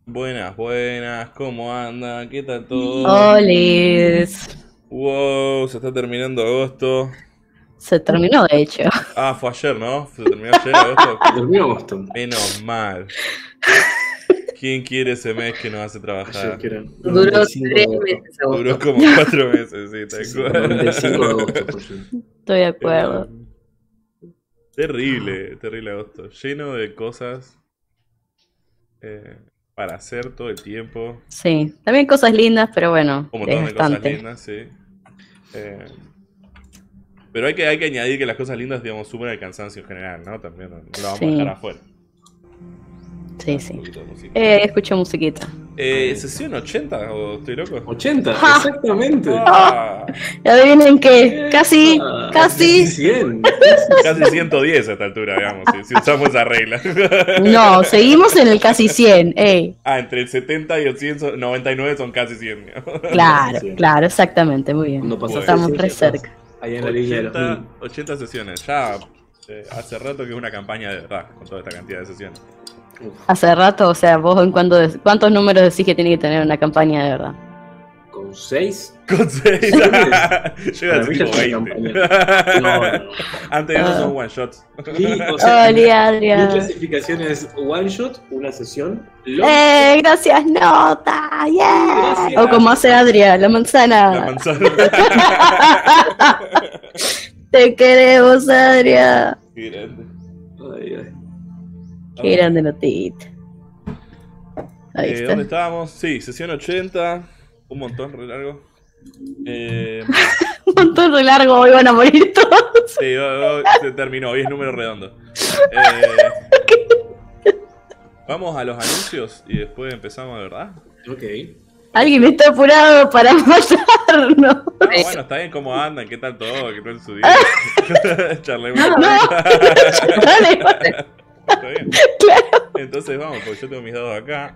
Buenas, buenas, ¿cómo andan? ¿Qué tal todo? Olis. Wow, se está terminando agosto. Se terminó, de hecho. Ah, fue ayer, ¿no? Se terminó ayer agosto. Terminó agosto. Menos mal. ¿Quién quiere ese mes que nos hace Ayer trabajar? que era Duró 95 de 3 agosto. meses Duró agosto. como 4 meses, sí, tal Sí, cual. 95 de agosto fue ayer. Estoy de acuerdo. Terrible, terrible agosto. Lleno de cosas para hacer todo el tiempo. Sí, también cosas lindas, pero bueno, Un montón de cosas desgastante. lindas, sí. Pero hay que añadir que las cosas lindas, digamos, suman el cansancio en general, ¿no? También no lo vamos a Sí. dejar afuera. Sí, Un sí. poquito de música. Escucho musiquita. ¿Sesión 80 o estoy loco? 80, Ja. exactamente. Ah, Adivinen qué, casi, Ah, casi. 100. casi 110 a esta altura, digamos, si usamos esa regla. No, seguimos en el casi 100. Entre el 70 y el 199 son casi 100. digamos. Claro, Sí. claro, exactamente, muy bien. Cuando pasaste Estamos 100 re ya estás cerca. ahí en la línea de los 80, 1000. 80 sesiones, ya hace rato que es una campaña de verdad con toda esta cantidad de sesiones. Uf, Hace rato, o sea, vos en cuántos números decís que tiene que tener una campaña de verdad. con 6. Con 6. Yo iba a Para mí decir ya como es una 20. campaña. No. Antes de eso son one shots. O sea, Oli, mi Adrián. clasificación es one shot, una sesión, long Gracias, nota, yeah. Gracias. O como hace Adrián, la manzana. La manzana. Te queremos, Adrián. Qué grande. Ay, ay. Qué grande notita. Ahí está. ¿Dónde estábamos? Sí, sesión 80. Un montón, re largo. Un montón de largo, hoy van a morir todos. Sí, hoy se terminó. Hoy es número redondo. Vamos a los anuncios y después empezamos, de verdad. Ok. Alguien está apurado para matarnos. Ah, bueno, está bien, ¿cómo andan? ¿Qué tal todo? ¿Qué tal su día? Charlemos. Dale. Está bien. Claro. Entonces vamos, porque yo tengo mis dados acá.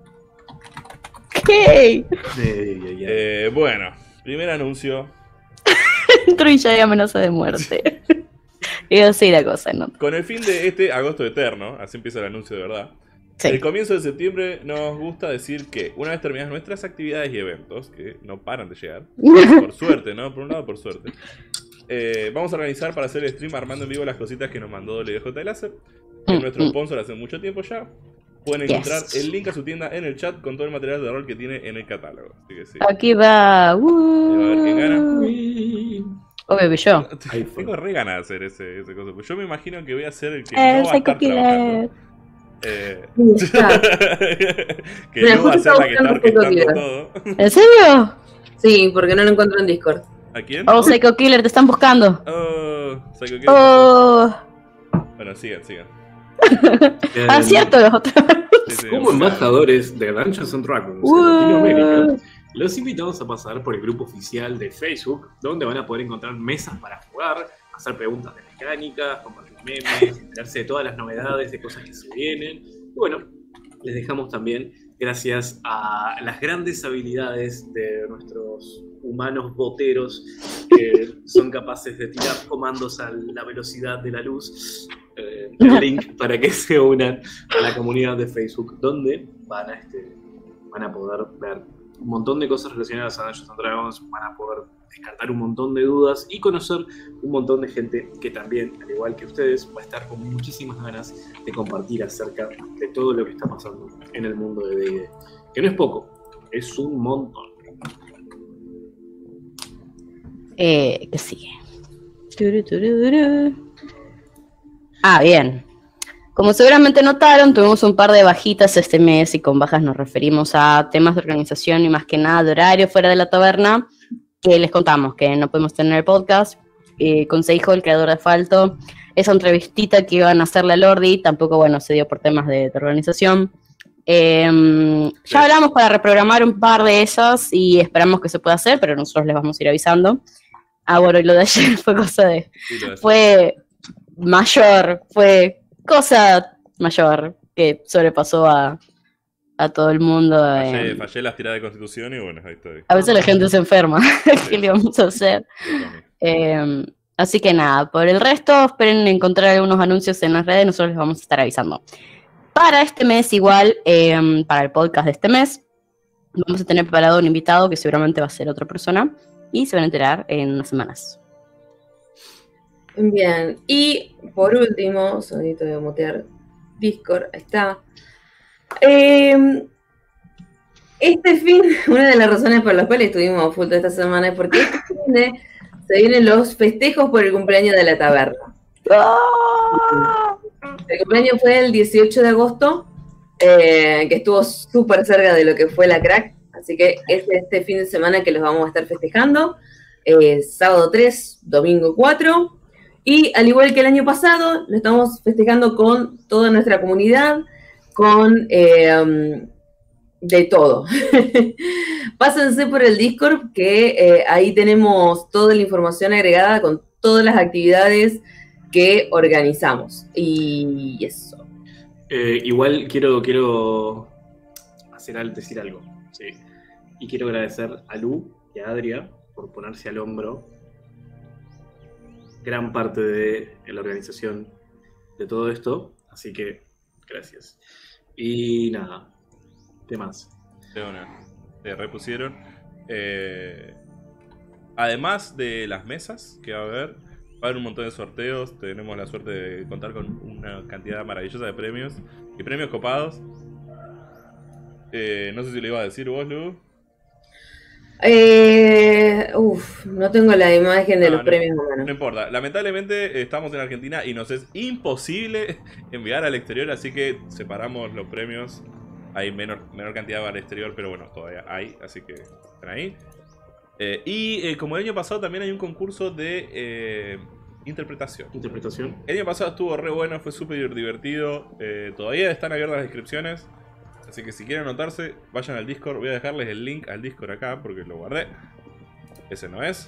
¿Qué? Bueno, primer anuncio. Entro y ya hay amenaza de muerte. Y así la cosa, ¿no? Con el fin de este agosto eterno, así empieza el anuncio de verdad. Sí. El comienzo de septiembre nos gusta decir que una vez terminadas nuestras actividades y eventos, que no paran de llegar, por suerte, ¿no? Por un lado, por suerte. Vamos a organizar para hacer el stream armando en vivo las cositas que nos mandó LDJ Láser, que es nuestro sponsor hace mucho tiempo ya. Pueden encontrar el link a su tienda en el chat con todo el material de rol que tiene en el catálogo. Así que sí. Aquí va. a ver quién gana. Obvio que yo. Ahí fue. Tengo re ganas de hacer ese cosa. Pues yo me imagino que voy a ser el que no va a Psycho estar Killer. trabajando. Está. Que Mira, no va a justo ser la que está estaba buscando Psycho orquestando Killer. todo. ¿En serio? Sí, porque no lo encuentro en Discord. ¿A quién? Oh, Psycho Killer, te están buscando. Psycho Killer. Oh. Bueno, sigan. Cierto, los otros. Sí, Como embajadores de Dungeons and Dragons en Latinoamérica, los invitamos a pasar por el grupo oficial de Facebook, donde van a poder encontrar mesas para jugar, hacer preguntas de mecánicas, compartir memes, enterarse de todas las novedades, de cosas que se vienen. Y bueno, les dejamos también, gracias a las grandes habilidades de nuestros humanos boteros, que son capaces de tirar comandos a la velocidad de la luz, el link para que se unan a la comunidad de Facebook, donde van a poder ver un montón de cosas relacionadas a Dungeons and Dragons, van a poder descartar un montón de dudas y conocer un montón de gente que también, al igual que ustedes, va a estar con muchísimas ganas de compartir acerca de todo lo que está pasando en el mundo de D&D. Que no es poco, es un montón. ¿Qué sigue? Bien. Como seguramente notaron, tuvimos un par de bajitas este mes y con bajas nos referimos a temas de organización y más que nada de horario fuera de la taberna, que les contamos que no podemos tener el podcast. Con Seijo, el creador de Asfalto, esa entrevistita que iban a hacerle a Lordi, tampoco, bueno, se dio por temas de organización. Ya hablamos para reprogramar un par de esas y esperamos que se pueda hacer, pero nosotros les vamos a ir avisando. Bueno, y lo de ayer fue cosa de... Fue cosa mayor que sobrepasó a todo el mundo. Fallé las tiradas de constitución y bueno, ahí estoy. A veces la gente se enferma. ¿Qué le vamos a hacer? Así que nada, por el resto, esperen encontrar algunos anuncios en las redes, nosotros les vamos a estar avisando. Para este mes igual, para el podcast de este mes, vamos a tener preparado un invitado que seguramente va a ser otra persona y se van a enterar en unas semanas. Bien, y por último, sonito de mutear Discord, ahí está. Este fin, una de las razones por las cuales estuvimos full esta semana es porque este fin se vienen los festejos por el cumpleaños de la taberna. El cumpleaños fue el 18 de agosto, que estuvo súper cerca de lo que fue la crack, así que es este fin de semana que los vamos a estar festejando, sábado 3, domingo 4, y al igual que el año pasado, lo estamos festejando con toda nuestra comunidad, con de todo. Pásense por el Discord, que ahí tenemos toda la información agregada con todas las actividades que organizamos. Y eso. Igual quiero decir algo. ¿Sí? Y quiero agradecer a Lu y a Adria por ponerse al hombro gran parte de la organización de todo esto. Así que, gracias. Y nada, ¿qué más? Se repusieron. Además de las mesas que va a haber un montón de sorteos. Tenemos la suerte de contar con una cantidad maravillosa de premios y premios copados. No sé si le iba a decir vos, Lu. No tengo la imagen de los premios. No importa, lamentablemente estamos en Argentina y nos es imposible enviar al exterior, así que separamos los premios. Hay menor cantidad al exterior, pero bueno, todavía hay, así que están ahí. Como el año pasado también hay un concurso de interpretación. El año pasado estuvo re bueno, fue súper divertido. Todavía están abiertas las inscripciones, así que si quieren anotarse, vayan al Discord. Voy a dejarles el link al Discord acá porque lo guardé. Ese no es.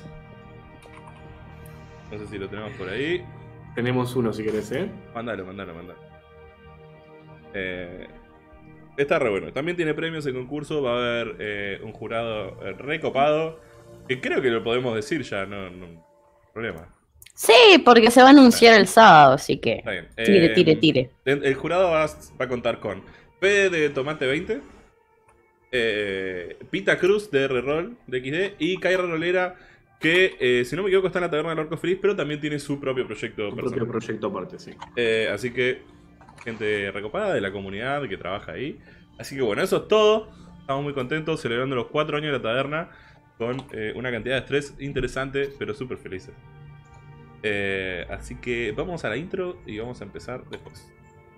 No sé si lo tenemos por ahí. Tenemos uno si querés, ¿eh? Mándalo. Está re bueno. También tiene premios el concurso. Va a haber un jurado recopado. Que creo que lo podemos decir ya, no problema. Sí, porque se va a anunciar el sábado, así que Está bien. tire. El jurado va a contar con Fede de Tomate 20, Pita Cruz de R-Roll de XD y Kaira Rolera, que si no me equivoco está en la taberna del Orco Feliz, pero también tiene su propio proyecto personal. Propio proyecto aparte, sí. Así que gente recopada de la comunidad que trabaja ahí. Así que bueno, eso es todo. Estamos muy contentos celebrando los 4 años de la taberna con una cantidad de estrés interesante, pero súper felices. Así que vamos a la intro y vamos a empezar después.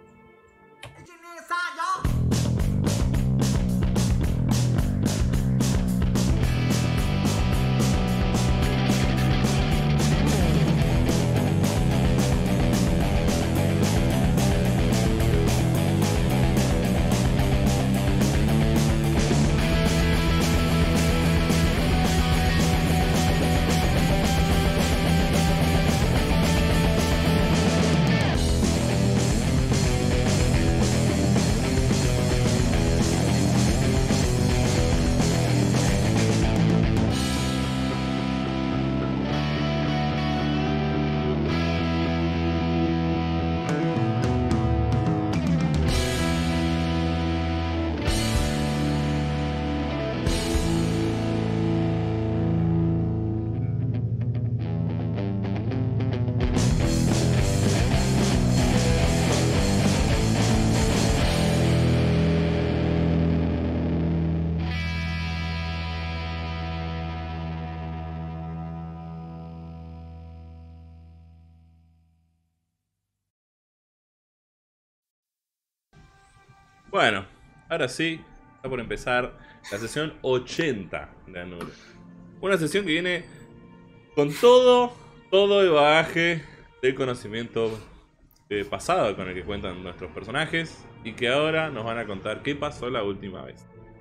Bueno, ahora sí, está por empezar la sesión 80 de Anur. Una sesión que viene con todo el bagaje del conocimiento pasado con el que cuentan nuestros personajes y que ahora nos van a contar qué pasó la última vez.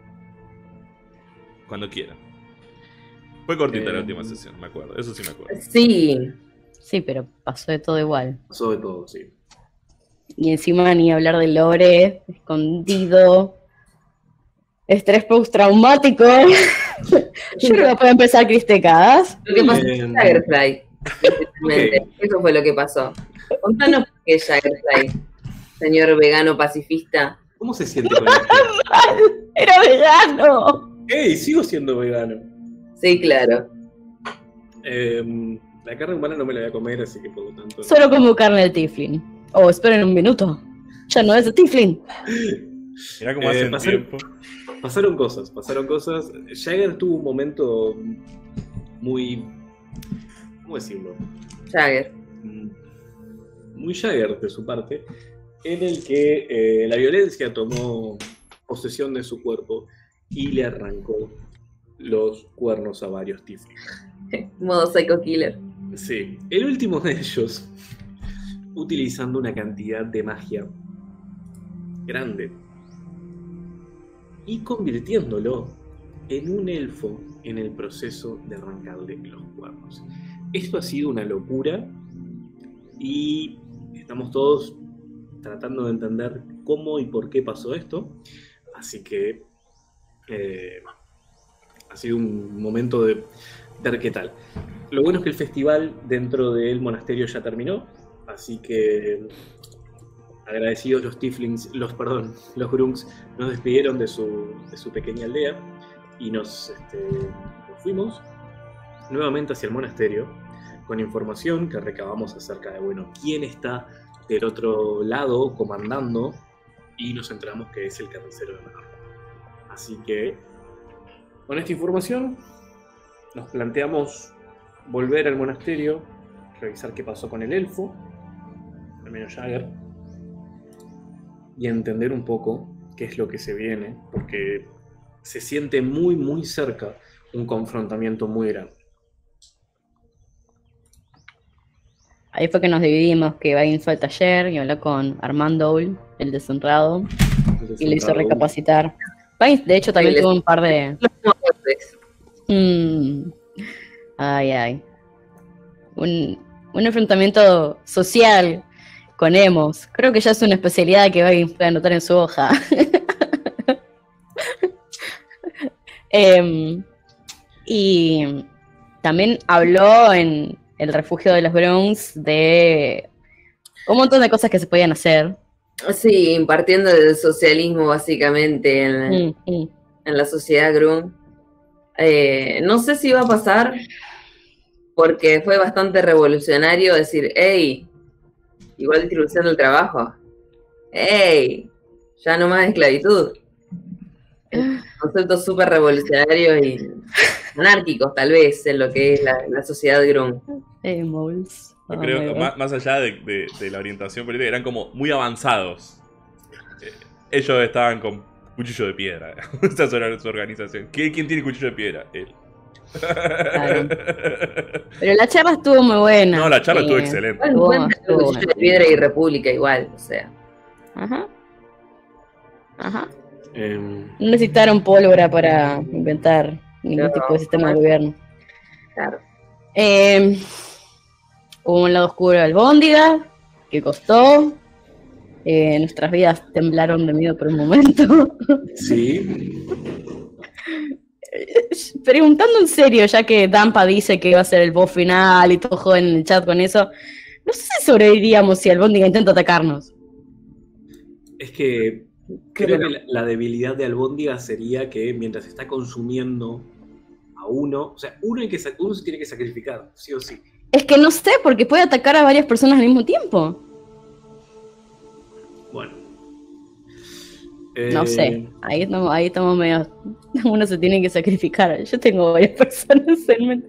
Cuando quieran. Fue cortita la última sesión, me acuerdo, eso sí me acuerdo. Sí, pero pasó de todo igual. Pasó de todo, sí. Y encima ni hablar de lore, escondido, estrés postraumático. Yo creo que puede empezar cristecadas. Lo que pasó con Jaggerfly. Okay. Eso fue lo que pasó. Contanos por qué Jaggerfly. señor vegano pacifista. ¿Cómo se siente con esto? ¡Era vegano! ¡Ey! Sigo siendo vegano. Sí, claro. La carne humana no me la voy a comer, así que por lo tanto. Solo como carne de Tiflin. Oh, esperen un minuto. Ya no es de Tiflin. Mirá cómo hace tiempo. Pasaron cosas. Jagger tuvo un momento muy. ¿Cómo decirlo? Jagger. Muy Jagger de su parte, en el que la violencia tomó posesión de su cuerpo y le arrancó los cuernos a varios Tiflin. Modo psycho killer. Sí, el último de ellos, utilizando una cantidad de magia grande y convirtiéndolo en un elfo en el proceso de arrancarle los cuernos. Esto ha sido una locura y estamos todos tratando de entender cómo y por qué pasó esto, así que ha sido un momento de ver qué tal. Lo bueno es que el festival dentro del monasterio ya terminó, así que agradecidos los Tiflins, los Grungs nos despidieron de su pequeña aldea y nos fuimos nuevamente hacia el monasterio con información que recabamos acerca de, bueno, quién está del otro lado comandando, y nos enteramos que es el carnicero de Menor. Así que, con esta información, nos planteamos volver al monasterio, revisar qué pasó con el elfo, al menos Jagger, y entender un poco qué es lo que se viene, porque se siente muy, muy cerca un confrontamiento muy grande. Ahí fue que nos dividimos, que Baggins fue al taller y habló con Armando, el deshonrado, y le hizo recapacitar. Baggins, de hecho, también tuvo un par de... Ay. Un enfrentamiento social con emos. Creo que ya es una especialidad que Baggins puede anotar en su hoja. Y también habló en el refugio de los Grungs de un montón de cosas que se podían hacer. Sí, impartiendo el socialismo básicamente en la sociedad Grung. No sé si va a pasar, porque fue bastante revolucionario decir, hey, igual distribución del trabajo. Hey, ya no más esclavitud. Conceptos súper revolucionarios y anárquicos, tal vez, en lo que es la sociedad Grung. Yo creo que más allá de la orientación política, eran como muy avanzados. Ellos estaban con cuchillo de piedra. Esa es su organización. ¿Quién tiene cuchillo de piedra? Él. Claro. Pero la charla estuvo muy buena. No, la charla estuvo excelente. Bueno, cuchillo de piedra y república igual, o sea. Ajá. No necesitaron pólvora para inventar ningún tipo de sistema de gobierno. Claro. Hubo un lado oscuro de Albóndiga, que costó. Nuestras vidas temblaron de miedo por un momento. Sí. Preguntando en serio, ya que Dampa dice que va a ser el boss final y todo joden en el chat con eso, no sé si sobreviviríamos si Albóndiga intenta atacarnos. Es que creo que la debilidad de Albóndiga sería que mientras está consumiendo a uno, o sea, uno se tiene que sacrificar, sí o sí. Es que no sé, porque puede atacar a varias personas al mismo tiempo. Bueno. No sé, ahí estamos medio... Uno se tiene que sacrificar. Yo tengo varias personas en mente.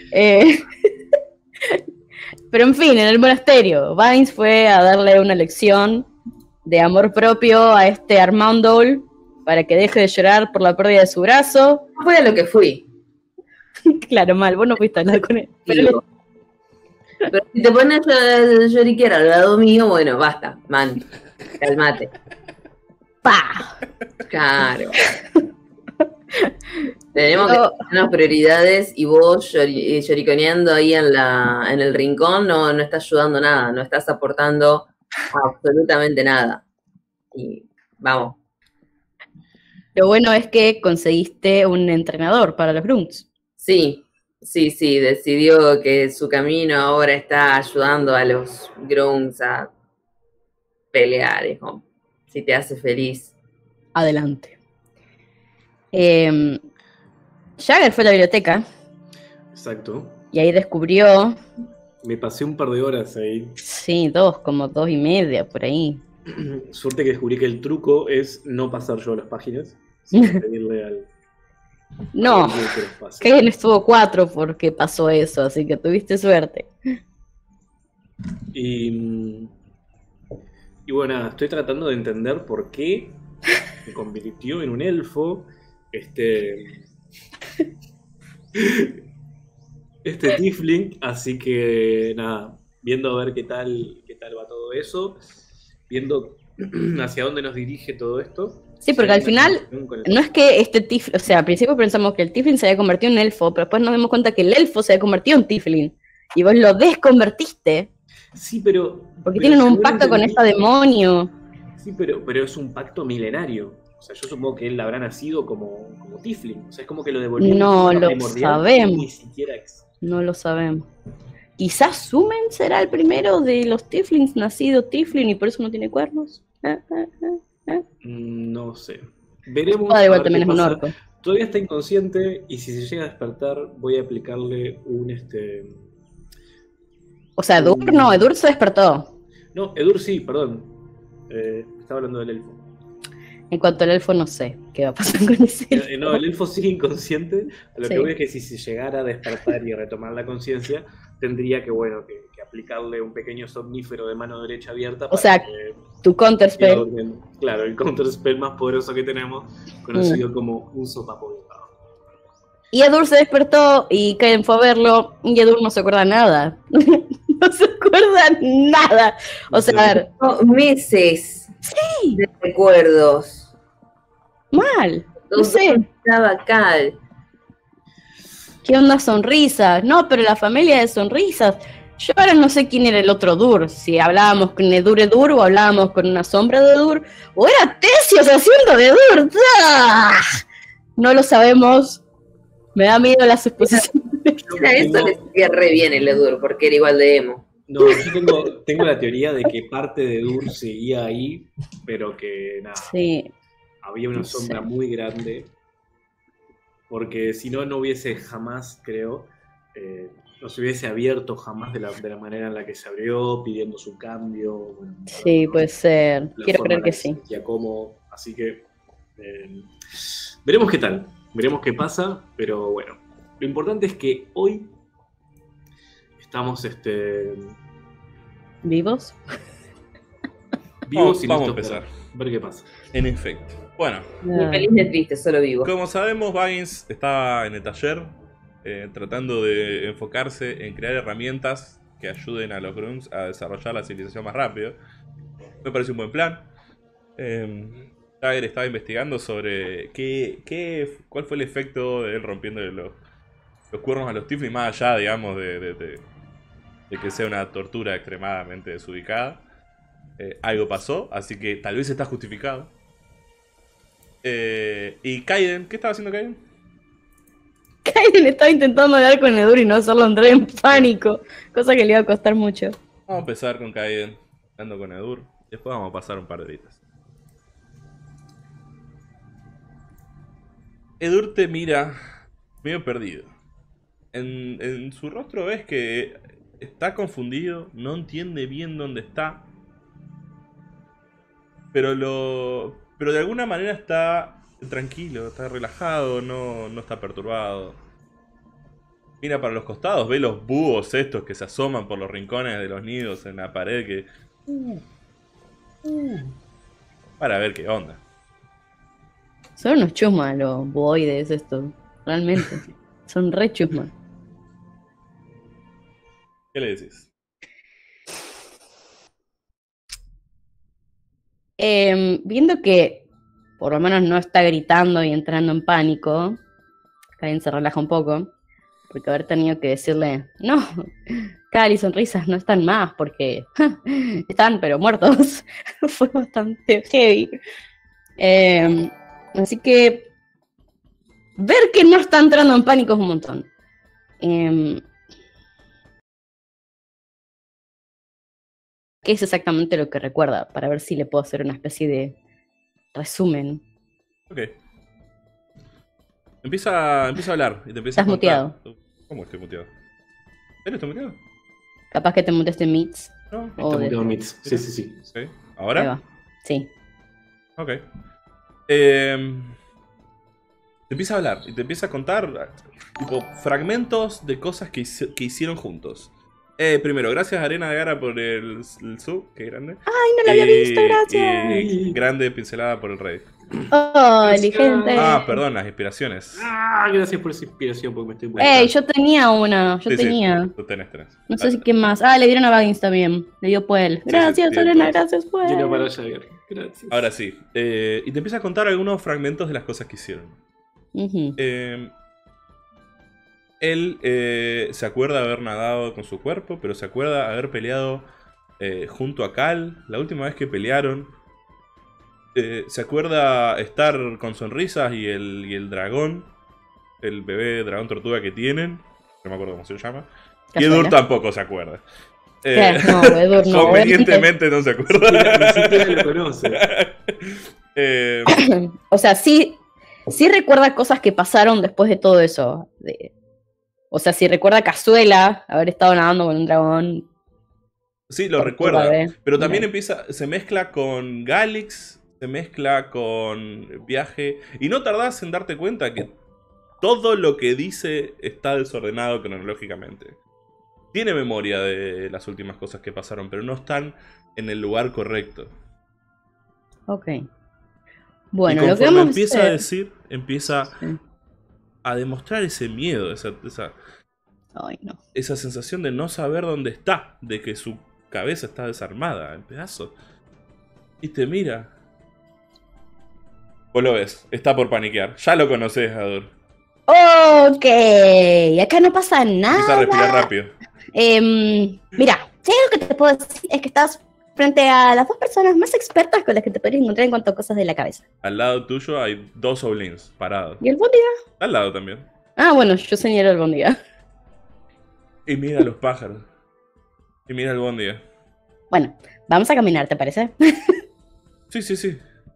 Pero en fin, en el monasterio, Baggins fue a darle una lección de amor propio a este Armando para que deje de llorar por la pérdida de su brazo. Fue a lo que fui. Claro, mal, vos no fuiste a hablar con él. Pero si te pones a lloriquear al lado mío, bueno, basta, man, calmate. ¡Pah! Claro. Tenemos que tener unas prioridades y vos lloriconeando ahí en el rincón no estás ayudando nada, no estás aportando absolutamente nada. Y vamos. Lo bueno es que conseguiste un entrenador para los Grunts. Sí, decidió que su camino ahora está ayudando a los Grunts a pelear, hijo. Si te hace feliz. Adelante. Jagger fue a la biblioteca Exacto. y ahí descubrió, Me pasé un par de horas ahí. sí, como 2:30 por ahí. Suerte que descubrí que el truco es no pasar yo las páginas, sino pedirle al No, que los pase. Kaiden estuvo 4 porque pasó eso, así que tuviste suerte. Y bueno, nada, estoy tratando de entender por qué me convirtió en un elfo este Tiefling, así que nada, viendo a ver qué tal va todo eso, viendo hacia dónde nos dirige todo esto. Sí, porque al final Con el- no es que este Tiefling, o sea, al principio pensamos que el Tiefling se había convertido en elfo, pero después nos dimos cuenta que el elfo se había convertido en Tiefling. Y vos lo desconvertiste, Sí, pero porque pero tienen un según pacto con entendí- esta demonio. Sí, pero es un pacto milenario. O sea, yo supongo que él habrá nacido como Tiefling. O sea, es como que lo devolvió No en forma lo primordial, sabemos. ni siquiera No lo sabemos. Quizás Sumen será el primero de los Tieflings nacido Tiefling y por eso no tiene cuernos. No sé. Veremos. Padre a igual ver también qué es un pasa. orco. Todavía está inconsciente y si se llega a despertar voy a aplicarle un O sea, Edur no, Edur se despertó. No, Edur sí, perdón. Estaba hablando del elfo. En cuanto al elfo, no sé qué va a pasar con ese elfo. No, el elfo sigue inconsciente. A lo Sí. que voy es que si se llegara a despertar y a retomar la conciencia, tendría que aplicarle un pequeño somnífero de mano derecha abierta. O sea, que Tu counterspell. claro, el counterspell más poderoso que tenemos, conocido como un sopapo de dado. Y Edur se despertó y Kaiden fue a verlo y Edur no se acuerda nada. No se acuerda nada. O sea, a ver, Meses sí, de recuerdos. mal. No Todo sé, estaba acá. ¿qué onda sonrisas? No, pero la familia de sonrisas. Yo ahora no sé quién era el otro Edur. Si hablábamos con Edur o hablábamos con una sombra de Edur. O era Tesios haciendo de Edur. ¡Ah! No lo sabemos. Me da miedo la suposición. A eso le salía re bien el Edur, porque era igual de emo. No, yo tengo la teoría de que parte de Edur seguía ahí, pero que nada, Sí, había una no sé. sombra muy grande, porque si no, no hubiese jamás, creo, no se hubiese abierto jamás de la manera en la que se abrió, pidiendo su cambio. Bueno, Sí, puede ser. la Quiero forma creer en la que se sí. sentía cómodo, así que veremos qué tal, veremos qué pasa, pero bueno, lo importante es que hoy estamos ¿Vivos? vivos y Vamos a listos empezar. para ver qué pasa. En efecto. Bueno, Ni feliz ni triste, solo vivo. como sabemos, Baggins estaba en el taller tratando de enfocarse en crear herramientas que ayuden a los Grunts a desarrollar la civilización más rápido. Me parece un buen plan. Jagger estaba investigando sobre cuál fue el efecto de él rompiendo los cuernos a los Tiefling, más allá, digamos, de que sea una tortura extremadamente desubicada. Algo pasó, así que tal vez está justificado. Y Kaiden, ¿qué estaba haciendo Kaiden? Kaiden estaba intentando hablar con Edur y no hacerlo entrar en pánico. Cosa que le iba a costar mucho. Vamos a empezar con Kaiden, hablando con Edur. Después vamos a pasar un par de horitas. Edur te mira medio perdido. En su rostro ves que está confundido, no entiende bien dónde está. Pero de alguna manera está tranquilo, está relajado, no está perturbado. Mira para los costados, ve los búhos estos que se asoman por los rincones de los nidos en la pared que... para ver qué onda. Son unos chusmas los boides estos. Realmente. Son re chusmas. ¿Qué le decís? Viendo que por lo menos no está gritando y entrando en pánico, Kaiden se relaja un poco, porque haber tenido que decirle, no, Cal y Sonrisas no están más, porque están pero muertos, fue bastante heavy. Así que ver que no está entrando en pánico es un montón. qué es exactamente lo que recuerda, para ver si le puedo hacer una especie de resumen. Ok. Empieza a hablar y te empieza Estás a contar. muteado. ¿Cómo estoy muteado? ¿Él está muteado? Capaz que te mutes de Meets. No. Está O de- muteado Mits. Sí. Ok. Ahí ¿Ahora? va. Sí. Ok. Te empieza a hablar y te empieza a contar tipo, fragmentos de cosas que hicieron juntos. Primero, gracias Arena de Gara por el sub, qué grande. Ay, no lo había visto, gracias. Y grande pincelada por el rey. Oh, gente. Ah, perdón, las inspiraciones. Gracias por esa inspiración porque me estoy muy... Ey, yo tenía una, Sí, tenía. Sí, tú tenés. No sé si quién más. Ah, le dieron a Baggins también. Le dio Puel. Gracias, sí, Elena, todos. gracias, Puel. Llega para allá, bien. Gracias. Ahora sí. Y te empieza a contar algunos fragmentos de las cosas que hicieron. Ujú. Él se acuerda de haber nadado con su cuerpo, pero se acuerda de haber peleado junto a Cal. La última vez que pelearon. Se acuerda estar con sonrisas y el dragón. El bebé dragón tortuga que tienen. No me acuerdo cómo se llama. Y Edur tampoco se acuerda. No, Edur no. Convenientemente no se acuerda. Ni siquiera lo conoce. O sea, sí recuerda cosas que pasaron después de todo eso. O sea, si recuerda Cazuela, haber estado nadando con un dragón. Sí, lo Tortuga, recuerda. bebé. Pero también Ok. se mezcla con Galix, se mezcla con Viaje. Y no tardás en darte cuenta que todo lo que dice está desordenado cronológicamente. Tiene memoria de las últimas cosas que pasaron, pero no están en el lugar correcto. Ok. Bueno, y lo que conforme vamos empieza a a hacer... decir, empieza Sí. a demostrar ese miedo, esa Ay, no. sensación de no saber dónde está, de que su cabeza está desarmada en pedazos. Y te mira. Vos lo ves, está por paniquear. Ya lo conoces, Adur. Ok, acá no pasa Empieza a respirar nada. rápido. Mira, si hay algo que te puedo decir es que estás frente a las dos personas más expertas con las que te podrías encontrar en cuanto a cosas de la cabeza. Al lado tuyo hay dos Oblins parados. ¿Y el Bondiga? Al lado también. Ah, bueno, yo señalo el Bondiga. Y mira a los pájaros. Y mira al Bondia. Bueno, vamos a caminar, ¿te parece? Sí.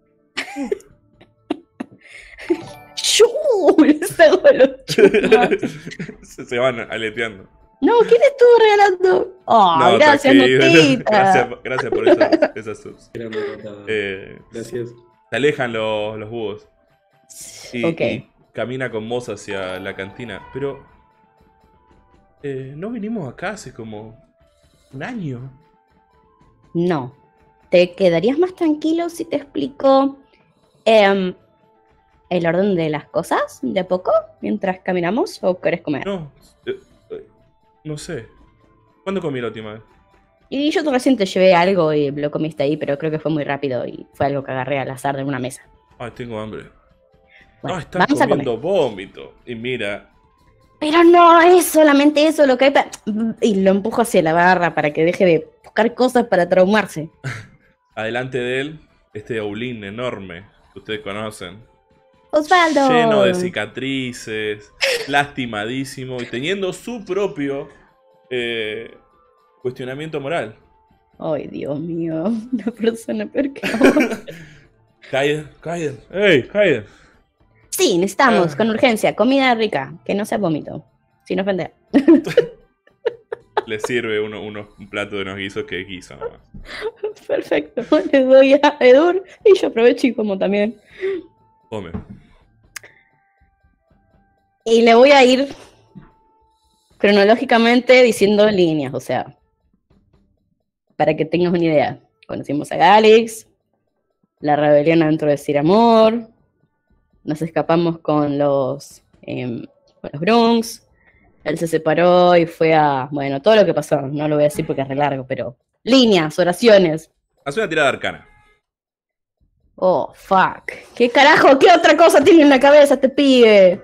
¡Shuu! Les hago los chupas. se van aleteando. No, ¿quién estuvo regalando? Oh, No, gracias, tranquilo. Notita. Gracias por esas subs. Gracias. Se alejan los búhos. Ok. Y camina con Moza hacia la cantina. Pero no vinimos acá hace como un año. No. ¿Te quedarías más tranquilo si te explico el orden de las cosas de a poco mientras caminamos o querés comer? No, no sé. ¿Cuándo comí la última vez? Y yo recién te llevé algo y lo comiste ahí, pero creo que fue muy rápido y fue algo que agarré al azar de una mesa. Ay, tengo hambre. Bueno, No, están vamos a comer. comiendo vómito. Y mira, Pero no es solamente eso lo que hay y lo empujo hacia la barra para que deje de buscar cosas para traumarse. adelante de él, este Oblin enorme que ustedes conocen. ¡Osvaldo! Lleno de cicatrices, lastimadísimo y teniendo su propio cuestionamiento moral. Ay, Dios mío, una persona peor que vos. Kaiden. ¡Ey, Kaiden! Sí, necesitamos, con urgencia, comida rica, que no sea vómito, sin ofender. Le sirve un plato de unos guisos que quiso nomás. Perfecto, le doy a Edur y yo aprovecho y como también. Come. Y le voy a ir cronológicamente diciendo líneas, o sea, para que tengas una idea. Conocimos a Galix, la rebelión dentro de Sir Amor, nos escapamos con los Brunks, él se separó y fue a... Bueno, todo lo que pasó, no lo voy a decir porque es re largo, pero... Líneas, oraciones. Haz una tirada arcana. Oh, fuck. ¿Qué carajo? ¿Qué otra cosa tiene en la cabeza este pibe?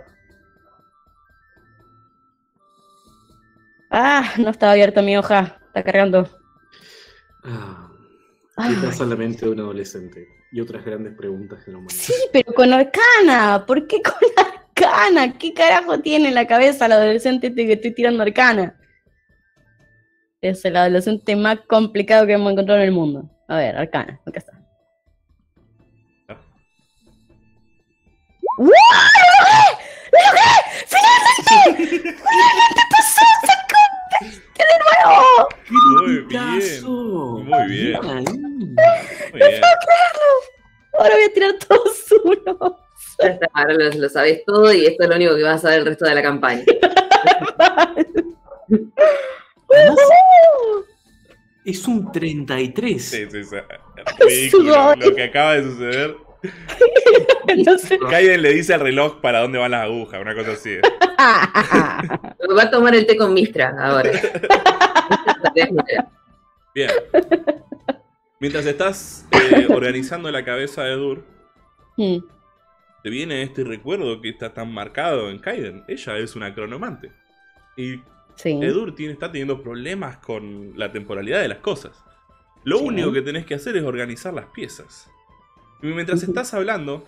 Ah, no estaba abierta mi hoja. Está cargando. ¿Qué pasa en la mente de un adolescente? Y otras grandes preguntas de la humanidad. Sí, pero con arcana. ¿Por qué con arcana? ¿Qué carajo tiene en la cabeza el adolescente este que estoy tirando arcana? Es el adolescente más complicado que hemos encontrado en el mundo. A ver, Arcana, acá está. ¡Wow! ¡Lo logré! ¡Finalmente! ¡Finalmente pasó! ¡Sacó 20 de nuevo! Muy bien. Muy bien. Muy bien. Ahora voy a tirar todos unos. Ya está, ahora lo sabés todo y esto es lo único que vas a saber el resto de la campaña. Además, es un 33. Sí, ridículo lo que acaba de suceder. No sé. Kaiden le dice al reloj para dónde van las agujas, una cosa así. Va a tomar el té con Mistra ahora. Bien. Mientras estás organizando la cabeza de Dur, te viene este recuerdo que está tan marcado en Kaiden. Ella es una cronomante. Y Sí. Edur está teniendo problemas con la temporalidad de las cosas. Lo único que tenés que hacer es organizar las piezas. Y mientras estás hablando,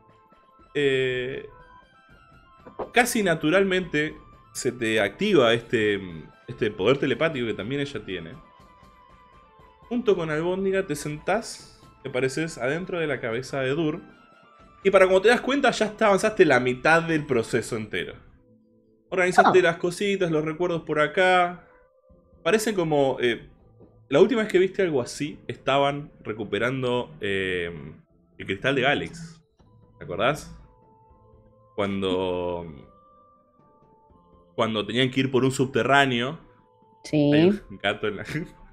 casi naturalmente se te activa este poder telepático que también ella tiene. Junto con Albóndiga te sentás, te pareces adentro de la cabeza de Dur. Y para cuando te das cuenta ya avanzaste la mitad del proceso entero. Organizaste las cositas, los recuerdos por acá. Parecen como... la última vez que viste algo así, estaban recuperando el cristal de Galax. ¿Te acordás? Cuando tenían que ir por un subterráneo. Sí. Hay un gato en la...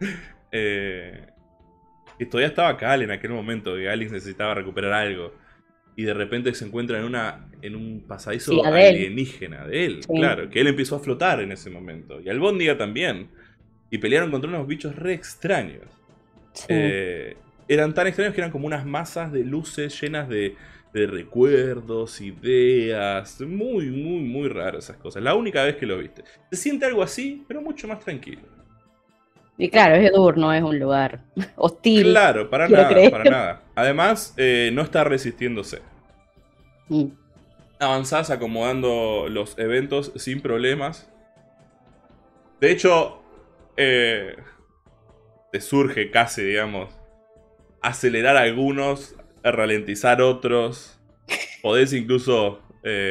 que todavía estaba Cal en aquel momento, que Galax necesitaba recuperar algo. Y de repente se encuentra en un pasadizo alienígena de él. Sí. Claro, que él empezó a flotar en ese momento. Y Albóndiga también. Y pelearon contra unos bichos re extraños. Sí. Eran tan extraños que eran como unas masas de luces llenas de recuerdos, ideas. Muy, muy, muy raras esas cosas. La única vez que lo viste. Se siente algo así, pero mucho más tranquilo. Y claro, es Edur, no es un lugar hostil. Claro, para nada, para nada. Además, no está resistiéndose. Avanzás acomodando los eventos sin problemas. De hecho, te surge casi, digamos, acelerar algunos, ralentizar otros. Podés incluso...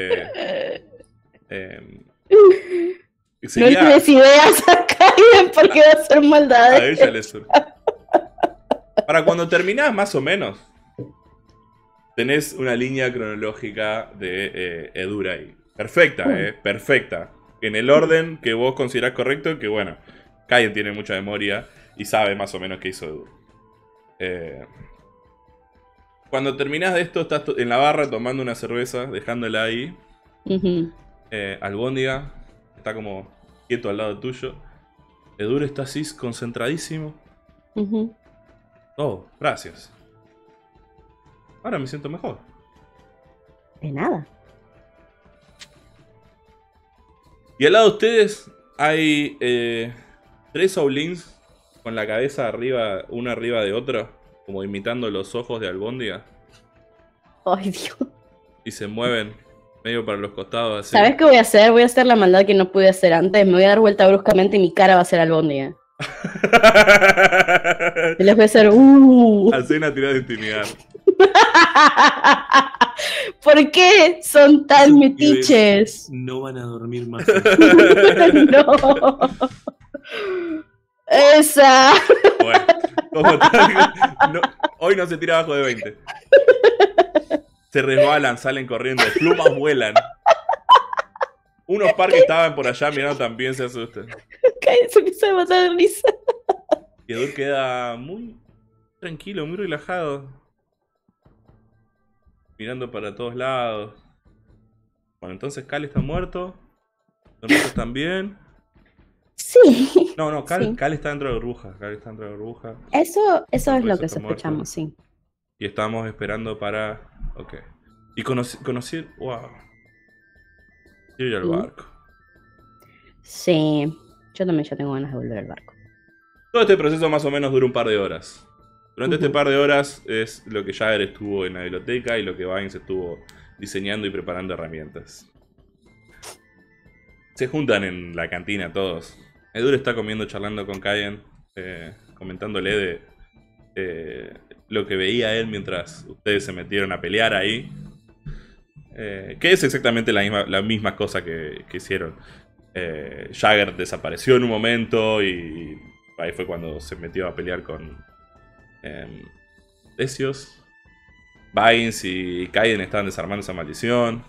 no le des ideas a Kaiden porque va a hacer maldades. A ella le surge. Para cuando terminás, más o menos, tenés una línea cronológica de Edur ahí. Perfecta, perfecta. En el orden que vos considerás correcto, que bueno, Kaiden tiene mucha memoria y sabe más o menos qué hizo Edur. Cuando terminás de esto, estás en la barra tomando una cerveza, dejándola ahí. Albóndiga está como quieto al lado tuyo. Edur está así, concentradísimo. Oh, gracias. Ahora me siento mejor. De nada. Y al lado de ustedes hay 3 Oblins con la cabeza arriba, una arriba de otra, como imitando los ojos de Albóndiga. Ay, Dios. Y se mueven medio para los costados así. ¿Sabes qué voy a hacer? Voy a hacer la maldad que no pude hacer antes. Me voy a dar vuelta bruscamente y mi cara va a ser Albóndiga. Y les voy a hacer Hacé una tirada de intimidad. ¿Por qué son tan metiches? No van a dormir más. No. Esa. Bueno, hoy no se tira abajo de 20. Se resbalan, salen corriendo, plumas vuelan. Unos par que estaban por allá mirando también se asustan. Se empieza a matar de risa. Y Edur queda muy tranquilo, muy relajado. Mirando para todos lados. Bueno, entonces Cal está muerto. Los otros también. Sí. No, Cal, Sí. Cal está dentro de burbuja. Cal está dentro de burbuja. Eso es lo que está sospechamos, muerto. sí. Y estamos esperando para... Ok. Y conocí... Wow. Quiero ir al barco. Sí. Yo también ya tengo ganas de volver al barco. Todo este proceso más o menos dura un par de horas. Durante este par de horas es lo que Jagger estuvo en la biblioteca y lo que Vines estuvo diseñando y preparando herramientas. Se juntan en la cantina todos. Edur está comiendo, charlando con Kaien, comentándole de lo que veía él mientras ustedes se metieron a pelear ahí. Que es exactamente la misma cosa que hicieron. Jagger desapareció en un momento y ahí fue cuando se metió a pelear con Decios. Vines y Kaiden estaban desarmando esa maldición.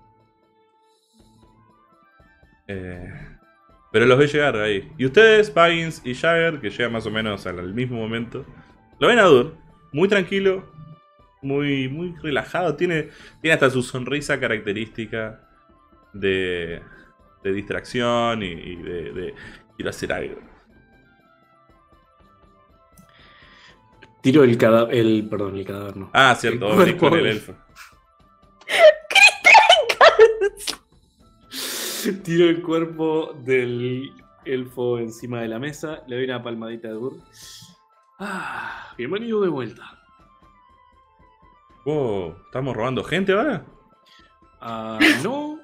Pero los ve llegar ahí. Y ustedes, Vines y Jagger, que llegan más o menos al mismo momento, lo ven a Dur, muy tranquilo, muy relajado. Tiene hasta su sonrisa característica de distracción y de quiero hacer algo. Tiro el cadáver, perdón, el cadáver no. Ah, cierto, Obelix con el elfo. Tiro el cuerpo del elfo encima de la mesa, le doy una palmadita de Dur. Bienvenido de vuelta. Wow, ¿estamos robando gente ahora? No.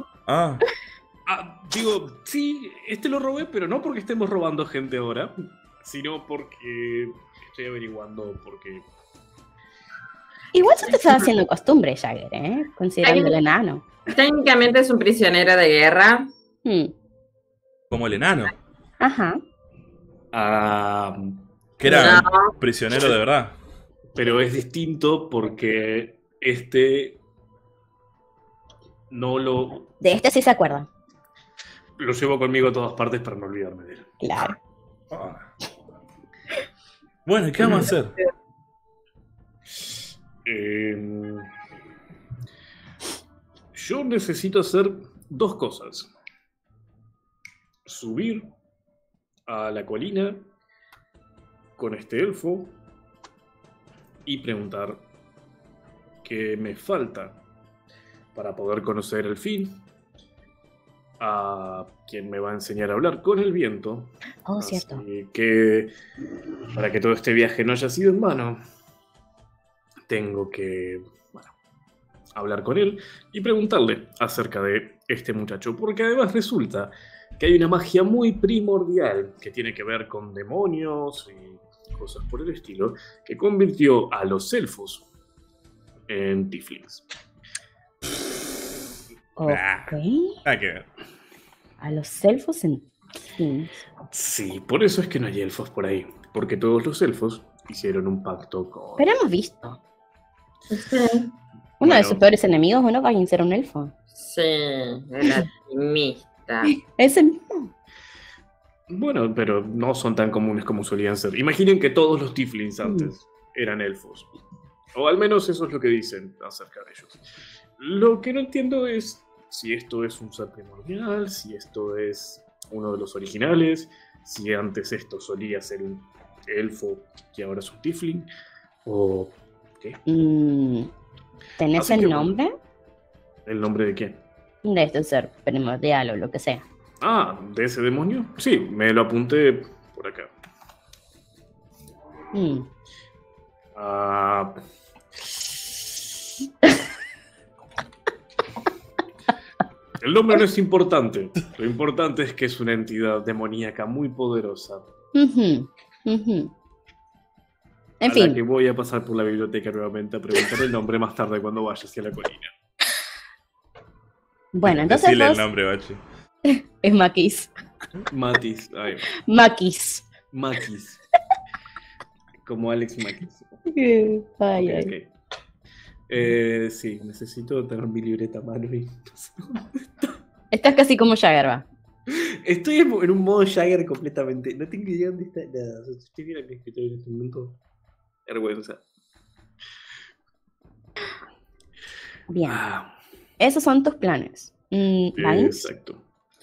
Digo, sí, lo robé, pero no porque estemos robando gente ahora, sino porque estoy averiguando por qué. Igual se te está haciendo costumbre, Jagger, considerando el enano. Técnicamente es un prisionero de guerra. Como el enano. Ajá. Que era un prisionero de verdad. Pero es distinto porque no lo... De este sí se acuerda. Lo llevo conmigo a todas partes para no olvidarme de él. Claro. Bueno, ¿y qué vamos a hacer? Yo necesito hacer dos cosas. Subir a la colina con este elfo y preguntar qué me falta para poder conocer el fin, a quien me va a enseñar a hablar con el viento. Cierto. Así que para que todo este viaje no haya sido en vano, tengo que hablar con él y preguntarle acerca de este muchacho, porque además resulta que hay una magia muy primordial que tiene que ver con demonios y cosas por el estilo, que convirtió a los elfos en tieflings. Ok. Hay que ver. A los elfos en tieflings. Sí, por eso es que no hay elfos por ahí, porque todos los elfos hicieron un pacto con... Pero hemos visto. Sí. Uno de sus peores enemigos, uno va a ser un elfo. Sí, el alquimista. Es el mismo. Bueno, pero no son tan comunes como solían ser. Imaginen que todos los tieflings antes eran elfos. O al menos eso es lo que dicen acerca de ellos. Lo que no entiendo es si esto es un ser primordial, si esto es uno de los originales, si antes esto solía ser un elfo que ahora es un tiefling, o qué. ¿Tenés Así el que, nombre? ¿El nombre de quién? De este ser primordial o lo que sea. ¿De ese demonio? Sí, me lo apunté por acá. El nombre no es importante. Lo importante es que es una entidad demoníaca muy poderosa. En fin. La que voy a pasar por la biblioteca nuevamente a preguntar el nombre más tarde cuando vaya hacia la colina. Bueno, entonces decile el nombre, Bachi. es Maquis. Matis. Maquis. Maquis. Como Alex Maquis. Okay. Sí, necesito tener mi libreta a mano y... Estás casi como Jagger, va. Estoy en un modo Jagger completamente. No tengo idea dónde está nada. Estoy bien en mi escritorio en este momento. Vergüenza. Bien. Esos son tus planes. ¿Vines? Exacto.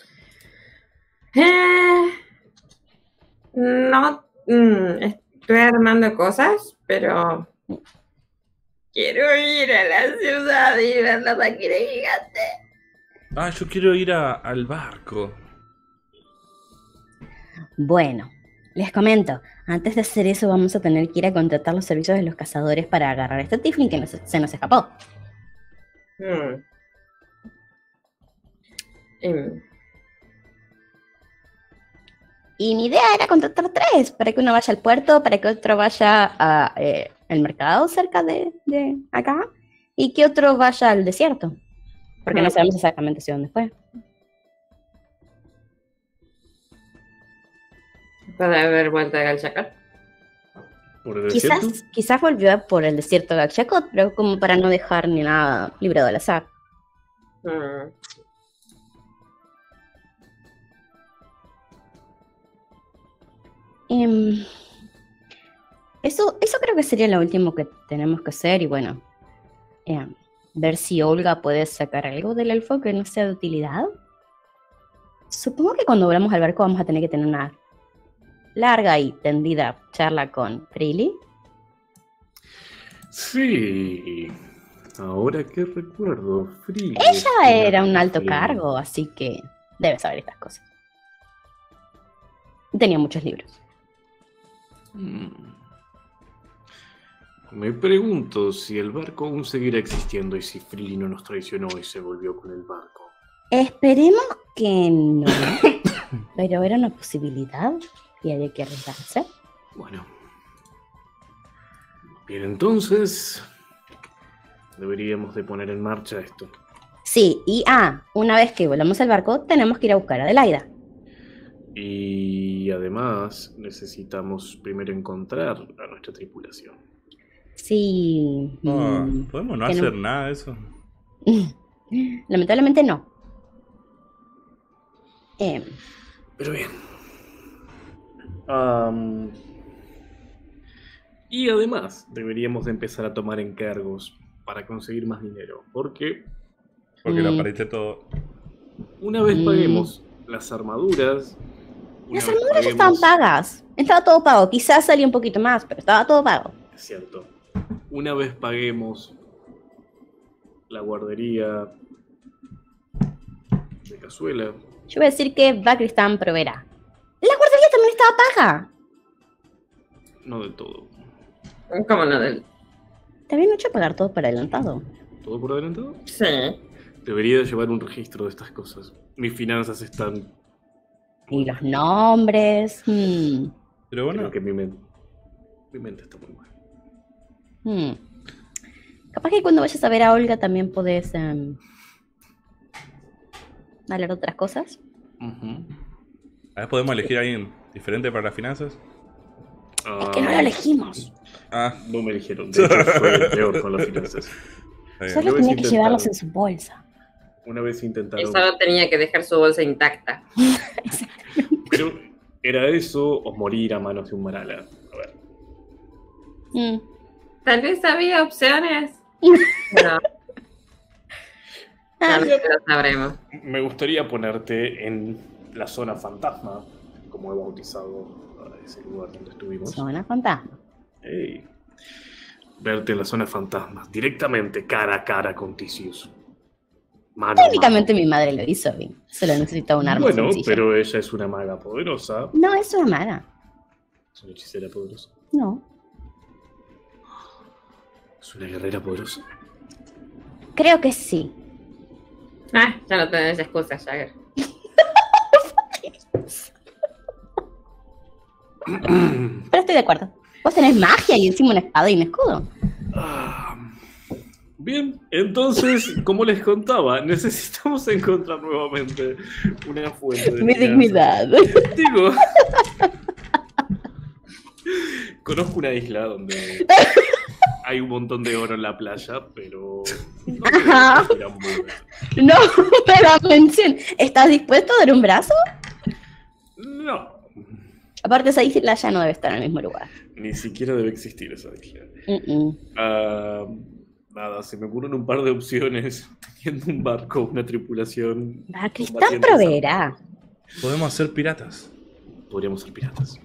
No, estoy armando cosas, pero quiero ir a la ciudad y ver la máquina gigante. Yo quiero ir al barco. Bueno, les comento. Antes de hacer eso vamos a tener que ir a contratar los servicios de los cazadores para agarrar a este tiefling que se nos escapó. Y mi idea era contratar 3, para que uno vaya al puerto, para que otro vaya al mercado cerca de acá, y que otro vaya al desierto. Porque no sabemos exactamente hacia dónde fue. Para haber vuelto al Chacal. ¿Por el desierto? Quizás volvió por el desierto de Akshakot, pero como para no dejar ni nada librado al azar. Eso creo que sería lo último que tenemos que hacer. Y bueno, ver si Olga puede sacar algo del elfo que no sea de utilidad. Supongo que cuando volvamos al barco vamos a tener que tener una larga y tendida charla con Freely. Sí. Ahora que recuerdo, Freely. Ella era un alto cargo, así que debe saber estas cosas. Tenía muchos libros. Me pregunto si el barco aún seguirá existiendo y si Freely no nos traicionó y se volvió con el barco. Esperemos que no, pero era una posibilidad y había que arriesgarse. Bueno. Bien, entonces deberíamos de poner en marcha esto. Sí, y una vez que volvamos al barco, tenemos que ir a buscar a Adelaida. Y además necesitamos primero encontrar a nuestra tripulación. Sí. ¿Podemos no hacer nada de eso? Lamentablemente no. Pero bien. Y además deberíamos de empezar a tomar encargos para conseguir más dinero. Porque lo perdiste todo. una vez paguemos las armaduras... Las armaduras ya estaban pagas. Estaba todo pago. Quizás salía un poquito más, pero estaba todo pago. Es cierto. Una vez paguemos la guardería de Cazuela. Yo voy a decir que Bakristan proveerá. La guardería también estaba paga. No del todo. ¿Cómo no? Del... ¿Te habían hecho pagar todo por adelantado? ¿Todo por adelantado? Sí. Debería llevar un registro de estas cosas. Mis finanzas están... Y los nombres. Pero bueno, Creo que mi mente está muy mal. Capaz que cuando vayas a ver a Olga también podés hablar de otras cosas. a ver, podemos elegir a alguien diferente para las finanzas. Es que no lo elegimos. No me eligieron. De hecho, fue el peor con las finanzas. Solo tenía que llevarlos en su bolsa. Una vez intentaron... Y solo tenía que dejar su bolsa intacta. Pero era eso o morir a manos de un Marala. A ver. Tal vez había opciones. No. No lo sabremos. Me gustaría ponerte en la zona fantasma, como he bautizado a ese lugar donde estuvimos. Zona fantasma. Hey. Verte en la zona fantasma, directamente, cara a cara con Tisius. Mano Técnicamente mi madre lo hizo bien. Solo necesitaba un arma Bueno, sencilla. pero ella es una maga poderosa. No, es una maga. Es una hechicera poderosa. No. Es una guerrera poderosa. Creo que sí. Ya no tenés excusa, Jagger. Pero estoy de acuerdo. Vos tenés magia y encima una espada y un escudo. Bien, entonces, como les contaba, necesitamos encontrar nuevamente una fuente de Mi finanzas. dignidad. Digo, conozco una isla donde hay un montón de oro en la playa, pero no creo que quieran volver. No me la menciones. ¿Estás dispuesto a dar un brazo? No, Aparte, esa isla ya no debe estar en el mismo lugar. ni siquiera debe existir esa isla. Nada, se me ocurren un par de opciones. Teniendo un barco, una tripulación. Bakristan combatientes proveerá. Podemos ser piratas. Podríamos ser piratas.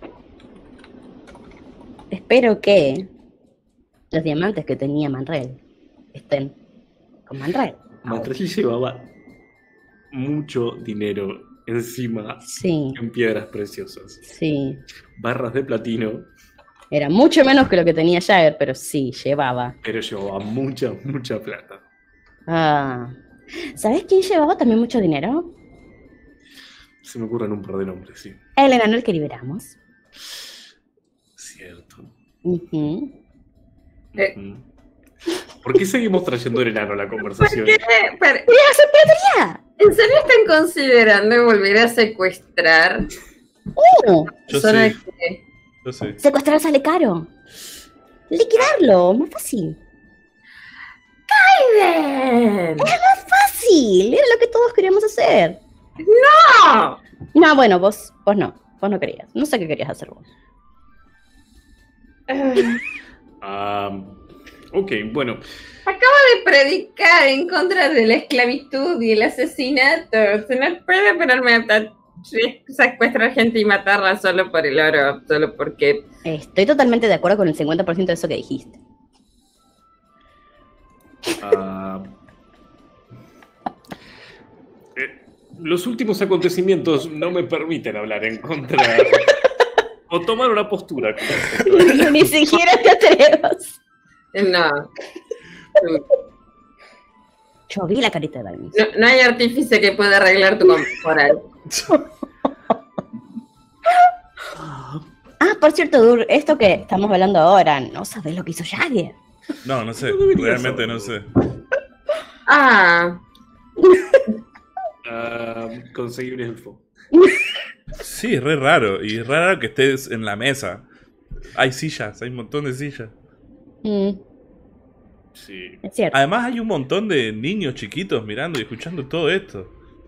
Espero que los diamantes que tenía Manrel estén con Manrel. Manrel llevaba mucho dinero encima Sí, en piedras preciosas. sí. Barras de platino, Era mucho menos que lo que tenía Jagger, pero sí, llevaba. pero llevaba mucha, mucha plata. ¿Sabes quién llevaba también mucho dinero? Se me ocurren un par de nombres, sí. El enano al que liberamos. Cierto. Ujú. Ujú. ¿Por qué seguimos trayendo el enano a la conversación? Pero, ¡Ya! ¿en serio están considerando volver a secuestrar? Yo Persona sí. que- Yo sé. Secuestrar sale caro. Liquidarlo, más fácil. ¡Bien! Fácil, era lo que todos queríamos hacer. ¡No! No, bueno, vos no. Vos no querías. No sé qué querías hacer vos. Ok, bueno. De predicar en contra de la esclavitud y el asesinato. Se no puede ponerme a secuestrar gente y matarla solo por el oro, solo porque... Estoy totalmente de acuerdo con el 50% de eso que dijiste. Los últimos acontecimientos no me permiten hablar en contra o tomar una postura. Ni siquiera te atrevas. No. Yo vi la carita de Balmis. No hay artífice que pueda arreglar tu moral. Ah, por cierto, Dur, esto que estamos hablando ahora, no sabes lo que hizo Jagger. No, no sé. No debería Realmente no sé. Conseguí un elfo. Sí, es re raro. Y es raro que estés en la mesa. Hay sillas, hay un montón de sillas. Sí. Es cierto. Además hay un montón de niños chiquitos mirando y escuchando todo esto.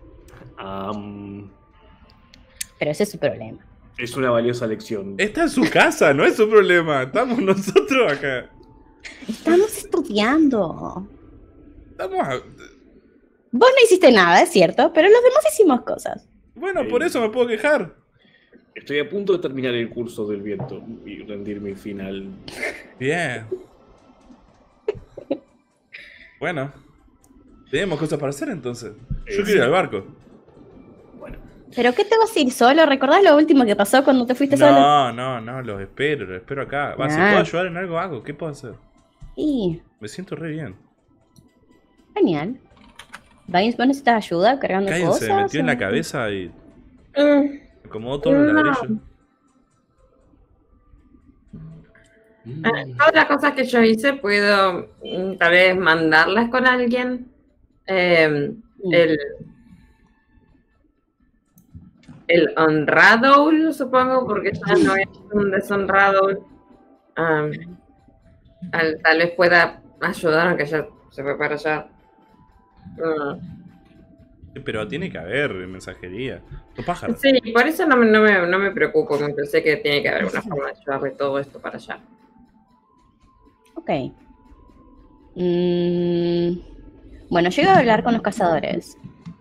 Pero ese es su problema. Es una valiosa lección. Está en su casa, no es su problema. Estamos nosotros acá. Estamos estudiando. Estamos Vos no hiciste nada, es cierto, pero los demás hicimos cosas. Bueno, por eso me puedo quejar. Estoy a punto de terminar el curso del viento y rendir mi final. Bien. Bueno. Tenemos cosas para hacer entonces. Yo quiero ir al barco. Bueno, ¿Pero qué te vas a ir solo? ¿Recordás lo último que pasó cuando te fuiste solo? No, los espero acá. Va, si Ah. puedo ayudar en algo, hago. ¿Qué puedo hacer? Y Me siento re bien. genial. ¿Vines, vos necesitas ayuda cargando Cállense, cosas? me metió en o- la cabeza y Mm, acomodó todos los No. ladrillos. Todas las cosas que yo hice puedo tal vez mandarlas con alguien. El honrado, supongo, porque ya no es un deshonrado. Tal vez pueda ayudar, aunque ya se fue para allá. Pero tiene que haber mensajería. No pájaros. Sí, por eso no me preocupo, porque sé que tiene que haber una forma de llevarle todo esto para allá. Ok. Bueno, yo iba a hablar con los cazadores.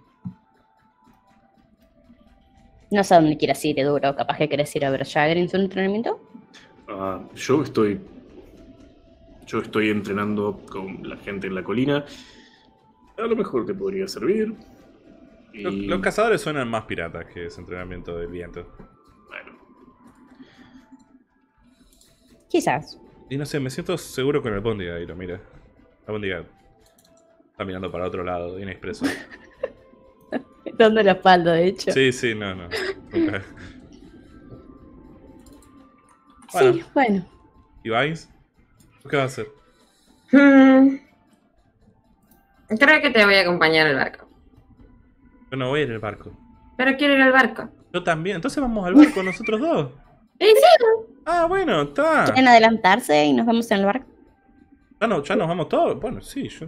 No sé a dónde quieras ir, Duro. Capaz que querés ir a ver a Jagger en su entrenamiento. Yo estoy entrenando con la gente en la colina. A lo mejor te podría servir. Y, Los cazadores suenan más piratas que ese entrenamiento del viento. bueno, Quizás. Y no sé, me siento seguro con el Bóndiga, Iro, mira. La Bóndiga está mirando para otro lado, inexpreso. Dando la espalda, de hecho. Sí, no. Nunca. Sí, bueno. ¿Y Vines? ¿Qué vas a hacer? Creo que te voy a acompañar al barco. Yo no voy a ir al barco. Pero quiero ir al barco. Yo también. Entonces vamos al barco nosotros dos. ¿En serio? Ah, bueno, está. ¿Quieren adelantarse y nos vemos en el barco? Ya nos vamos todos. Bueno, sí, yo.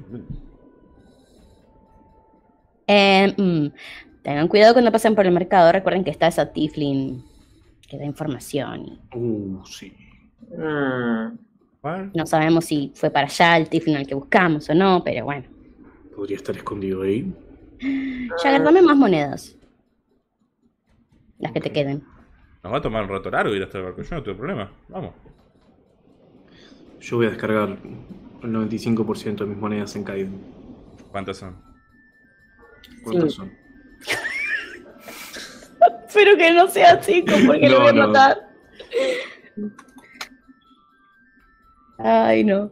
Tengan cuidado cuando pasen por el mercado. Recuerden que está esa Tiflin que da información. sí. ¿Cuál? No sabemos si fue para allá el Tiflin al que buscamos o no, pero bueno. Podría estar escondido ahí. Jagger, dame más monedas. Las que te queden. Nos va a tomar un rato largo ir hasta el barco. Yo no tengo problema. Vamos. Yo voy a descargar el 95% de mis monedas en Kaiden. ¿Cuántas son? ¿Cuántas Sí. son? Espero que no sea así, porque lo voy a No. matar. Ay, no.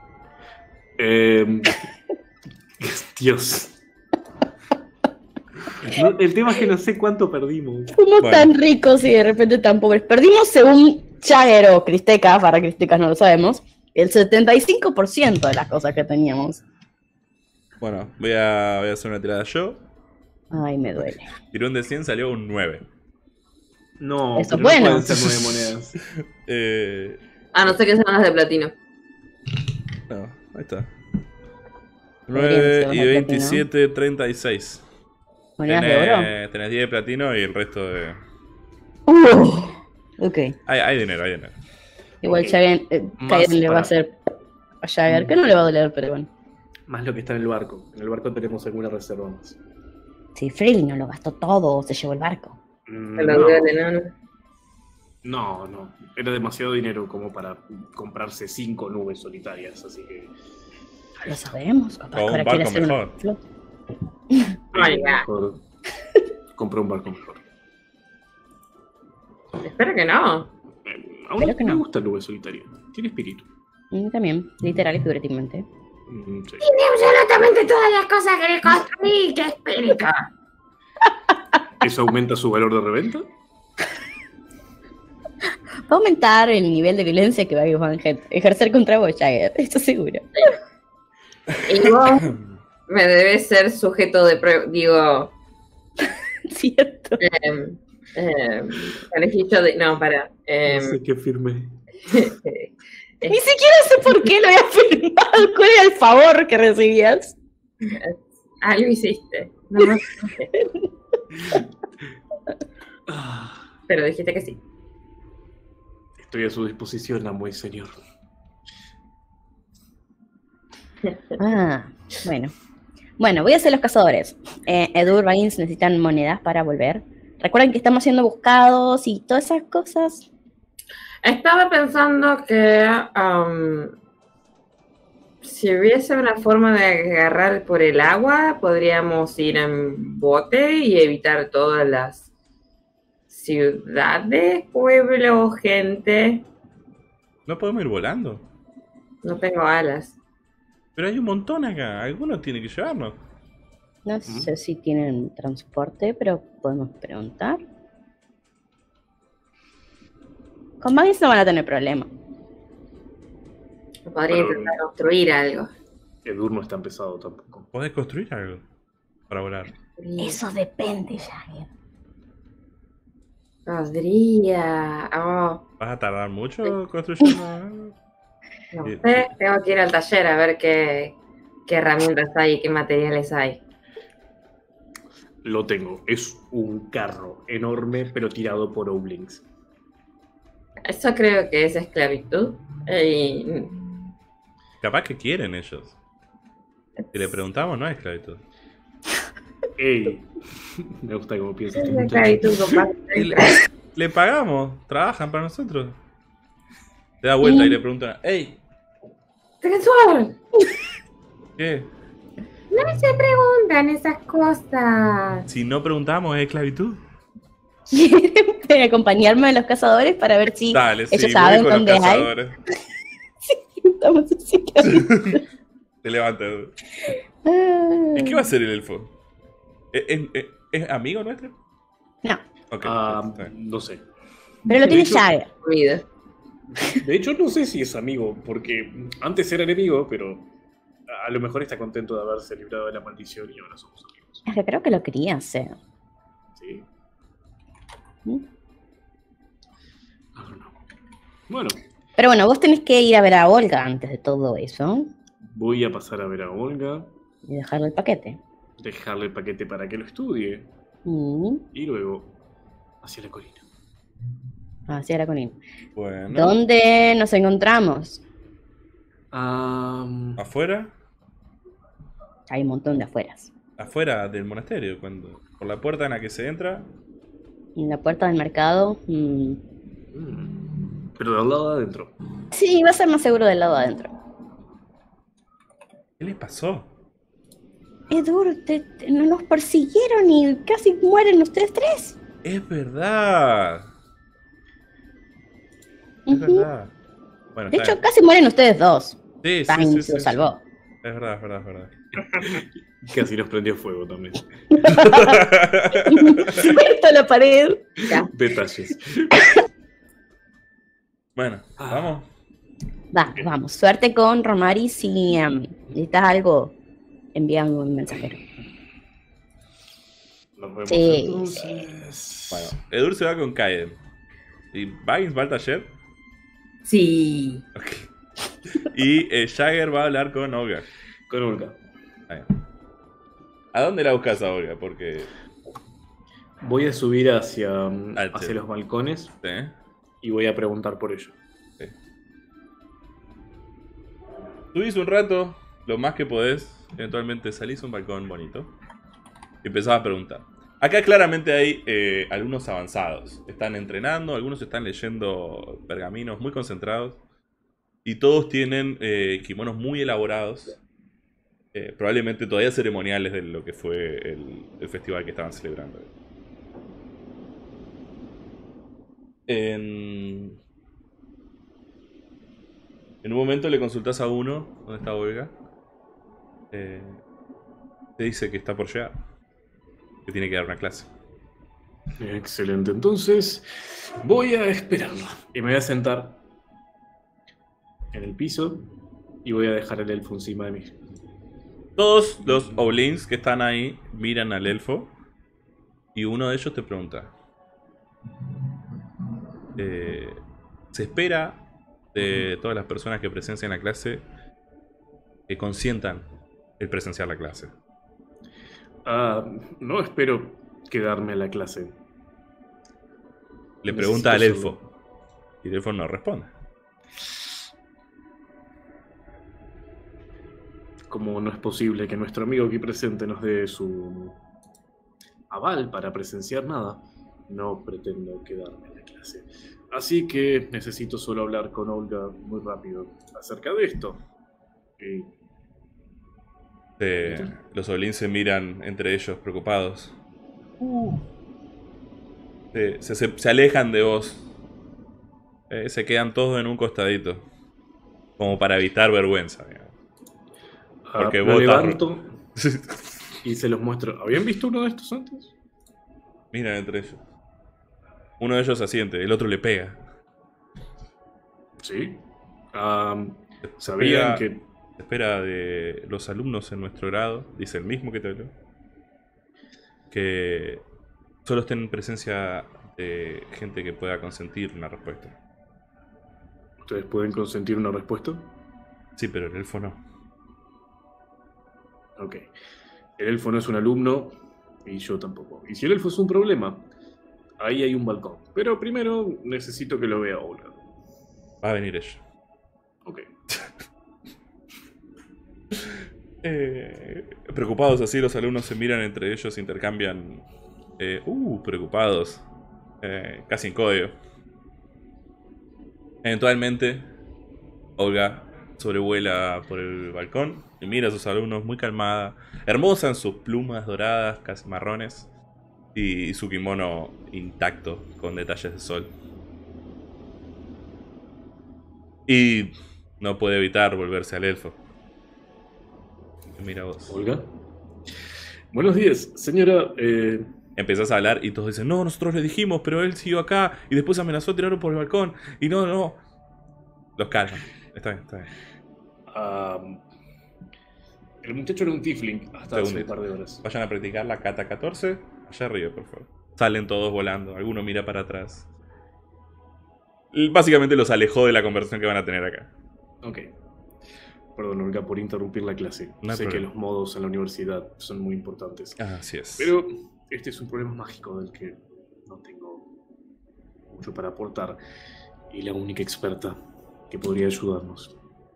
Dios. No, el tema es que no sé cuánto perdimos. Fuimos Bueno. tan ricos y de repente tan pobres. Perdimos según Jagger o Cristecas, para Cristecas no lo sabemos, el 75% de las cosas que teníamos. Bueno, voy a hacer una tirada yo. Ay, me duele. Tiré un de 100, salió un 9. No, Eso pero es bueno. no pueden ser 9 monedas. No sé qué son las de platino. No, ahí está. Deberían 9 ser y de 27, 36. ¿Monedas de oro? Tenés 10 de platino y el resto de... Ok. Hay dinero, hay dinero. Igual Jagger, Más Kaiden le va a para- hacer a Jagger, que no le va a doler, pero bueno. Más lo que está en el barco. En el barco tenemos alguna reserva más. Si Freely no lo gastó todo, se llevó el barco. Se lo dio el enano. No. Era demasiado dinero como para comprarse 5 nubes solitarias, así que... Lo sabremos. Capaz O que un ahora quiere barco hacer una mejor. flota. Ay, ya. Mejor compré un barco mejor. Espero que no. A uno Creo que me no. gusta el nube solitaria. Tiene espíritu. También, literal y figurativamente. Sí. Absolutamente todas las cosas que le construí, qué espíritu. ¿Eso aumenta su valor de reventa? Va a aumentar el nivel de violencia que va a ejercer contra vos, Jagger. Esto seguro. Y vos me debes ser sujeto de prueba. Digo, Cierto. conejillo de. No, para. No sé qué firmé. Ni siquiera sé por qué lo había firmado. ¿Cuál era el favor que recibías? Algo hiciste. No sé. Pero dijiste que sí. Estoy a su disposición, amo y señor. Bueno. Bueno, voy a hacer los cazadores. Edur, Baggins necesitan monedas para volver. Recuerden que estamos siendo buscados y todas esas cosas. Estaba pensando que si hubiese una forma de agarrar por el agua, podríamos ir en bote y evitar todas las ciudades, pueblos, gente. No podemos ir volando. No tengo alas. Pero hay un montón acá. Alguno tiene que llevarnos. No sé si tienen transporte, pero podemos preguntar. Con Baggins no van a tener problema. Podría Bueno, intentar construir algo. Edur no es tan pesado tampoco. ¿Podés construir algo para volar? Eso depende, Jagger. Podría. ¿Vas a tardar mucho construyendo algo? No sé, tengo que ir al taller a ver qué herramientas hay y qué materiales hay. Lo tengo. Es un carro enorme, pero tirado por Oblings. Eso creo que es esclavitud. Y Capaz que quieren ellos. Si le preguntamos, no es esclavitud. ¡Ey! Me gusta cómo piensa este es muchacho. esclavitud con Y le pagamos, trabajan para nosotros. Te da vuelta y le preguntan, ¡Ey! ¡Transform! ¿Qué? No se preguntan esas cosas. Si no preguntamos, ¿es esclavitud? ¿Quieren acompañarme a los cazadores para ver si Dale, sí, ellos voy saben con los dónde hay? cazadores. Estamos así que- Te levantas. ¿Y qué va a hacer el elfo? ¿Es amigo nuestro? No, Ok, está bien. No sé. pero lo De tiene hecho- Jagger. Comida. De hecho, no sé si es amigo, porque antes era enemigo, pero a lo mejor está contento de haberse librado de la maldición y ahora somos amigos. Es que creo que lo quería hacer. Sí. ¿Mm? I don't know. Bueno, Pero bueno, vos tenés que ir a ver a Olga antes de todo eso voy a pasar a ver a Olga, y dejarle el paquete. dejarle el paquete para que lo estudie y luego hacia la colina. Así era con él. Bueno. ¿Dónde nos encontramos? ¿Afuera? Hay un montón de afueras. Afuera del monasterio, por la puerta en la que se entra. En la puerta del mercado. Pero del lado de adentro. Sí, va a ser más seguro del lado de adentro. ¿Qué les pasó? Edur, no nos persiguieron y casi mueren ustedes tres. Es verdad. Es Ujú. verdad. Bueno, De está hecho, casi mueren ustedes dos. bien. Sí, Baggins sí, lo salvó. Es verdad, es verdad, es verdad. Casi nos prendió fuego también. Suelto la pared. Ya. Detalles. Bueno, vamos. Vamos. Suerte con Romari. Si necesitas algo, envía un mensajero. Nos vemos Sí. entonces. Bueno, Edur se va con Kaiden. ¿Y Baggins va al taller? Sí. Ok. Y Jagger va a hablar con Olga. Con Olga. Ahí. ¿A dónde la buscas a Olga? Porque... Voy a subir hacia cielo. los balcones ¿eh? y voy a preguntar por ello. Subís un rato, lo más que podés. Eventualmente salís a un balcón bonito. Y empezás a preguntar. Acá claramente hay alumnos avanzados. Están entrenando, algunos están leyendo pergaminos muy concentrados. Y todos tienen kimonos muy elaborados. Probablemente todavía ceremoniales de lo que fue el festival que estaban celebrando. En un momento le consultás a uno, ¿dónde está Olga? Te dice que está por llegar, que tiene que dar una clase. Excelente, entonces voy a esperarlo. Y me voy a sentar en el piso y voy a dejar el elfo encima de mí. Todos los Oblins que están ahí miran al elfo y uno de ellos te pregunta. Se espera de todas las personas que presencian la clase que consientan el presenciar la clase. No espero quedarme a la clase. Le pregunta al Necesito elfo y el elfo no responde. Como no es posible que nuestro amigo aquí presente nos dé su aval para presenciar nada, no pretendo quedarme en la clase. Así que necesito solo hablar con Olga muy rápido acerca de esto. Y... Los Oblins se miran entre ellos preocupados. Se alejan de vos. Se quedan todos en un costadito. Como para evitar vergüenza. Digamos. Porque lo vos levanto y se los muestro. ¿Habían visto uno de estos antes? Miran entre ellos. Uno de ellos asiente, el otro le pega. Sí. Se ¿Sabían espera- que se espera de los alumnos en nuestro grado, dice el mismo que te habló, que solo estén en presencia de gente que pueda consentir una respuesta. ustedes pueden consentir una respuesta? Sí, pero el elfo no. Ok. El elfo no es un alumno y yo tampoco. Y si el elfo es un problema, ahí hay un balcón. Pero primero necesito que lo vea Olga. Va a venir ella. Ok. Preocupados así, los alumnos se miran entre ellos, intercambian... preocupados. Casi en código. Eventualmente, Olga sobrevuela por el balcón y mira a sus alumnos muy calmada, hermosa en sus plumas doradas, casi marrones, y su kimono intacto con detalles de sol. Y no puede evitar volverse al elfo. Mira vos. Olga. Buenos días, señora. Empezás a hablar y todos dicen, no, nosotros le dijimos, pero él siguió acá y después amenazó a tirarlo por el balcón. Y no. Los calman. Está bien. El muchacho era un tiefling hasta hace un Segundito. par de horas. Vayan a practicar la Kata 14 allá arriba, por favor. Salen todos volando, alguno mira para atrás. Básicamente los alejó de la conversación que van a tener acá. Ok. Perdón, Olga, por interrumpir la clase. No hay sé que problema. los modos en la universidad son muy importantes. Así es. Pero este es un problema mágico del que no tengo mucho para aportar. Y la única experta que podría ayudarnos.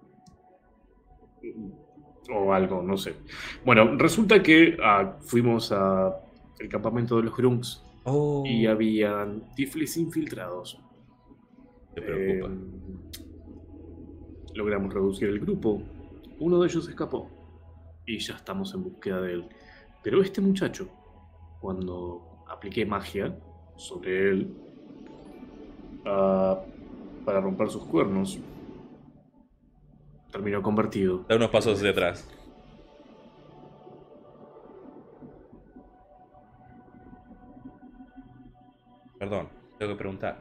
O algo, no sé. Bueno, resulta que fuimos al campamento de los Grunts Oh, y habían tiflis infiltrados. te preocupa. Logramos reducir el grupo. Uno de ellos escapó. Y ya estamos en búsqueda de él. Pero este muchacho, cuando apliqué magia sobre él para romper sus cuernos, terminó convertido. Da unos pasos hacia atrás. Perdón, tengo que preguntar.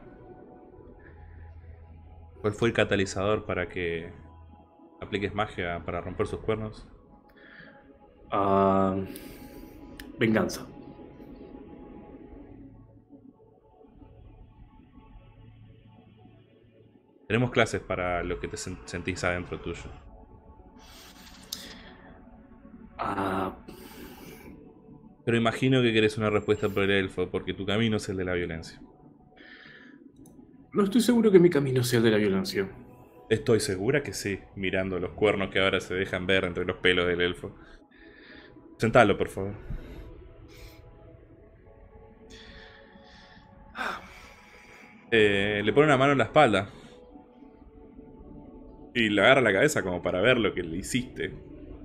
¿Cuál fue el catalizador para que apliques magia para romper sus cuernos? Venganza. Tenemos clases para lo que te sentís adentro tuyo. Pero imagino que querés una respuesta por el elfo, porque tu camino es el de la violencia. No estoy seguro que mi camino sea el de la violencia. Estoy segura que sí, mirando los cuernos que ahora se dejan ver entre los pelos del elfo. Sentalo, por favor. Le pone una mano en la espalda. Y le agarra la cabeza como para ver lo que le hiciste.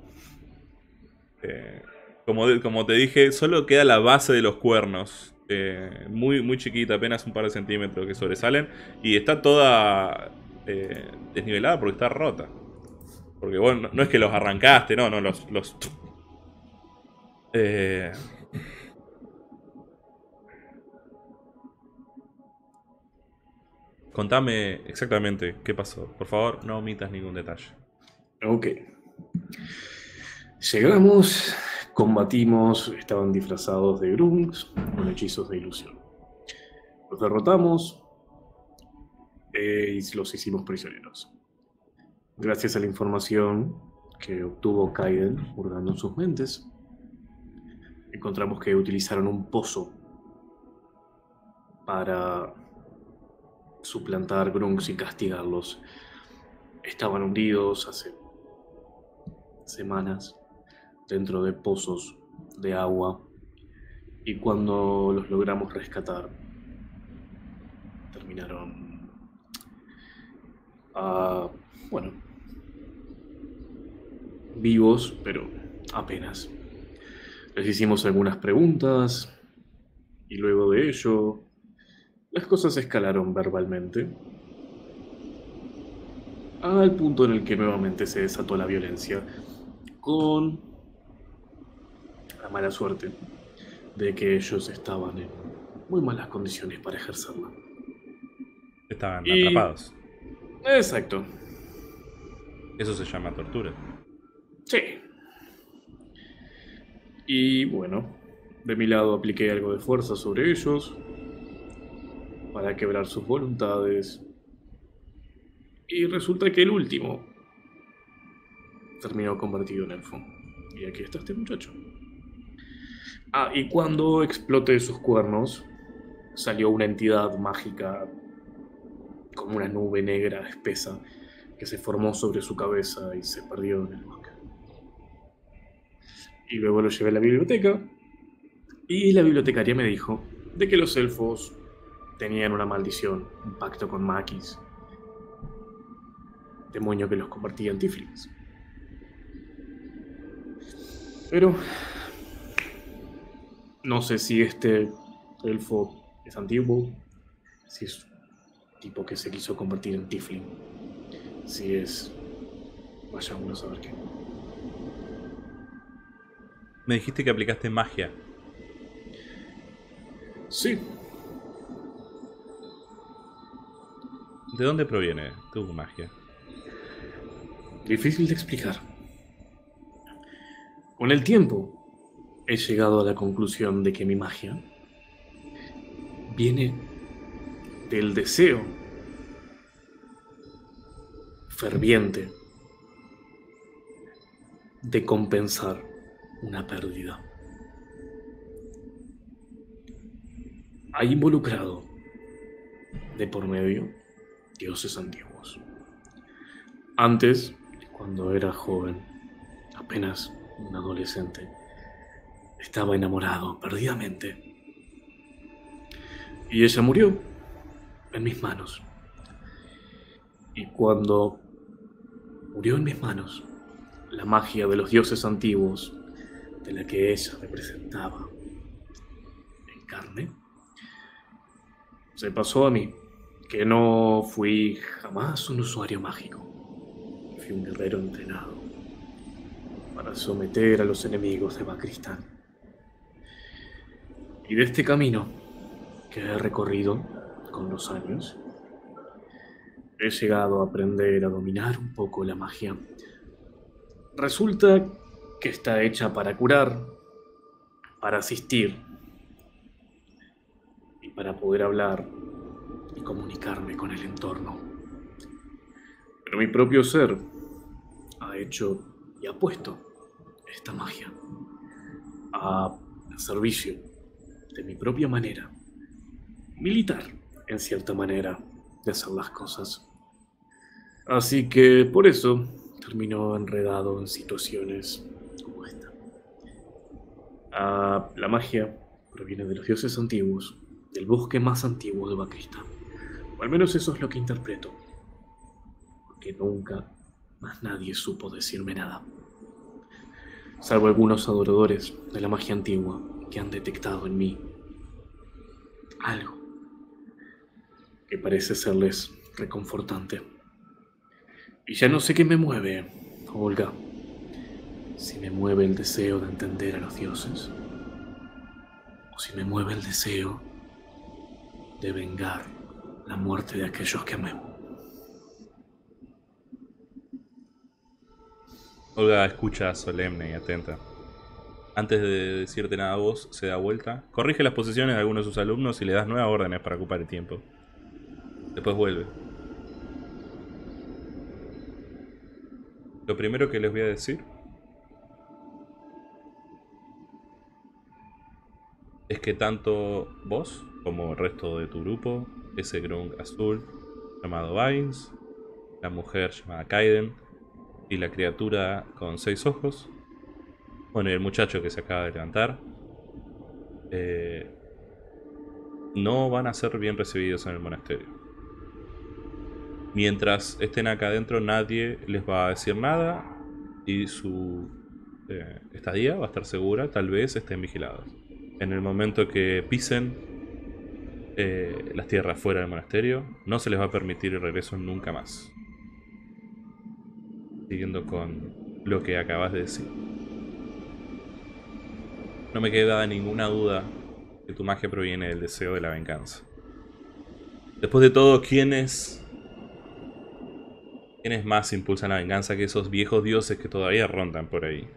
Como te dije, solo queda la base de los cuernos. Muy, muy chiquita, apenas un par de centímetros que sobresalen. Y está toda desnivelada porque está rota. Porque bueno, no es que los arrancaste, no, los... Contame exactamente qué pasó. Por favor, no omitas ningún detalle. Ok. Llegamos, combatimos, estaban disfrazados de grunts con hechizos de ilusión. Los derrotamos y los hicimos prisioneros. Gracias a la información que obtuvo Kaiden hurgando en sus mentes, encontramos que utilizaron un pozo para suplantar grunts y castigarlos. Estaban hundidos hace semanas dentro de pozos de agua y cuando los logramos rescatar terminaron vivos, pero apenas. Les hicimos algunas preguntas y luego de ello las cosas escalaron verbalmente al punto en el que nuevamente se desató la violencia, con la mala suerte de que ellos estaban en muy malas condiciones para ejercerla. Estaban atrapados. Exacto. Eso se llama tortura. Sí. Y bueno, de mi lado apliqué algo de fuerza sobre ellos para quebrar sus voluntades. Y resulta que el último terminó convertido en elfo. Y aquí está este muchacho. Y cuando exploté sus cuernos, salió una entidad mágica como una nube negra espesa que se formó sobre su cabeza y se perdió en el bosque. Y luego lo llevé a la biblioteca y la bibliotecaria me dijo de que los elfos tenían una maldición, un pacto con Makis, demonio que los convertía en tieflings. Pero no sé si este elfo es antiguo, si es un tipo que se quiso convertir en tiefling, si es... vaya uno a saber qué. Me dijiste que aplicaste magia. Sí. ¿De dónde proviene tu magia? Difícil de explicar. Con el tiempo, he llegado a la conclusión de que mi magia viene del deseo ferviente de compensar una pérdida. Ha involucrado de por medio dioses antiguos. Antes, cuando era joven, apenas un adolescente, estaba enamorado perdidamente. Y ella murió en mis manos. Y cuando murió en mis manos, la magia de los dioses antiguos, de la que ella representaba en carne, se pasó a mí, que no fui jamás un usuario mágico. Fui un guerrero entrenado para someter a los enemigos de Bakristán. Y de este camino que he recorrido con los años, he llegado a aprender a dominar un poco la magia. Resulta que está hecha para curar, para asistir y para poder hablar y comunicarme con el entorno. Pero mi propio ser ha hecho y ha puesto esta magia a servicio de mi propia manera, militar en cierta manera de hacer las cosas. Así que por eso termino enredado en situaciones como esta. La magia proviene de los dioses antiguos, del bosque más antiguo de Bacrista. O al menos eso es lo que interpreto. Porque nunca más nadie supo decirme nada. Salvo algunos adoradores de la magia antigua que han detectado en mí algo que parece serles reconfortante. Y ya no sé qué me mueve, Olga. Si me mueve el deseo de entender a los dioses, o si me mueve el deseo de vengar la muerte de aquellos que amé. Olga escucha solemne y atenta. Antes de decirte nada a vos, se da vuelta, corrige las posiciones de algunos de sus alumnos y le das nuevas órdenes para ocupar el tiempo. Después vuelve. Lo primero que les voy a decir es que tanto vos como el resto de tu grupo, ese Grung azul llamado Vines, la mujer llamada Kaiden y la criatura con 6 ojos, bueno, y el muchacho que se acaba de levantar, no van a ser bien recibidos en el monasterio. Mientras estén acá adentro, nadie les va a decir nada y su estadía va a estar segura. Tal vez estén vigilados. En el momento que pisen las tierras fuera del monasterio, no se les va a permitir el regreso nunca más. Siguiendo con lo que acabas de decir. No me queda ninguna duda que tu magia proviene del deseo de la venganza. Después de todo, ¿quiénes más impulsan la venganza que esos viejos dioses que todavía rondan por ahí?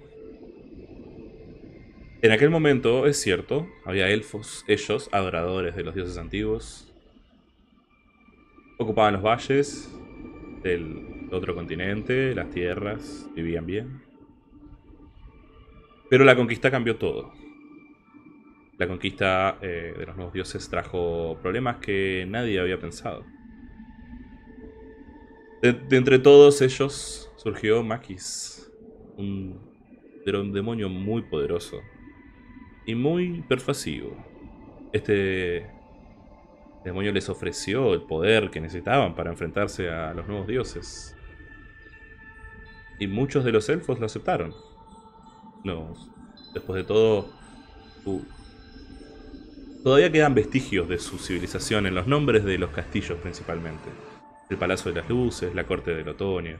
En aquel momento, es cierto, había elfos, ellos, adoradores de los dioses antiguos. Ocupaban los valles del otro continente, las tierras, vivían bien. Pero la conquista cambió todo. La conquista de los nuevos dioses trajo problemas que nadie había pensado. De entre todos ellos surgió Makis, un demonio muy poderoso y muy persuasivo. Este demonio les ofreció el poder que necesitaban para enfrentarse a los nuevos dioses. Y muchos de los elfos lo aceptaron. No, después de todo, todavía quedan vestigios de su civilización en los nombres de los castillos principalmente. El Palacio de las Luces, la Corte del Otoño,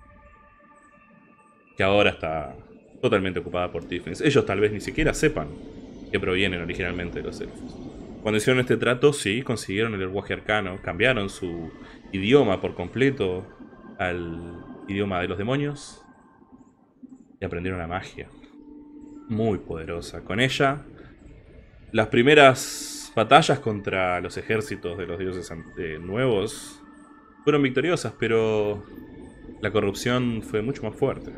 que ahora está totalmente ocupada por Tieflings. Ellos tal vez ni siquiera sepan que provienen originalmente de los elfos. Cuando hicieron este trato, sí, consiguieron el lenguaje arcano, cambiaron su idioma por completo al idioma de los demonios y aprendieron la magia. Muy poderosa. Con ella, las primeras batallas contra los ejércitos de los dioses nuevos fueron victoriosas, pero la corrupción fue mucho más fuerte.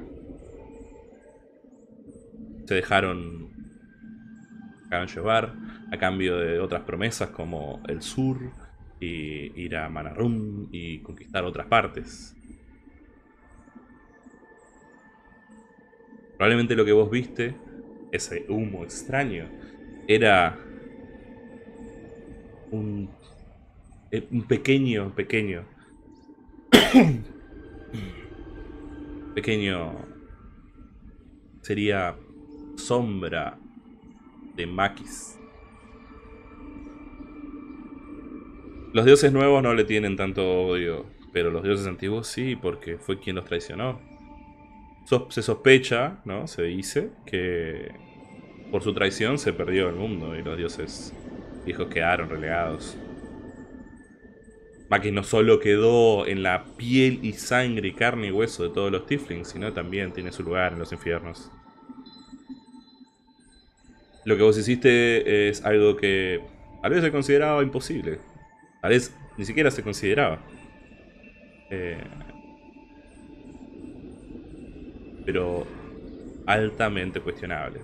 Se dejaron llevar a cambio de otras promesas como el sur, y ir a Manarum y conquistar otras partes. Probablemente lo que vos viste, ese humo extraño, era un pequeño sería sombra de Makis. Los dioses nuevos no le tienen tanto odio, pero los dioses antiguos sí, porque fue quien los traicionó. Se sospecha, ¿no? Se dice que por su traición se perdió el mundo y los dioses viejos quedaron relegados. Maki no solo quedó en la piel y sangre y carne y hueso de todos los tieflings, sino también tiene su lugar en los infiernos. Lo que vos hiciste es algo que tal vez se consideraba imposible. Tal vez ni siquiera se consideraba. Pero altamente cuestionable.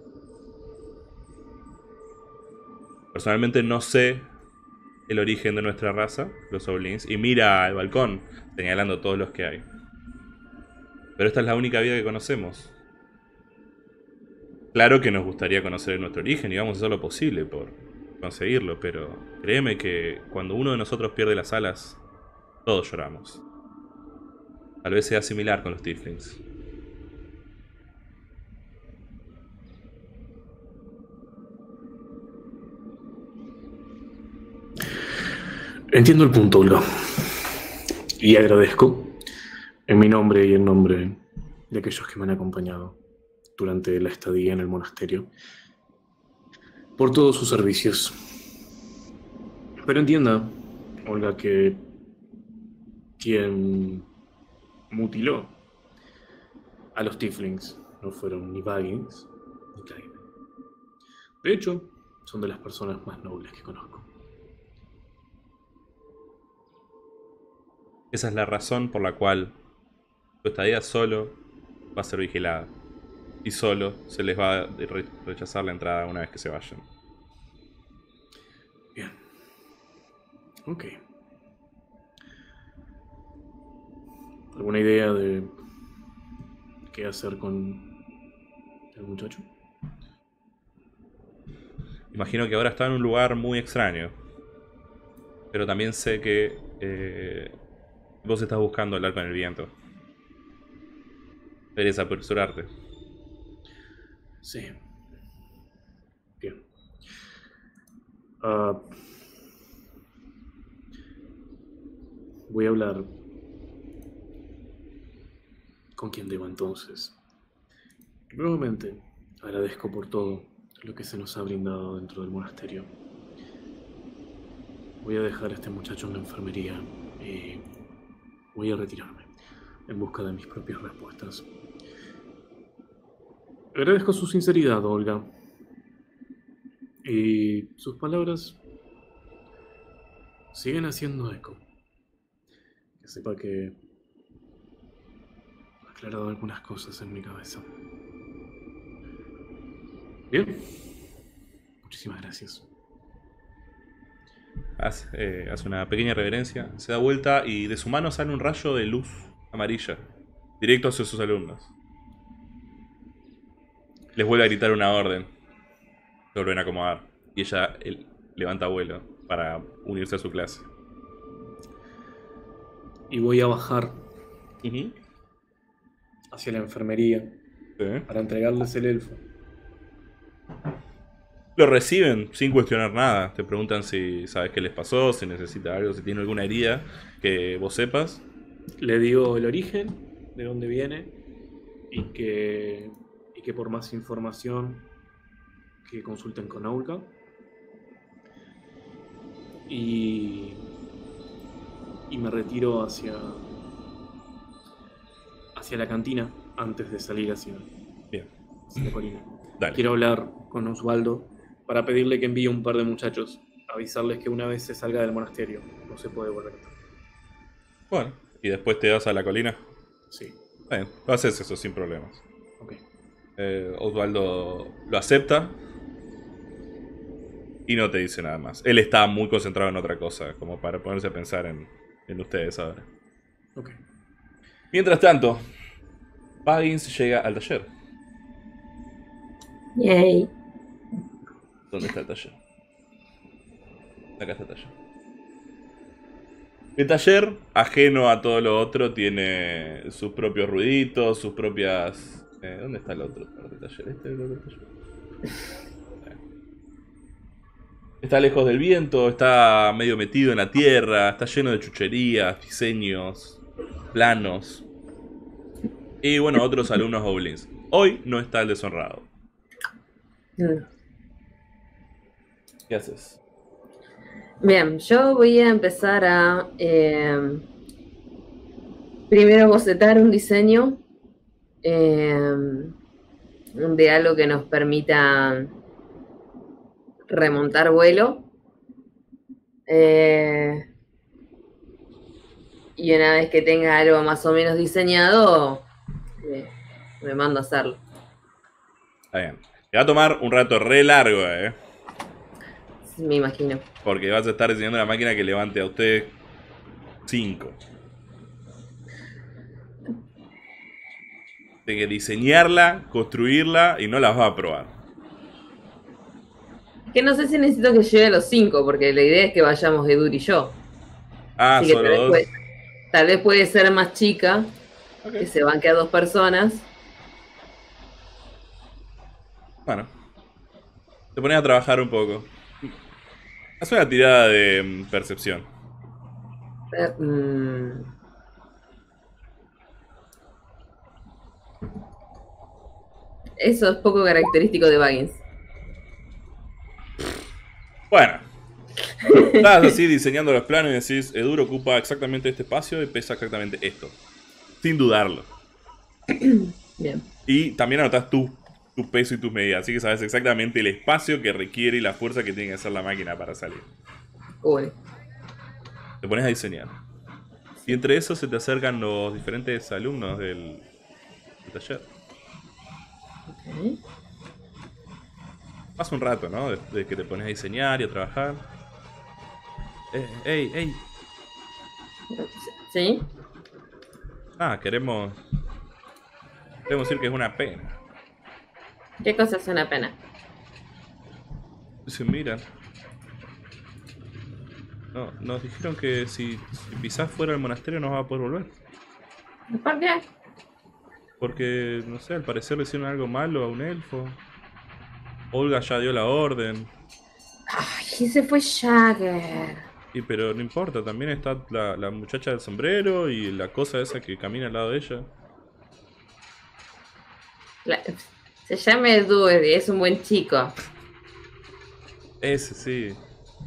Personalmente no sé el origen de nuestra raza, los Oblins, y mira al balcón, señalando todos los que hay. Pero esta es la única vida que conocemos. Claro que nos gustaría conocer nuestro origen y vamos a hacer lo posible por conseguirlo, pero créeme que cuando uno de nosotros pierde las alas, todos lloramos. Tal vez sea similar con los tieflings. Entiendo el punto, Ulo. Y agradezco, en mi nombre y en nombre de aquellos que me han acompañado durante la estadía en el monasterio, por todos sus servicios. Pero entienda, Olga, que quien mutiló a los tieflings no fueron ni Baggins ni Caine. De hecho, son de las personas más nobles que conozco. Esa es la razón por la cual tu estadía solo va a ser vigilada. Y solo se les va a rechazar la entrada una vez que se vayan. Bien. Ok. ¿Alguna idea de qué hacer con el muchacho? Imagino que ahora está en un lugar muy extraño. Pero también sé que vos estás buscando hablar con el viento. Deberías apresurarte. Sí. Bien. Voy a hablar con quien deba entonces. Nuevamente, agradezco por todo lo que se nos ha brindado dentro del monasterio. Voy a dejar a este muchacho en la enfermería y voy a retirarme en busca de mis propias respuestas. Agradezco su sinceridad, Olga. Y sus palabras siguen haciendo eco. Que sepa que ha aclarado algunas cosas en mi cabeza. Bien. Muchísimas gracias. Hace una pequeña reverencia, se da vuelta y de su mano sale un rayo de luz amarilla, directo hacia sus alumnos. Les vuelve a gritar una orden. Se vuelven a acomodar. Y ella levanta vuelo para unirse a su clase. Y voy a bajar hacia la enfermería para entregarles el elfo. Lo reciben sin cuestionar nada. Te preguntan si sabes qué les pasó, si necesita algo, si tiene alguna herida que vos sepas. Le digo el origen, de dónde viene, y que por más información que consulten con Olga. Y me retiro hacia la cantina antes de salir hacia la colina. Dale. Quiero hablar con Osvaldo para pedirle que envíe un par de muchachos, avisarles que una vez se salga del monasterio no se puede volver a entrar. Bueno, y después te vas a la colina. Sí. Bien, lo haces eso sin problemas. Ok. Osvaldo lo acepta y no te dice nada más. Él está muy concentrado en otra cosa, como para ponerse a pensar en ustedes ahora. Ok. Mientras tanto, Baggins llega al taller. Yay. ¿Dónde está el taller? Acá está el taller. El taller, ajeno a todo lo otro, tiene sus propios ruiditos, sus propias... ¿Dónde está el otro parte del taller? ¿Este es el otro taller? Está lejos del viento, está medio metido en la tierra, está lleno de chucherías, diseños, planos. Y bueno, otros alumnos goblins. Hoy no está el deshonrado. ¿Qué haces? Bien, yo voy a empezar a primero bocetar un diseño de algo que nos permita remontar vuelo. Y una vez que tenga algo más o menos diseñado, me mando a hacerlo. Está bien. Te va a tomar un rato re largo, Me imagino. porque vas a estar diseñando una máquina que levante a usted 5. De que diseñarla, construirla y no las vas a probar. Que no sé si necesito que llegue a los 5, porque la idea es que vayamos Edur y yo. Ah, Así que solo 2. tal vez puede ser más chica, Ok. que se banque a 2 personas. Bueno. Te pones a trabajar un poco. Haz una tirada de percepción. Eso es poco característico de Baggins. Bueno. Estás así diseñando los planos y decís, Edur ocupa exactamente este espacio y pesa exactamente esto. Sin dudarlo. Bien. Y también anotás tu peso y tus medidas, así que sabes exactamente el espacio que requiere y la fuerza que tiene que hacer la máquina para salir. Uy. Te pones a diseñar. Y entre esos se te acercan los diferentes alumnos del taller. Ok. Pasa un rato, ¿no? De que te pones a diseñar y a trabajar. ¡Ey! ¿Sí? Queremos decir que es una pena. ¿Qué cosa es una pena? Se miran. No, nos dijeron que si pisás fuera del monasterio no vas a poder volver. ¿Por qué? Porque, no sé, al parecer le hicieron algo malo a un elfo. Olga ya dio la orden. Ay, ese fue Jagger. Pero no importa, también está la muchacha del sombrero y la cosa esa que camina al lado de ella. Se llama Edur y es un buen chico. Ese sí.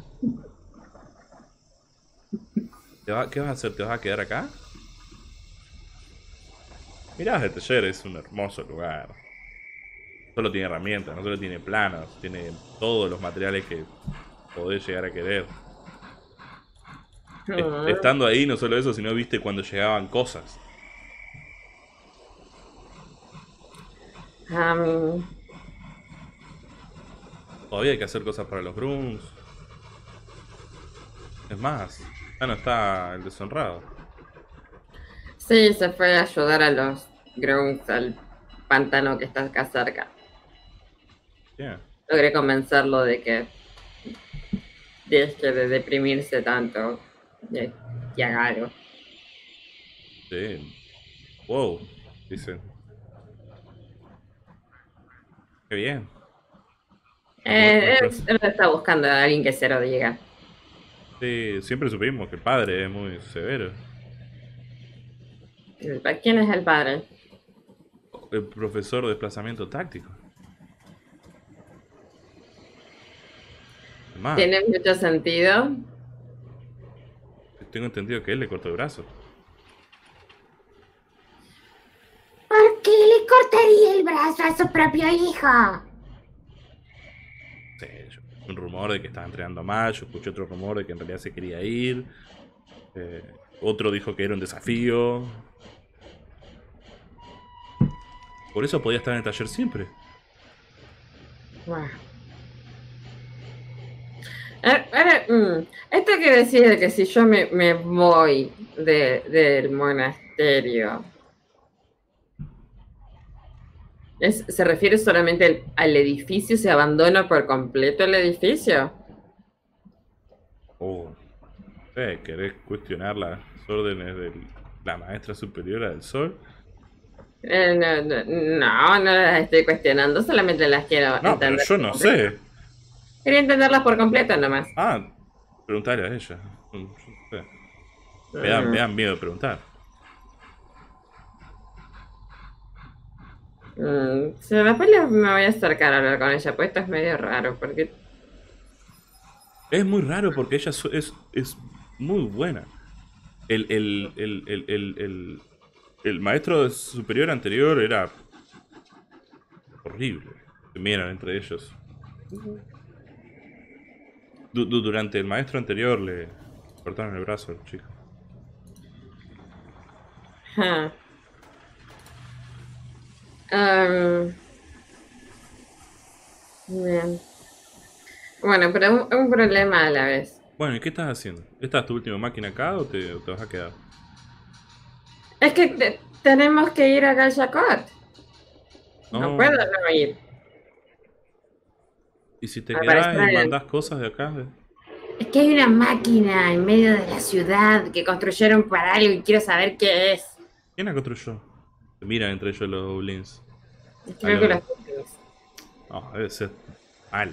¿Qué vas a hacer? ¿Te vas a quedar acá? Mirá, el taller es un hermoso lugar. Solo tiene herramientas, no solo tiene planos, tiene todos los materiales que podés llegar a querer. Estando ahí, no solo eso, sino viste cuando llegaban cosas. Todavía hay que hacer cosas para los Grunts. Es más, ya no está el deshonrado. Sí, se fue a ayudar a los Grunts al pantano que está acá cerca. Yeah. Logré convencerlo de que deje de deprimirse tanto y haga algo. Sí. Wow, dicen. Qué bien. Él está buscando a alguien que se lo diga. Sí, siempre supimos que el padre es muy severo. ¿Quién es el padre? El profesor de desplazamiento táctico. Además, Tiene mucho sentido. tengo entendido que él le cortó el brazo. ¿Por qué le cortaría el brazo a su propio hijo? Sí, un rumor de que estaba entrenando mal. Yo escuché otro rumor de que en realidad se quería ir. Otro dijo que era un desafío. Por eso podía estar en el taller siempre. Esto quiere decir que si yo me voy del monasterio, ¿se refiere solamente al edificio? ¿Se abandona por completo el edificio? ¿Querés cuestionar las órdenes de la maestra superiora del sol? No las estoy cuestionando, solamente las quiero No, entender. pero yo no sé. Quería entenderlas por completo nomás. Preguntarle a ella. Yo no sé. Me dan miedo de preguntar. Después me voy a acercar a hablar con ella, pues esto es medio raro, porque Es muy raro porque ella es muy buena. El maestro superior anterior era horrible. Se miran entre ellos. Durante el maestro anterior le cortaron el brazo al chico. Ajá. Am, bien. Bueno, pero un problema a la vez. Bueno, ¿y qué estás haciendo? ¿Esta es tu última máquina acá o te vas a quedar? Es que tenemos que ir a Gallacot. No No. puedo no ir. ¿Y si te Al quedás y parecer, mandás cosas de acá? Es que hay una máquina en medio de la ciudad que construyeron para algo y quiero saber qué es. ¿Quién la construyó? Se miran entre ellos los goblins. A Creo que los... No, debe ser mala.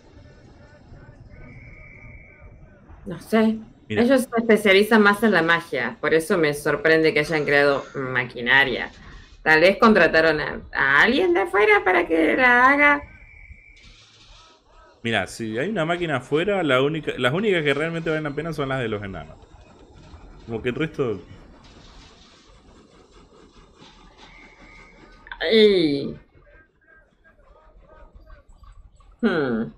No sé. Mira, Ellos se especializan más en la magia. Por eso me sorprende que hayan creado maquinaria. Tal vez contrataron a alguien de afuera para que la haga. mira, si hay una máquina afuera, las únicas que realmente valen la pena son las de los enanos. Como que el resto. Ay. Hmm.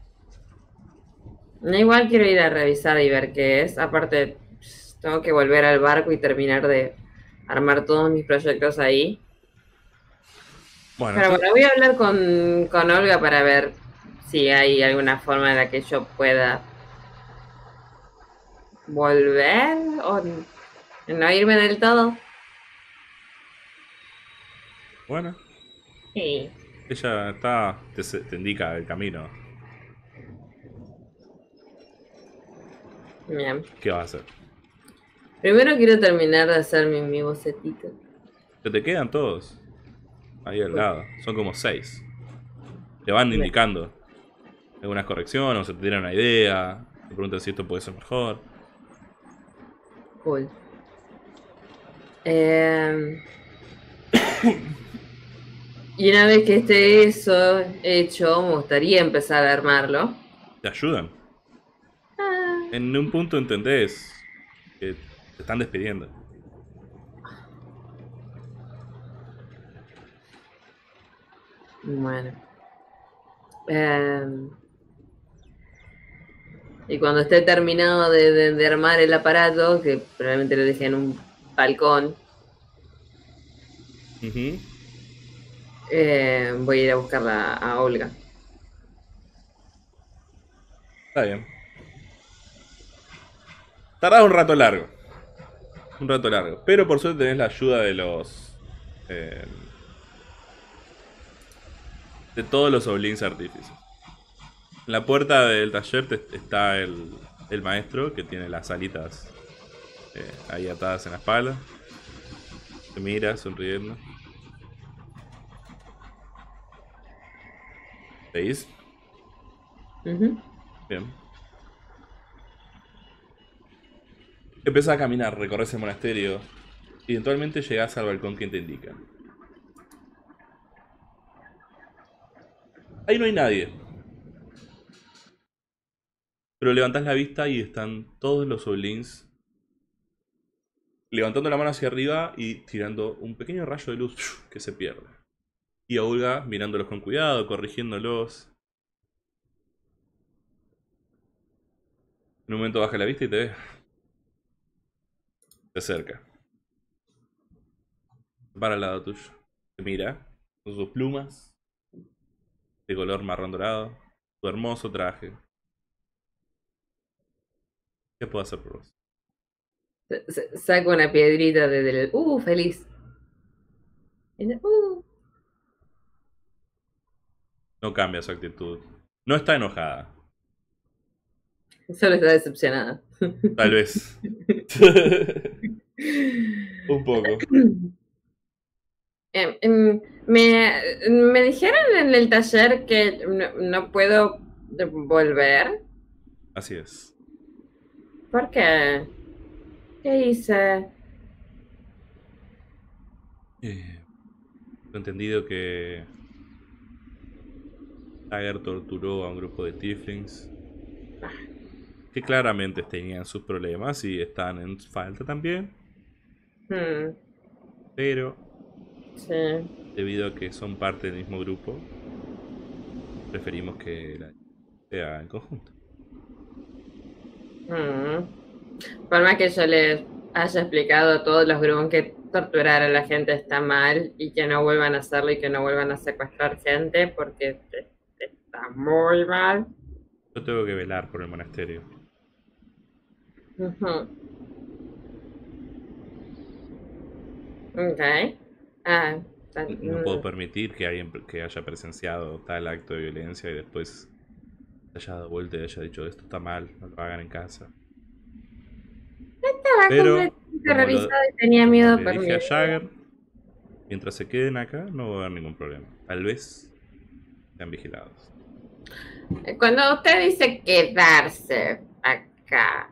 Igual quiero ir a revisar y ver qué es. Aparte, tengo que volver al barco y terminar de armar todos mis proyectos ahí. Bueno, Pero bueno, voy a hablar con Olga para ver si hay alguna forma en la que yo pueda volver o no irme del todo. bueno, Sí. ella te indica el camino. Bien. ¿Qué vas a hacer? Primero quiero terminar de hacer mi bocetito. Te quedan todos ahí al lado. Son como 6. Te van Bien. indicando algunas correcciones, o se te tiran una idea. Te preguntan si esto puede ser mejor. Cool. Eh, y una vez que esté eso hecho, me gustaría empezar a armarlo. Te ayudan. Ah, En un punto entendés que te están despidiendo. bueno. Y cuando esté terminado de armar el aparato, que probablemente lo dejé en un balcón, Ujú. voy a ir a buscarla a Olga. Está bien. Tardás un rato largo. Un rato largo. Pero por suerte tenés la ayuda de los. eh, de todos los Oblins artífices. En la puerta del taller está el maestro que tiene las alitas ahí atadas en la espalda. Te mira sonriendo. ¿Veis? Ujú. Bien. Empezás a caminar, recorres el monasterio y eventualmente llegás al balcón que te indica. Ahí no hay nadie. Pero levantás la vista y están todos los Oblins levantando la mano hacia arriba y tirando un pequeño rayo de luz que se pierde. Y a Olga mirándolos con cuidado, corrigiéndolos. En un momento baja la vista y te ve. Se acerca. Se para al lado tuyo. Te mira con sus plumas de color marrón dorado. Tu hermoso traje. ¿Qué puedo hacer por vos? Saco una piedrita desde el... feliz. No cambia su actitud. No está enojada. Solo está decepcionada. Tal vez. Un poco. Me dijeron en el taller que no puedo volver. Así es. ¿Por qué? ¿Qué hice? He entendido que Tiger torturó a un grupo de tieflings que claramente tenían sus problemas y están en falta también, Hmm, pero sí. debido a que son parte del mismo grupo, preferimos que la sea en conjunto. Por más que yo les haya explicado a todos los Grun que torturar a la gente está mal y que no vuelvan a hacerlo y que no vuelvan a secuestrar gente porque está muy mal. Yo tengo que velar por el monasterio. Ujú. Ok. Ah, No puedo permitir que alguien que haya presenciado tal acto de violencia y después haya dado vuelta y haya dicho esto está mal, no lo hagan en casa. estaba Pero, completamente como revisado y tenía miedo le por dije mi a vida. Jagger, mientras se queden acá no va a haber ningún problema. Tal vez sean vigilados. Cuando usted dice quedarse acá,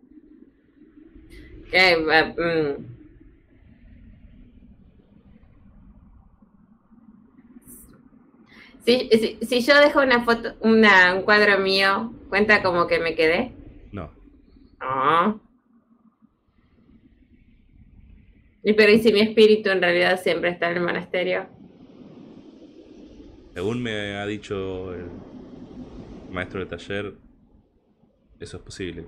que, si yo dejo una foto, un cuadro mío, ¿cuenta como que me quedé? No, No. ¿Y si mi espíritu en realidad siempre está en el monasterio? según me ha dicho el maestro de taller, eso es posible.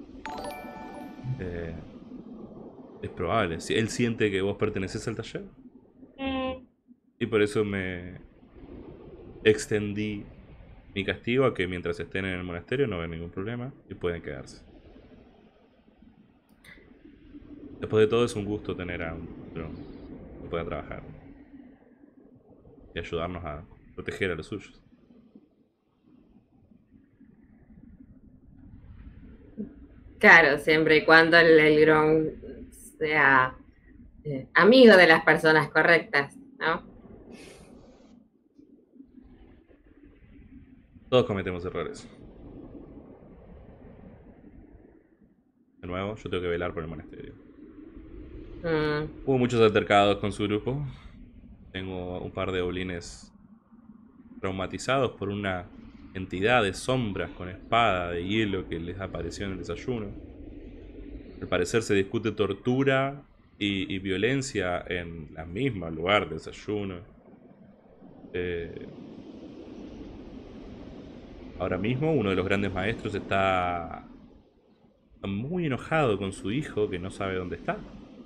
Es probable. Si él siente que vos perteneces al taller. Y por eso me extendí mi castigo a que mientras estén en el monasterio no hay ningún problema y pueden quedarse. Después de todo es un gusto tener a un dron que pueda trabajar y ayudarnos a proteger a los suyos. Claro, siempre y cuando el Gron sea amigo de las personas correctas, ¿no? Todos cometemos errores. De nuevo, yo tengo que velar por el monasterio. Hubo muchos altercados con su grupo. Tengo un par de oblines traumatizados por una entidad de sombras con espada de hielo que les apareció en el desayuno. Al parecer se discute tortura y violencia en la misma lugar de desayuno. Ahora mismo uno de los grandes maestros está muy enojado con su hijo que no sabe dónde está.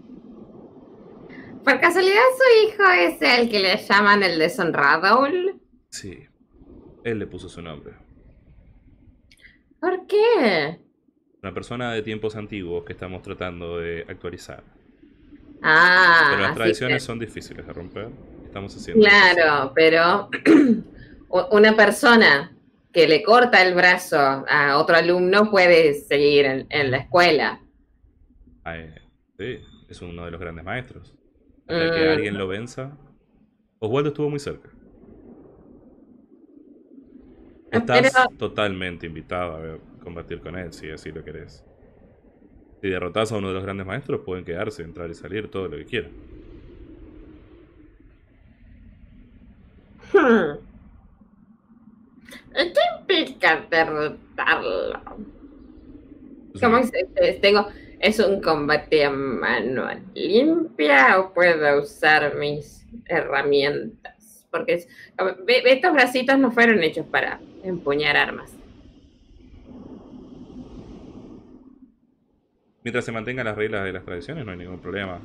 ¿Por casualidad su hijo es el que le llaman el deshonrado? Sí, él le puso su nombre. ¿Por qué? Una persona de tiempos antiguos que estamos tratando de actualizar. Ah, Pero las así tradiciones que- son difíciles de romper. Estamos haciendo Claro, pero una persona que le corta el brazo a otro alumno puede seguir en la escuela. Sí, es uno de los grandes maestros. Hasta que alguien lo venza. Oswaldo estuvo muy cerca. Estás Pero totalmente invitado a combatir con él, si así lo querés. Si derrotás a uno de los grandes maestros, pueden quedarse, entrar y salir, todo lo que quieran. ¿qué implica derrotarlo? Es ¿Cómo un- es un combate a mano limpia o puedo usar mis herramientas? Porque estos bracitos no fueron hechos para empuñar armas. Mientras se mantengan las reglas de las tradiciones, no hay ningún problema.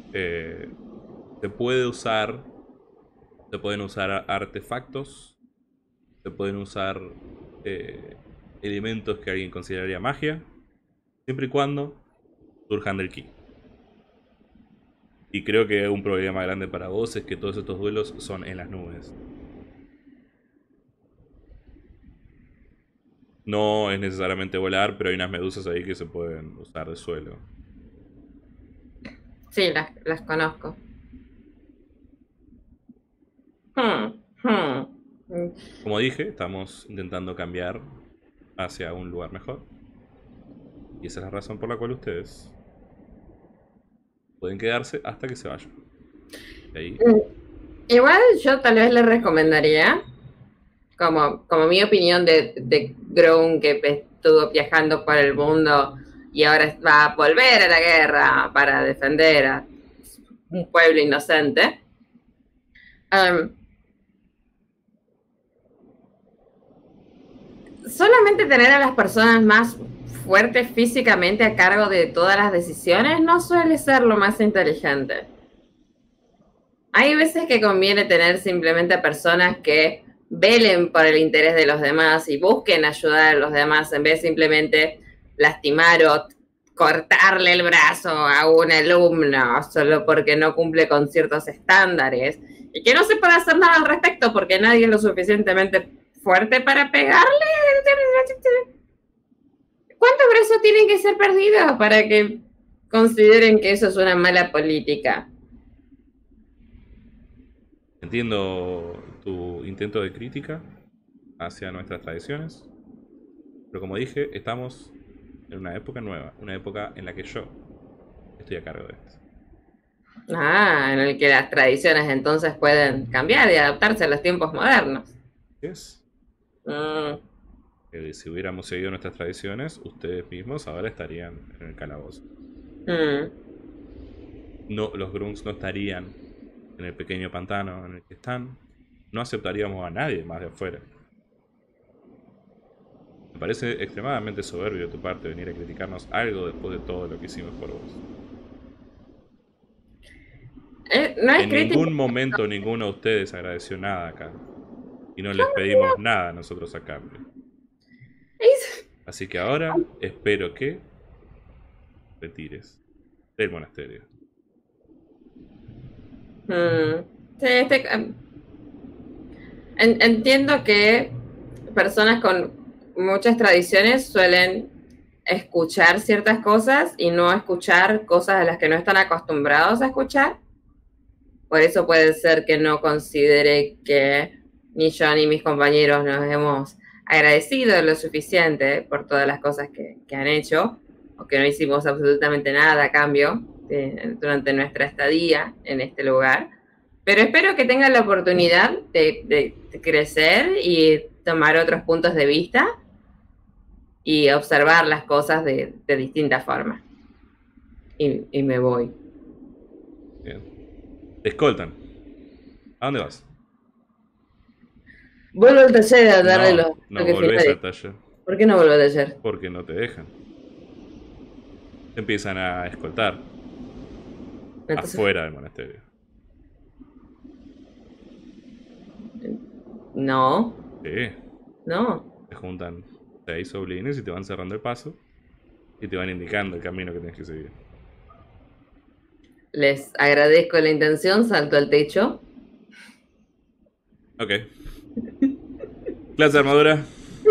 Se puede usar. Se pueden usar artefactos. Se pueden usar elementos que alguien consideraría magia. Siempre y cuando surjan del ki. Y creo que un problema grande para vos es que todos estos duelos son en las nubes. No es necesariamente volar, pero hay unas medusas ahí que se pueden usar de suelo. Sí, las conozco. Hmm. Como dije, estamos intentando cambiar hacia un lugar mejor. Y esa es la razón por la cual ustedes pueden quedarse hasta que se vayan. Y ahí, Igual yo tal vez le recomendaría, como mi opinión de Grown, que estuvo viajando por el mundo y ahora va a volver a la guerra para defender a un pueblo inocente. Solamente tener a las personas más fuertes físicamente a cargo de todas las decisiones no suele ser lo más inteligente. Hay veces que conviene tener simplemente a personas que velen por el interés de los demás y busquen ayudar a los demás en vez de simplemente lastimar o cortarle el brazo a un alumno solo porque no cumple con ciertos estándares y que no se puede hacer nada al respecto porque nadie es lo suficientemente fuerte para pegarle. ¿Cuántos brazos tienen que ser perdidos para que consideren que eso es una mala política? Entiendo tu intento de crítica hacia nuestras tradiciones, pero como dije, estamos en una época nueva, una época en la que yo estoy a cargo de esto. En el que las tradiciones entonces pueden cambiar y adaptarse a los tiempos modernos. ¿Qué es? Mm. Si hubiéramos seguido nuestras tradiciones, ustedes mismos ahora estarían en el calabozo. No, los grunts no estarían en el pequeño pantano en el que están. No aceptaríamos a nadie más de afuera. Me parece extremadamente soberbio de tu parte venir a criticarnos algo después de todo lo que hicimos por vos. No es En crítica. ningún momento ninguno de ustedes agradeció nada acá. Y no les pedimos nada a nosotros a cambio. Así que ahora espero que retires del monasterio. Sí, entiendo que personas con muchas tradiciones suelen escuchar ciertas cosas y no escuchar cosas a las que no están acostumbrados a escuchar. Por eso puede ser que no considere que ni yo ni mis compañeros nos hemos agradecido lo suficiente por todas las cosas que han hecho, o que no hicimos absolutamente nada a cambio durante nuestra estadía en este lugar. Pero espero que tengan la oportunidad de crecer y tomar otros puntos de vista y observar las cosas de distintas formas. Y me voy. Bien. Te escoltan. ¿A dónde vas? Vuelvo al taller a darle No volvés al taller. ¿Por qué no vuelvo al taller? Porque no te dejan. Te empiezan a escoltar. Entonces, afuera del monasterio. No, Sí. no. Te juntan 6 soblines y te van cerrando el paso. Y te van indicando el camino que tienes que seguir. Les agradezco la intención, salto al techo. Ok. Clase de armadura.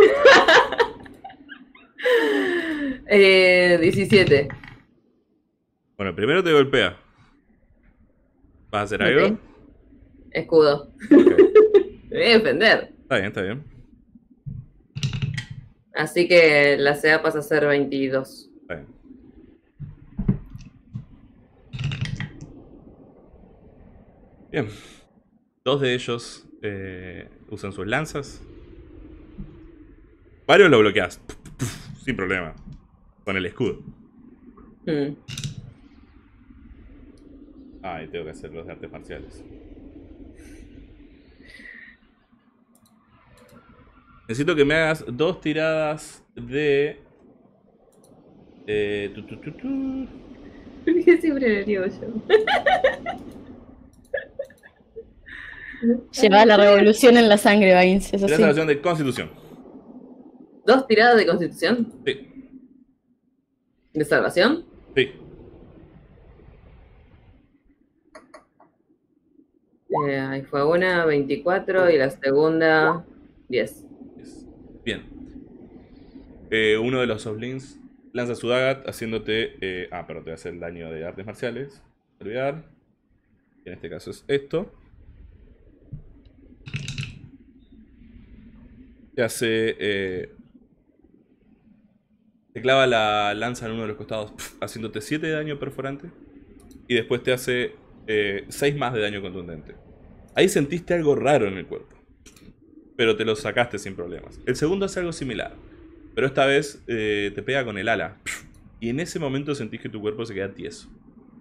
17. Bueno, primero te golpea. ¿Vas a hacer algo? Ok. Escudo. Ok. Me voy a defender. Está bien, está bien. Así que la CA pasa a ser 22. Está bien. Bien. 2 de ellos usan sus lanzas. Varios lo bloqueas. Sin problema. Con el escudo. Ay, tengo que hacer los de artes marciales. Necesito que me hagas 2 tiradas de... ¿Por qué siempre lo digo yo? Lleva la revolución en la sangre, Baines, eso Tira sí. salvación de constitución. 2 tiradas de constitución. Sí, ¿De salvación? sí. Ahí fue una, 24, y la segunda, 10. Bien. Uno de los Soblins lanza su daga haciéndote... pero te va a hacer el daño de artes marciales. Olvidar. En este caso es esto. Te hace... te clava la lanza en uno de los costados, haciéndote 7 de daño perforante. Y después te hace 6 más de daño contundente. Ahí sentiste algo raro en el cuerpo, pero te lo sacaste sin problemas. El segundo hace algo similar, Pero esta vez te pega con el ala. Y en ese momento sentís que tu cuerpo se queda tieso.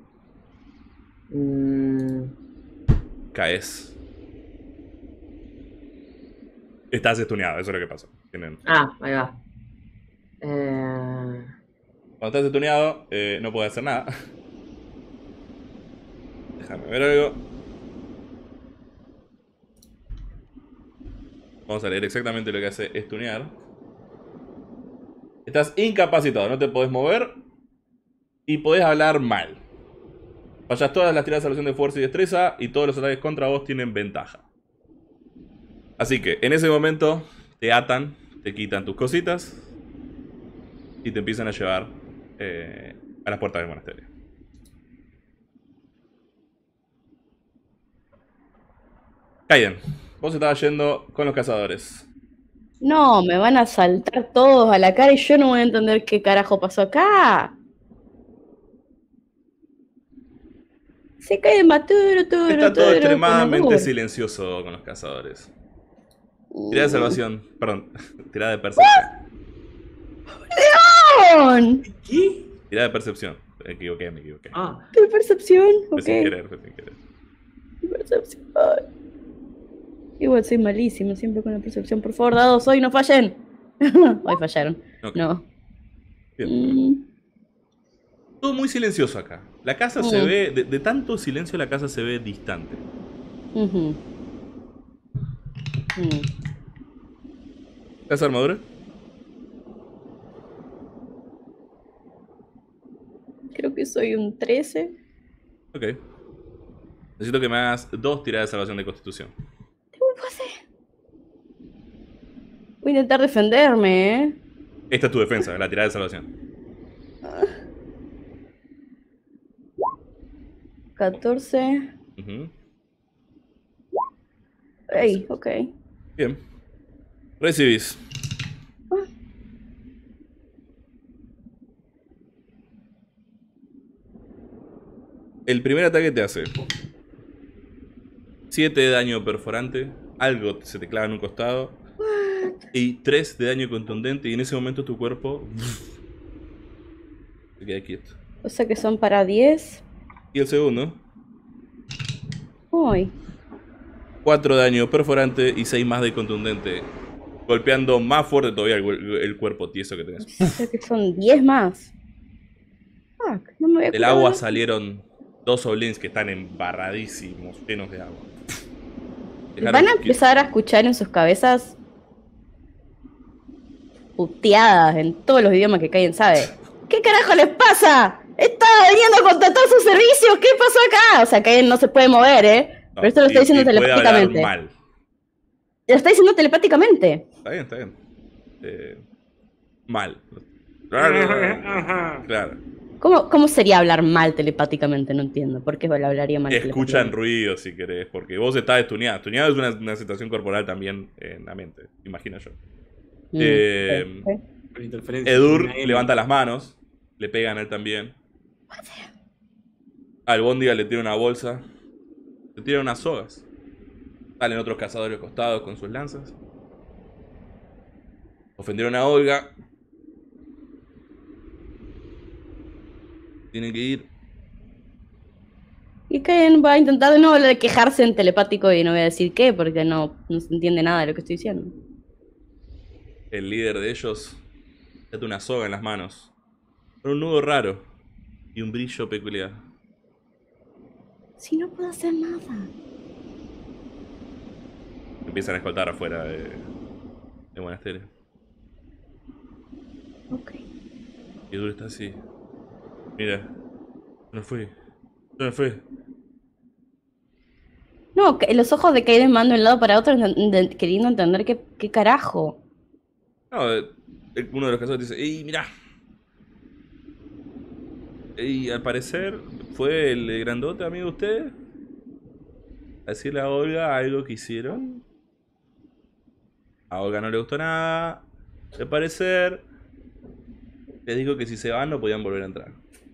Caes. Estás estuneado, eso es lo que pasó. Ahí va. Cuando estás estuneado, no puedes hacer nada. Déjame ver algo. Vamos a leer exactamente lo que hace estunear. Estás incapacitado, no te podés mover. Y podés hablar mal. Fallas todas las tiradas de salvación de fuerza y destreza. Y todos los ataques contra vos tienen ventaja. Así que en ese momento te atan, te quitan tus cositas. Y te empiezan a llevar a las puertas del monasterio. Kaiden, vos estabas yendo con los cazadores. No, me van a saltar todos a la cara y yo no voy a entender qué carajo pasó acá. Se cae de maturo, Está todo extremadamente silencioso con los cazadores. Tirada de salvación. Perdón, tirada de percepción. ¡León! ¿Qué? Tirada de percepción. Me equivoqué. ¿Qué percepción? Fue Ok. sin querer. Percepción. Igual soy malísimo, siempre con la percepción. Por favor, dados, hoy no fallen. Hoy fallaron. Okay. No. Bien. Todo muy silencioso acá. La casa se ve, de tanto silencio la casa se ve distante. ¿Estás armadura? Creo que soy un 13. Ok. Necesito que me hagas 2 tiradas de salvación de constitución. Voy a intentar defenderme, ¿eh? Esta es tu defensa, la tirada de salvación. 14. Ey, ok. Bien. Recibís. El primer ataque te hace 7 de daño perforante, algo se te clava en un costado, y 3 de daño contundente, y en ese momento tu cuerpo se queda quieto. O sea que son para 10. Y el segundo, Uy. 4 de daño perforante y 6 más de contundente, golpeando más fuerte todavía el cuerpo tieso que tenés. O sea que son 10 más. Fuck, no me voy a Del curar. agua salieron 2 oblins que están embarradísimos, llenos de agua. Van a empezar a escuchar en sus cabezas puteadas en todos los idiomas que Kaiden sabe. ¿Qué carajo les pasa? Estaba viniendo a contratar sus servicios. ¿Qué pasó acá? O sea, Kaiden no se puede mover, ¿eh? No, pero esto lo está diciendo puede telepáticamente. hablar mal. Lo está diciendo telepáticamente. Está bien. Mal. Claro. ¿Cómo sería hablar mal telepáticamente? No entiendo. ¿Por qué hablaría mal Escuchan ruido si querés, porque vos estás estuneado. Estuneado es una sensación corporal también en la mente, imagino yo. Edur levanta las manos, le pegan a él también. Al Bóndiga le tira una bolsa, le tira unas sogas. Salen otros cazadores costados con sus lanzas. Ofendieron a Olga. Tienen que ir. Y Kaiden va a intentar de nuevo quejarse en telepático y no voy a decir qué, porque no se entiende nada de lo que estoy diciendo. El líder de ellos tiene una soga en las manos, con un nudo raro y un brillo peculiar. Si no puedo hacer nada. Empiezan a escoltar afuera de monasterio. Ok. Y Edur está así. Mira, no fue. No, los ojos de Kaiden van de un lado para otro queriendo entender qué carajo. No, uno de los cazadores dice, ¡ey, mirá! Y al parecer fue el grandote amigo de ustedes a decirle a Olga algo que hicieron. A Olga no le gustó nada. Al parecer les dijo que si se van no podían volver a entrar.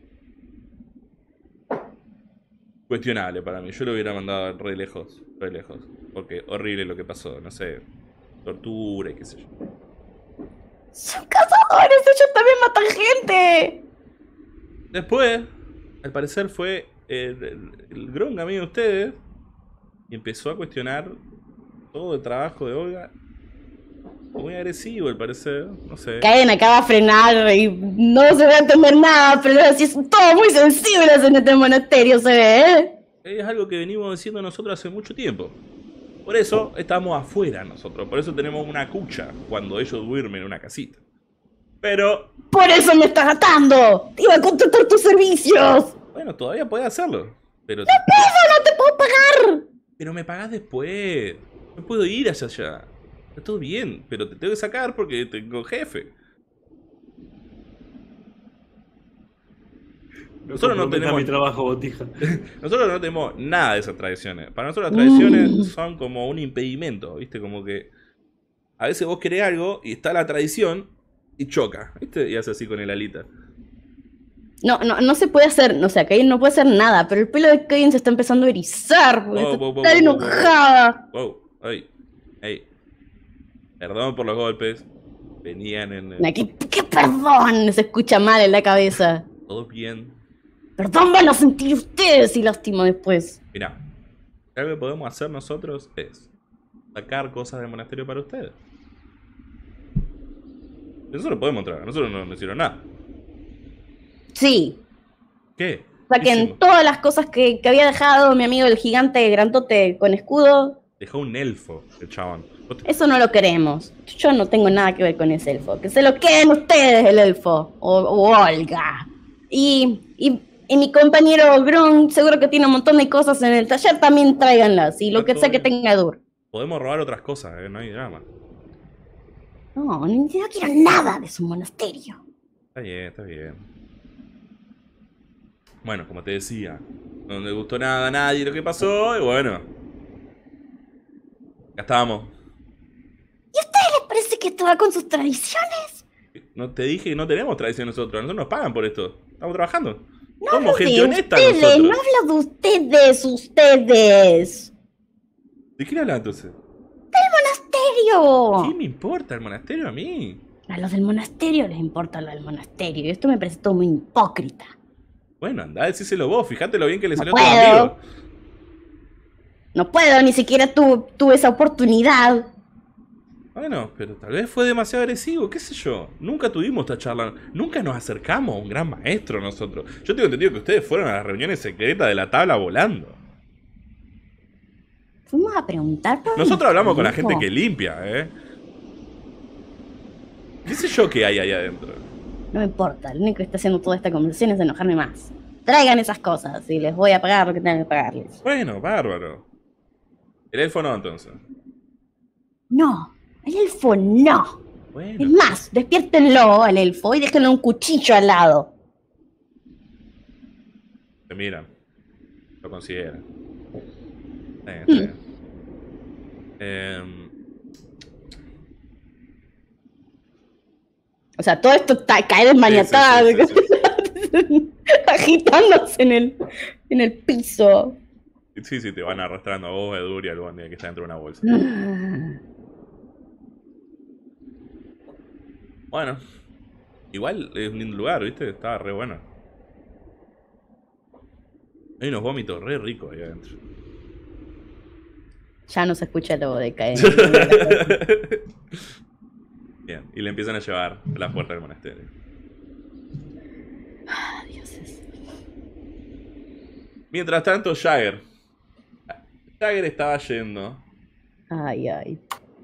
Cuestionable para mí. Yo lo hubiera mandado re lejos. Porque horrible lo que pasó. No sé. Tortura y qué sé yo. Son cazadores, ellos también matan gente. Después, al parecer fue el Grong amigo de ustedes y empezó a cuestionar todo el trabajo de Olga. Muy agresivo, al parecer, no sé. Caen acaba a frenar y no se va a entender nada, pero así es todo muy sensible en este monasterio, se ve, ¿eh? Es algo que venimos diciendo nosotros hace mucho tiempo. Por eso estamos afuera nosotros, por eso tenemos una cucha cuando ellos duermen en una casita. Pero... ¡Por eso me estás atando! ¡Te iba a contratar tus servicios! Bueno, todavía podés hacerlo. Pero... ¡No te puedo pagar! Pero me pagás después. No puedo ir hacia allá. Está todo bien, pero te tengo que sacar porque tengo jefe. Nosotros no tenemos mi trabajo, botija. Nosotros no tenemos nada de esas tradiciones. Para nosotros las tradiciones son como un impedimento, ¿viste? Como que a veces vos querés algo y está la tradición y choca, ¿viste? Y hace así con el alita. No se puede hacer, o sea, Kain no puede hacer nada, pero el pelo de Kain se está empezando a erizar porque está enojada. Wow, ey. Perdón por los golpes. Venían en el... ¿Qué perdón? Se escucha mal en la cabeza. Todo bien. Perdón van a sentir ustedes y lástima después. Mirá, algo que podemos hacer nosotros es sacar cosas del monasterio para ustedes. Eso lo podemos traer, nosotros no nos hicieron nada. Sí. ¿Qué? Saquen todas las cosas que había dejado mi amigo el gigante grandote con escudo. Dejó un elfo, el chabón. Eso no lo queremos. Yo no tengo nada que ver con ese elfo. Que se lo queden ustedes, el elfo. O Olga. Y mi compañero Grun seguro que tiene un montón de cosas en el taller. También tráiganlas. Y lo que sea que tenga Dur. Podemos robar otras cosas, no hay drama. No quiero nada de su monasterio. Está bien. Bueno, como te decía, no le gustó nada a nadie lo que pasó, y bueno. Ya estábamos. ¿Y a ustedes les parece que esto va con sus tradiciones? No te dije que no tenemos tradición nosotros nos pagan por esto. Estamos trabajando. No somos gente honesta ustedes, nosotros. no hablo de ustedes. ¿De quién hablas entonces? ¡Monasterio! ¿Qué me importa el monasterio a mí? A los del monasterio les importa lo del monasterio. Y esto me parece todo muy hipócrita. Bueno, andá, decíselo vos. Fíjate lo bien que le salió No a tu puedo. amigo. No puedo, ni siquiera tuve esa oportunidad. Bueno, pero tal vez fue demasiado agresivo, qué sé yo. Nunca tuvimos esta charla. Nunca nos acercamos a un gran maestro nosotros. Yo tengo entendido que ustedes fueron a las reuniones secretas de la tabla volando. Fuimos a preguntar por... Nosotros hablamos con la gente que limpia, ¿eh? ¿Qué sé yo qué hay ahí adentro? No me importa, lo único que está haciendo toda esta conversación es enojarme más. Traigan esas cosas y les voy a pagar lo que tengan que pagarles. Bueno, bárbaro. El elfo no, entonces. No, el elfo no. Bueno. Es más, despiértenlo al elfo y déjenle un cuchillo al lado. Se miran. Lo consideran. Está bien. O sea, todo esto cae desmaniatado, sí. agitándose en el piso. Sí, te van arrastrando a vos, Edur y al Bondi que está dentro de una bolsa. Bueno, igual es un lindo lugar, ¿viste? Estaba re bueno. Hay unos vómitos re ricos ahí adentro. Ya no se escucha lo de caer. Bien, y le empiezan a llevar a la puerta del monasterio. Dioses. Mientras tanto, Jagger estaba yendo Ay.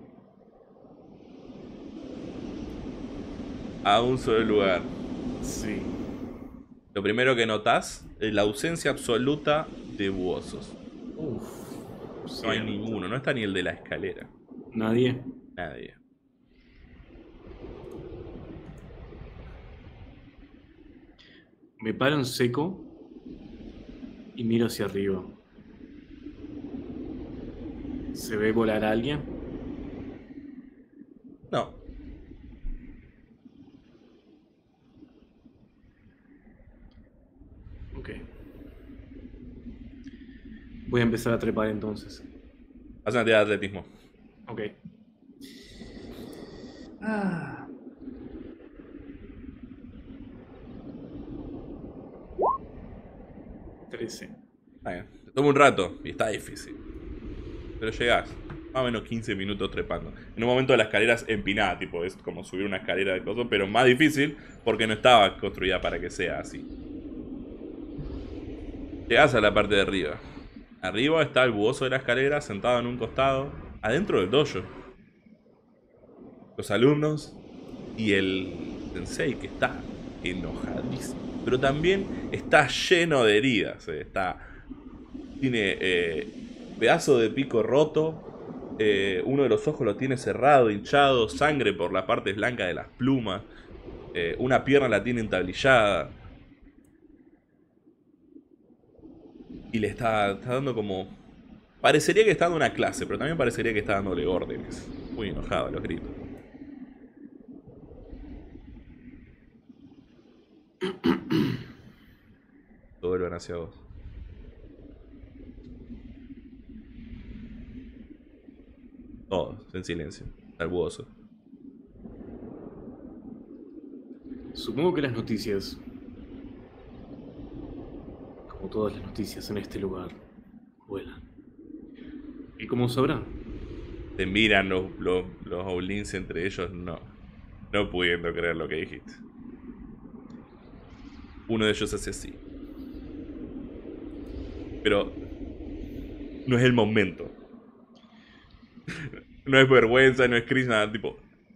a un solo lugar. Sí. Lo primero que notás es la ausencia absoluta de buosos. No hay ninguno, no está ni el de la escalera. Nadie. Nadie. Me paro en seco y miro hacia arriba. ¿Se ve volar a alguien? No. Ok. Voy a empezar a trepar entonces. Haz una tirada de atletismo. Ok. 13. Toma un rato y está difícil. Pero llegás. Más o menos 15 minutos trepando. En un momento la escalera es empinada, tipo, es como subir una escalera de cosas, pero más difícil porque no estaba construida para que sea así. Llegás a la parte de arriba. Arriba está el buhoso de la escalera sentado en un costado, adentro del dojo. Los alumnos y el sensei que está enojadísimo. Pero también está lleno de heridas. Tiene pedazo de pico roto. Uno de los ojos lo tiene cerrado, hinchado, sangre por la parte blanca de las plumas. Una pierna la tiene entablillada. Y le está dando como... Parecería que está dando una clase, pero también parecería que está dándole órdenes. Muy enojado a los gritos. Todo vuelven hacia vos. Todos, en silencio. Al buhoso. Supongo que las noticias, como todas las noticias en este lugar, vuelan. Y como sabrán, Te miran los goblins entre ellos, no pudiendo creer lo que dijiste. Uno de ellos hace así. Pero no es el momento. No es vergüenza, no es crisis, nada, tipo...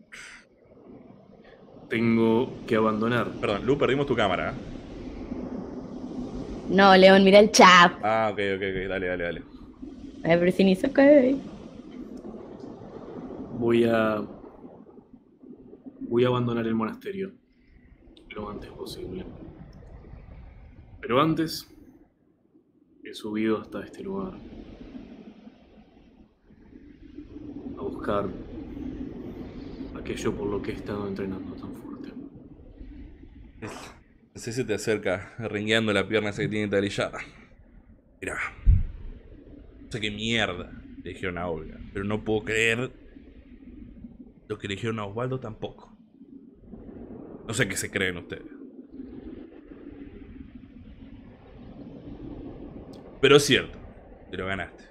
tengo que abandonar. Perdón, Lu, perdimos tu cámara. ¿Eh? No, León, mira el chat. Ah, ok, dale. Everything is okay. Voy a abandonar el monasterio lo antes posible. Pero antes he subido hasta este lugar a buscar aquello por lo que he estado entrenando tan fuerte. Ese se te acerca, rengueando la pierna esa que tiene talillada. Mira, no sé qué mierda le dijeron a Olga, pero no puedo creer lo que le dijeron a Osvaldo tampoco. No sé qué se creen ustedes. Pero es cierto, te lo ganaste.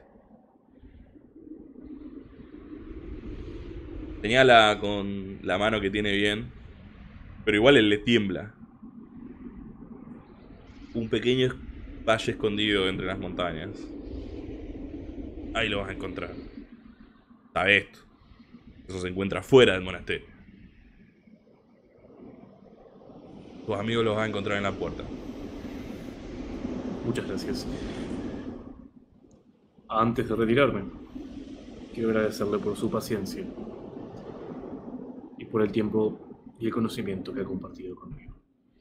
Señala con la mano que tiene bien, pero igual él le tiembla. Un pequeño valle escondido entre las montañas. Ahí lo vas a encontrar. ¿Sabes esto? Eso se encuentra fuera del monasterio. Tus amigos los vas a encontrar en la puerta. Muchas gracias. Antes de retirarme, quiero agradecerle por su paciencia y por el tiempo y el conocimiento que ha compartido conmigo.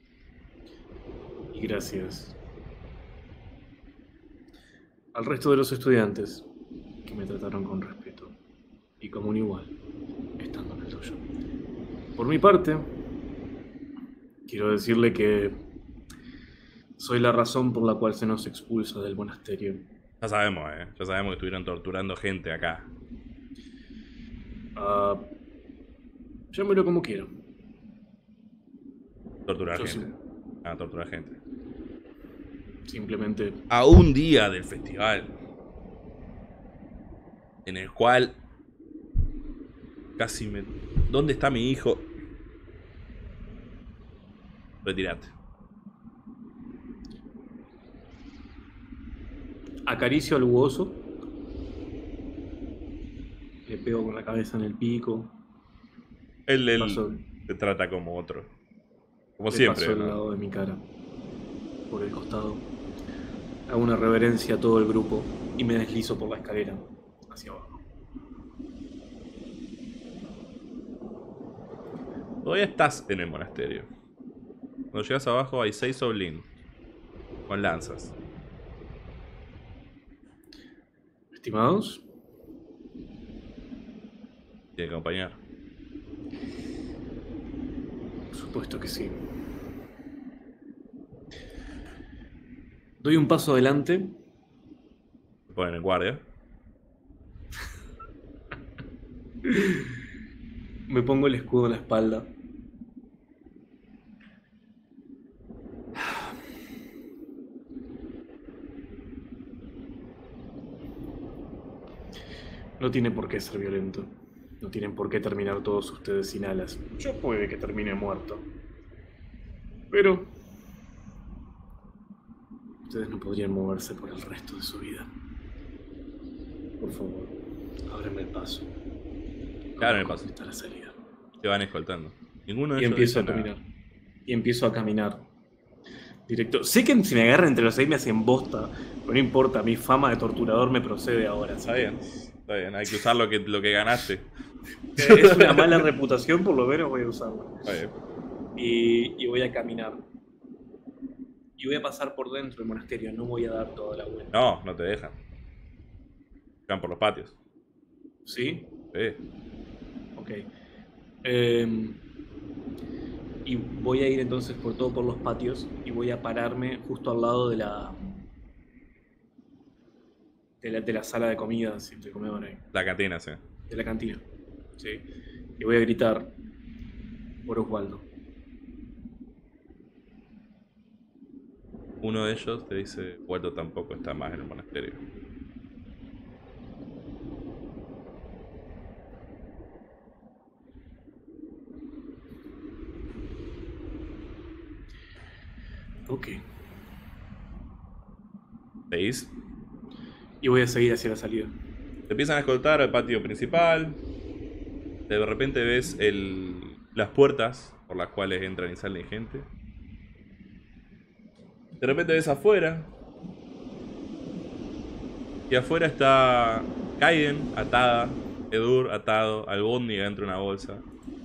Y gracias al resto de los estudiantes que me trataron con respeto y como un igual, estando en el dojo. Por mi parte, quiero decirle que soy la razón por la cual se nos expulsa del monasterio. Ya sabemos, ya sabemos que estuvieron torturando gente acá. Llámelo como quiera. Torturar Yo gente. Torturar gente. Simplemente A un día del festival en el cual casi me... ¿Dónde está mi hijo? Retírate. acaricio al buhoso. Le pego con la cabeza en el pico. Él Paso- te trata como otro. Como Le siempre, paso al ¿no? lado de mi cara, por el costado. Hago una reverencia a todo el grupo y me deslizo por la escalera hacia abajo. Todavía estás en el monasterio. Cuando llegas abajo hay 6 Oblin con lanzas. Estimados, Tiene que acompañar. por supuesto que sí. Doy un paso adelante. Te ponen en guardia. Me pongo el escudo en la espalda. No tiene por qué ser violento. No tienen por qué terminar todos ustedes sin alas. Yo puede que termine muerto. Pero ustedes no podrían moverse por el resto de su vida. Por favor, ábranme el paso. Claro, el paso. Está la salida. Te van escoltando. Ninguno de Y ellos empiezo a dice nada. caminar. Y empiezo a caminar. Directo. Sé que si me agarran entre los seis me hacen bosta. Pero no importa, mi fama de torturador me procede ahora. Está bien, está bien. Hay que usar lo que ganaste. Es una mala reputación, por lo menos voy a usarla. Está bien. Y voy a caminar. Y voy a pasar por dentro del monasterio, no voy a dar toda la vuelta. No, no te dejan. Van por los patios. ¿Sí? Sí. Ok. Y voy a ir entonces por los patios y voy a pararme justo al lado de la sala de comida, si te comemos ahí. La cantina, sí. De la cantina. Sí. Y voy a gritar por Osvaldo. Uno de ellos te dice, Waldo tampoco está más en el monasterio. Ok. ¿Veis? Y voy a seguir hacia la salida. Te empiezan a escoltar al patio principal. De repente ves las puertas por las cuales entran y salen gente. De repente ves afuera. Y afuera está Kaiden atada, Edur atado, Albóndiga dentro de una bolsa,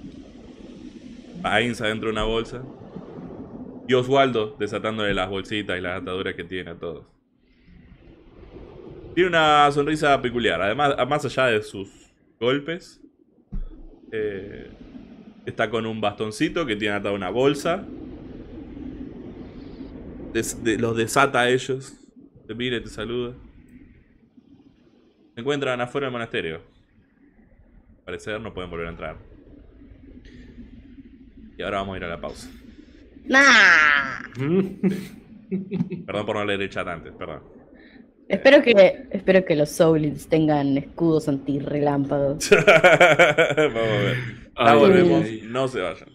Ainsa dentro de una bolsa. Y Osvaldo desatándole las bolsitas y las ataduras que tiene a todos. Tiene una sonrisa peculiar. Además, más allá de sus golpes, está con un bastoncito que tiene atado una bolsa. Los desata a ellos. Te mira y te saluda. Se encuentran afuera del monasterio. Al parecer no pueden volver a entrar. Y ahora vamos a ir a la pausa. ¡Nah! Perdón por no leer el chat antes, perdón. Espero que los Soulits tengan escudos antirrelámpagos. Vamos a ver. Ya Ay, volvemos. ay. No se vayan.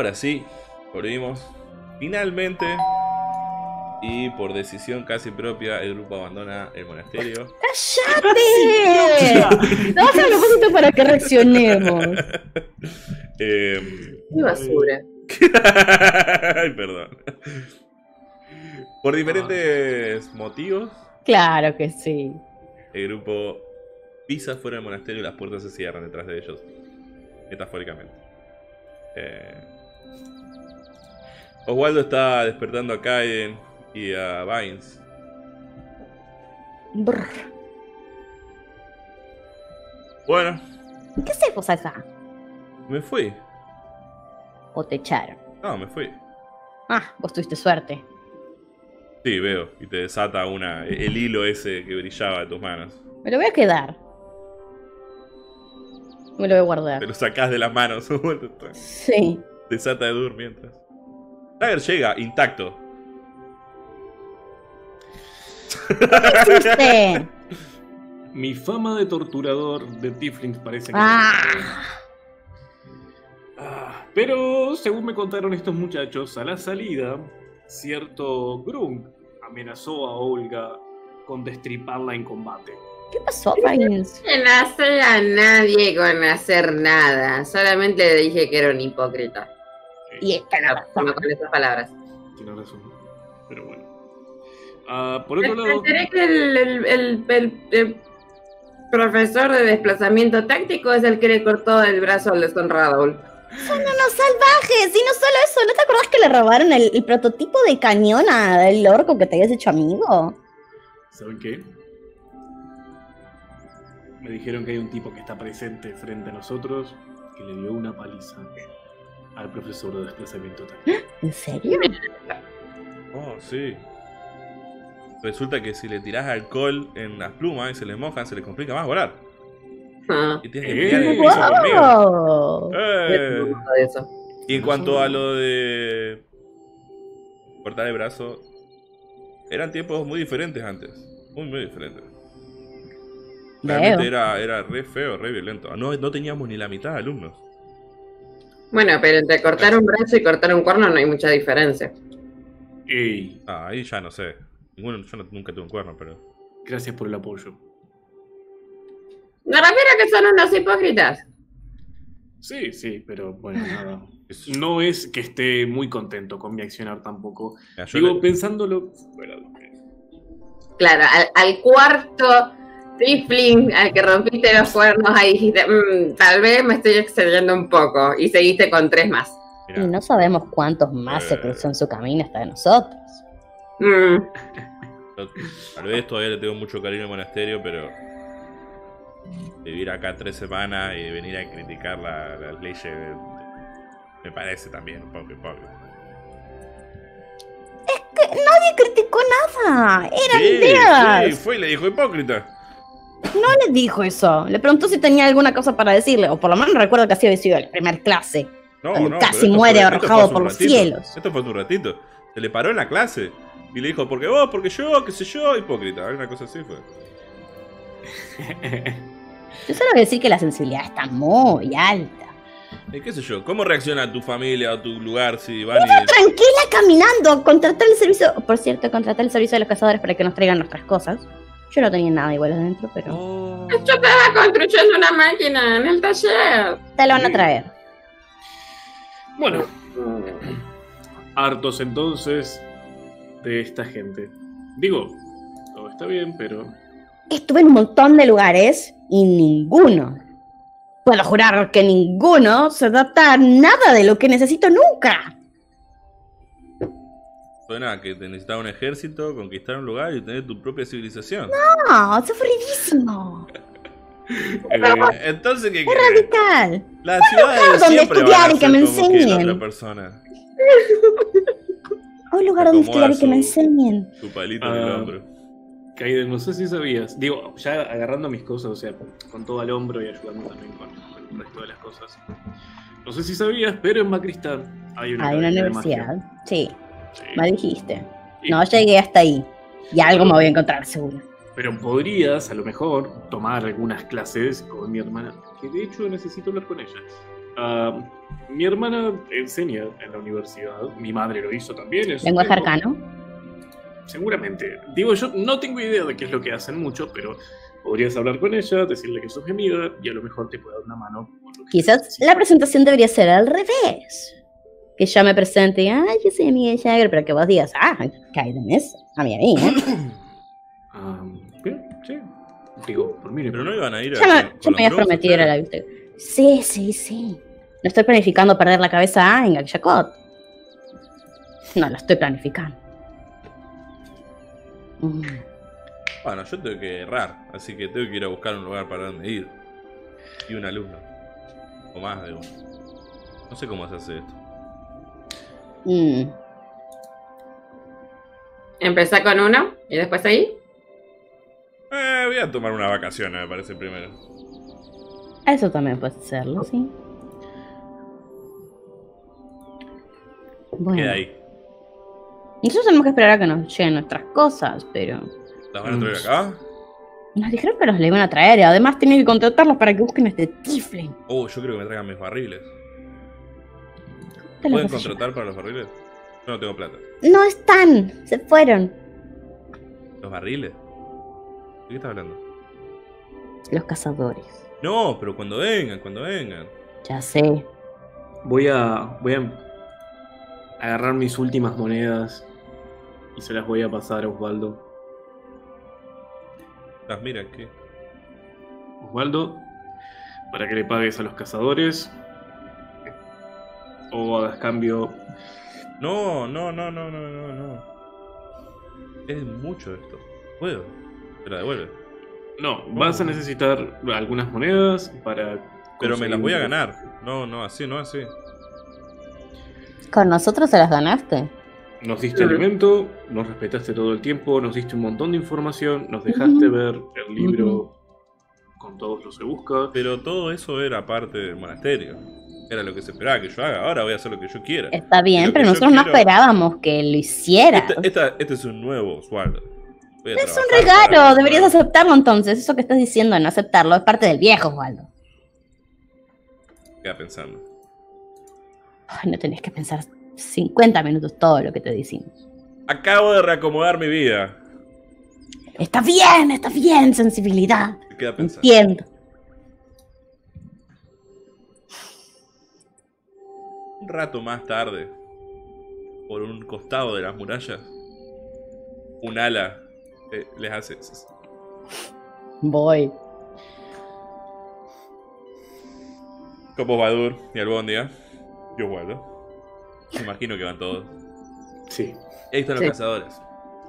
Ahora sí, volvimos. Finalmente, y por decisión casi propia, el grupo abandona el monasterio. ¡Cállate! No vas a propósito para que reaccionemos. Qué basura. Ay, perdón. Por diferentes motivos, Claro que sí. el grupo pisa fuera del monasterio y las puertas se cierran detrás de ellos. Metafóricamente. Oswaldo está despertando a Kaiden y a Vines. Brr. Bueno, ¿Qué hacemos acá? me fui. ¿O te echaron? No, me fui. Ah, vos tuviste suerte. Sí, veo. Y te desata el hilo ese que brillaba de tus manos. Me lo voy a quedar. Me lo voy a Te guardar. lo sacás de las manos. Sí. Desata de Dur mientras. Dagger llega intacto. ¿Qué hiciste? Mi fama de torturador de Tieflings parece que... Pero, según me contaron estos muchachos, a la salida, cierto Grunk amenazó a Olga con destriparla en combate. ¿Qué pasó, Vines? Que no hace a nadie con hacer nada. Solamente le dije que era un hipócrita. Y esta no No con esas palabras. Tiene razón. Pero bueno. Por otro Me lado... enteré que el profesor de desplazamiento táctico es el que le cortó el brazo al deshonrado. Son unos salvajes. Y no solo eso, ¿no te acordás que le robaron el prototipo de cañón al orco que te habías hecho amigo? ¿Saben qué? Me dijeron que hay un tipo que está presente frente a nosotros que le dio una paliza al profesor de desplazamiento táctico. ¿En serio? Oh, sí. Resulta que si le tirás alcohol en las plumas y se les mojan, se les complica más volar. Y tienes que pelear en el piso conmigo. ¡Wow! ¡Eh! De eso. Y en cuanto a lo de cortar el brazo, eran tiempos muy diferentes antes. Muy diferentes. Realmente era re feo, re violento. No teníamos ni la mitad de alumnos. Bueno, pero entre cortar un brazo y cortar un cuerno no hay mucha diferencia. Ey, Ahí ya no sé. Yo nunca tuve un cuerno, pero... gracias por el apoyo. Me refiero a que son unos hipócritas. Sí, pero bueno, nada. No es que esté muy contento con mi accionar tampoco. Mira, yo Digo, le- pensándolo fuera de lo que... Claro, al cuarto Tifling al que rompiste los cuernos, ahí dijiste, tal vez me estoy excediendo un poco. Y seguiste con 3 más. Mirá, Y no sabemos cuántos más se cruzó en su camino hasta de nosotros. Mm, yo tal vez todavía le tengo mucho cariño al monasterio, pero... vivir acá 3 semanas y venir a criticar las leyes me parece también un poco hipócrita. Nadie criticó nada. Eran Sí, ideas. fue y le dijo hipócrita. No le dijo eso. Le preguntó si tenía alguna cosa para decirle. O por lo menos recuerdo que así había sido la primera clase. No, Cuando no, casi pero esto muere esto arrojado fue hace por un los ratito. cielos. Esto fue hace un ratito. Se le paró en la clase y le dijo, porque vos, porque yo, qué sé yo, hipócrita. Una cosa así fue. Yo solo voy a decir que la sensibilidad está muy alta. Y qué sé yo, ¿cómo reacciona tu familia o tu lugar si van Tranquila caminando. Contraté el servicio. Por cierto, contraté el servicio de los cazadores para que nos traigan nuestras cosas. Yo no tenía nada igual adentro, pero Oh. Yo estaba construyendo una máquina en el taller. te lo van a traer. Bueno, hartos entonces de esta gente. Digo, todo está bien, pero... Estuve en un montón de lugares y ninguno, puedo jurar que ninguno se adapta a nada de lo que necesito nunca. Suena a que te necesitaba un ejército, conquistar un lugar y tener tu propia civilización. No, eso es aburridísimo. Entonces, ¿qué Es querés? radical. Las ciudades donde siempre estudiar van a y que ser me como quiere enseñen. otra persona. Un lugar donde Acomoda estudiar y que me su- enseñen. Su palito en el hombro. Kaiden, no sé si sabías. Digo, ya agarrando mis cosas, o sea, con todo al hombro y ayudando también con el resto de las cosas. No sé si sabías, pero en Macristán hay una Hay una academia de universidad. Sí, magia. Sí. me dijiste. Y- No llegué hasta ahí. Y algo me voy a encontrar seguro. Pero podrías, a lo mejor, tomar algunas clases con mi hermana, que de hecho necesito hablar con ella. Mi hermana enseña en la universidad. Mi madre lo hizo también. Lenguaje arcano. Seguramente. Digo, yo no tengo idea de qué es lo que hacen mucho, pero podrías hablar con ella, decirle que sos mi amiga y a lo mejor te puede dar una mano. Quizás la presentación debería ser al revés. Que yo me presente y, ay, yo soy amiga de Jagger, pero que vos digas, caído en eso, amiga mía. Bien, sí. Digo, por mí. Pero no iban a ir Yo me había prometido a la vista. Sí. No estoy planificando perder la cabeza en Gakshakot. No, lo estoy planificando. Bueno, yo tengo que errar, así que tengo que ir a buscar un lugar para donde ir. Y un alumno. O más de uno. No sé cómo se hace esto. Empezá con uno y después ahí. Voy a tomar una vacación, me parece, primero. Eso también puede serlo, sí. Bueno. Queda ahí. Nosotros tenemos que esperar a que nos lleguen nuestras cosas, pero... ¿Las van a traer acá? Nos dijeron que los le iban a traer y además tienen que contratarlos para que busquen este Tiflin. Yo creo que me traigan mis barriles. ¿Te los ¿Pueden vas a contratar para los barriles? Yo no tengo plata. llevar? No están, se fueron. ¿Los barriles? ¿De qué estás hablando? Los cazadores. No, pero cuando vengan. Ya sé. Voy a agarrar mis últimas monedas y se las voy a pasar a Osvaldo. Mira, ¿qué? Osvaldo, para que le pagues a los cazadores o hagas cambio. No. Es mucho esto. ¿Puedo? ¿Te la devuelve? No, vas a necesitar algunas monedas para... Pero me las conseguir voy a un- ganar. No, así. ¿Con nosotros se las ganaste? Nos diste alimento, nos respetaste todo el tiempo, nos diste un montón de información, nos dejaste ver el libro con todos los que busca. Pero todo eso era parte del monasterio. Era lo que se esperaba que yo haga. Ahora voy a hacer lo que yo quiera. Está bien, Lo que pero yo nosotros no quiero- esperábamos que lo hiciera. Este es un nuevo Osvaldo. Voy a Es un trabajar para regalo, que- deberías aceptarlo entonces. Eso que estás diciendo, no aceptarlo, es parte del viejo, Osvaldo. Queda pensando. Ay, no tenés que pensar 50 minutos todo lo que te decimos. Acabo de reacomodar mi vida. Está bien, sensibilidad. Se queda pensando. Entiendo. Un rato más tarde, por un costado de las murallas, un ala les hace... Voy. Como Badur y Albondia. Yo Osvaldo. Me imagino que van todos. Sí. Ahí están los Sí. cazadores.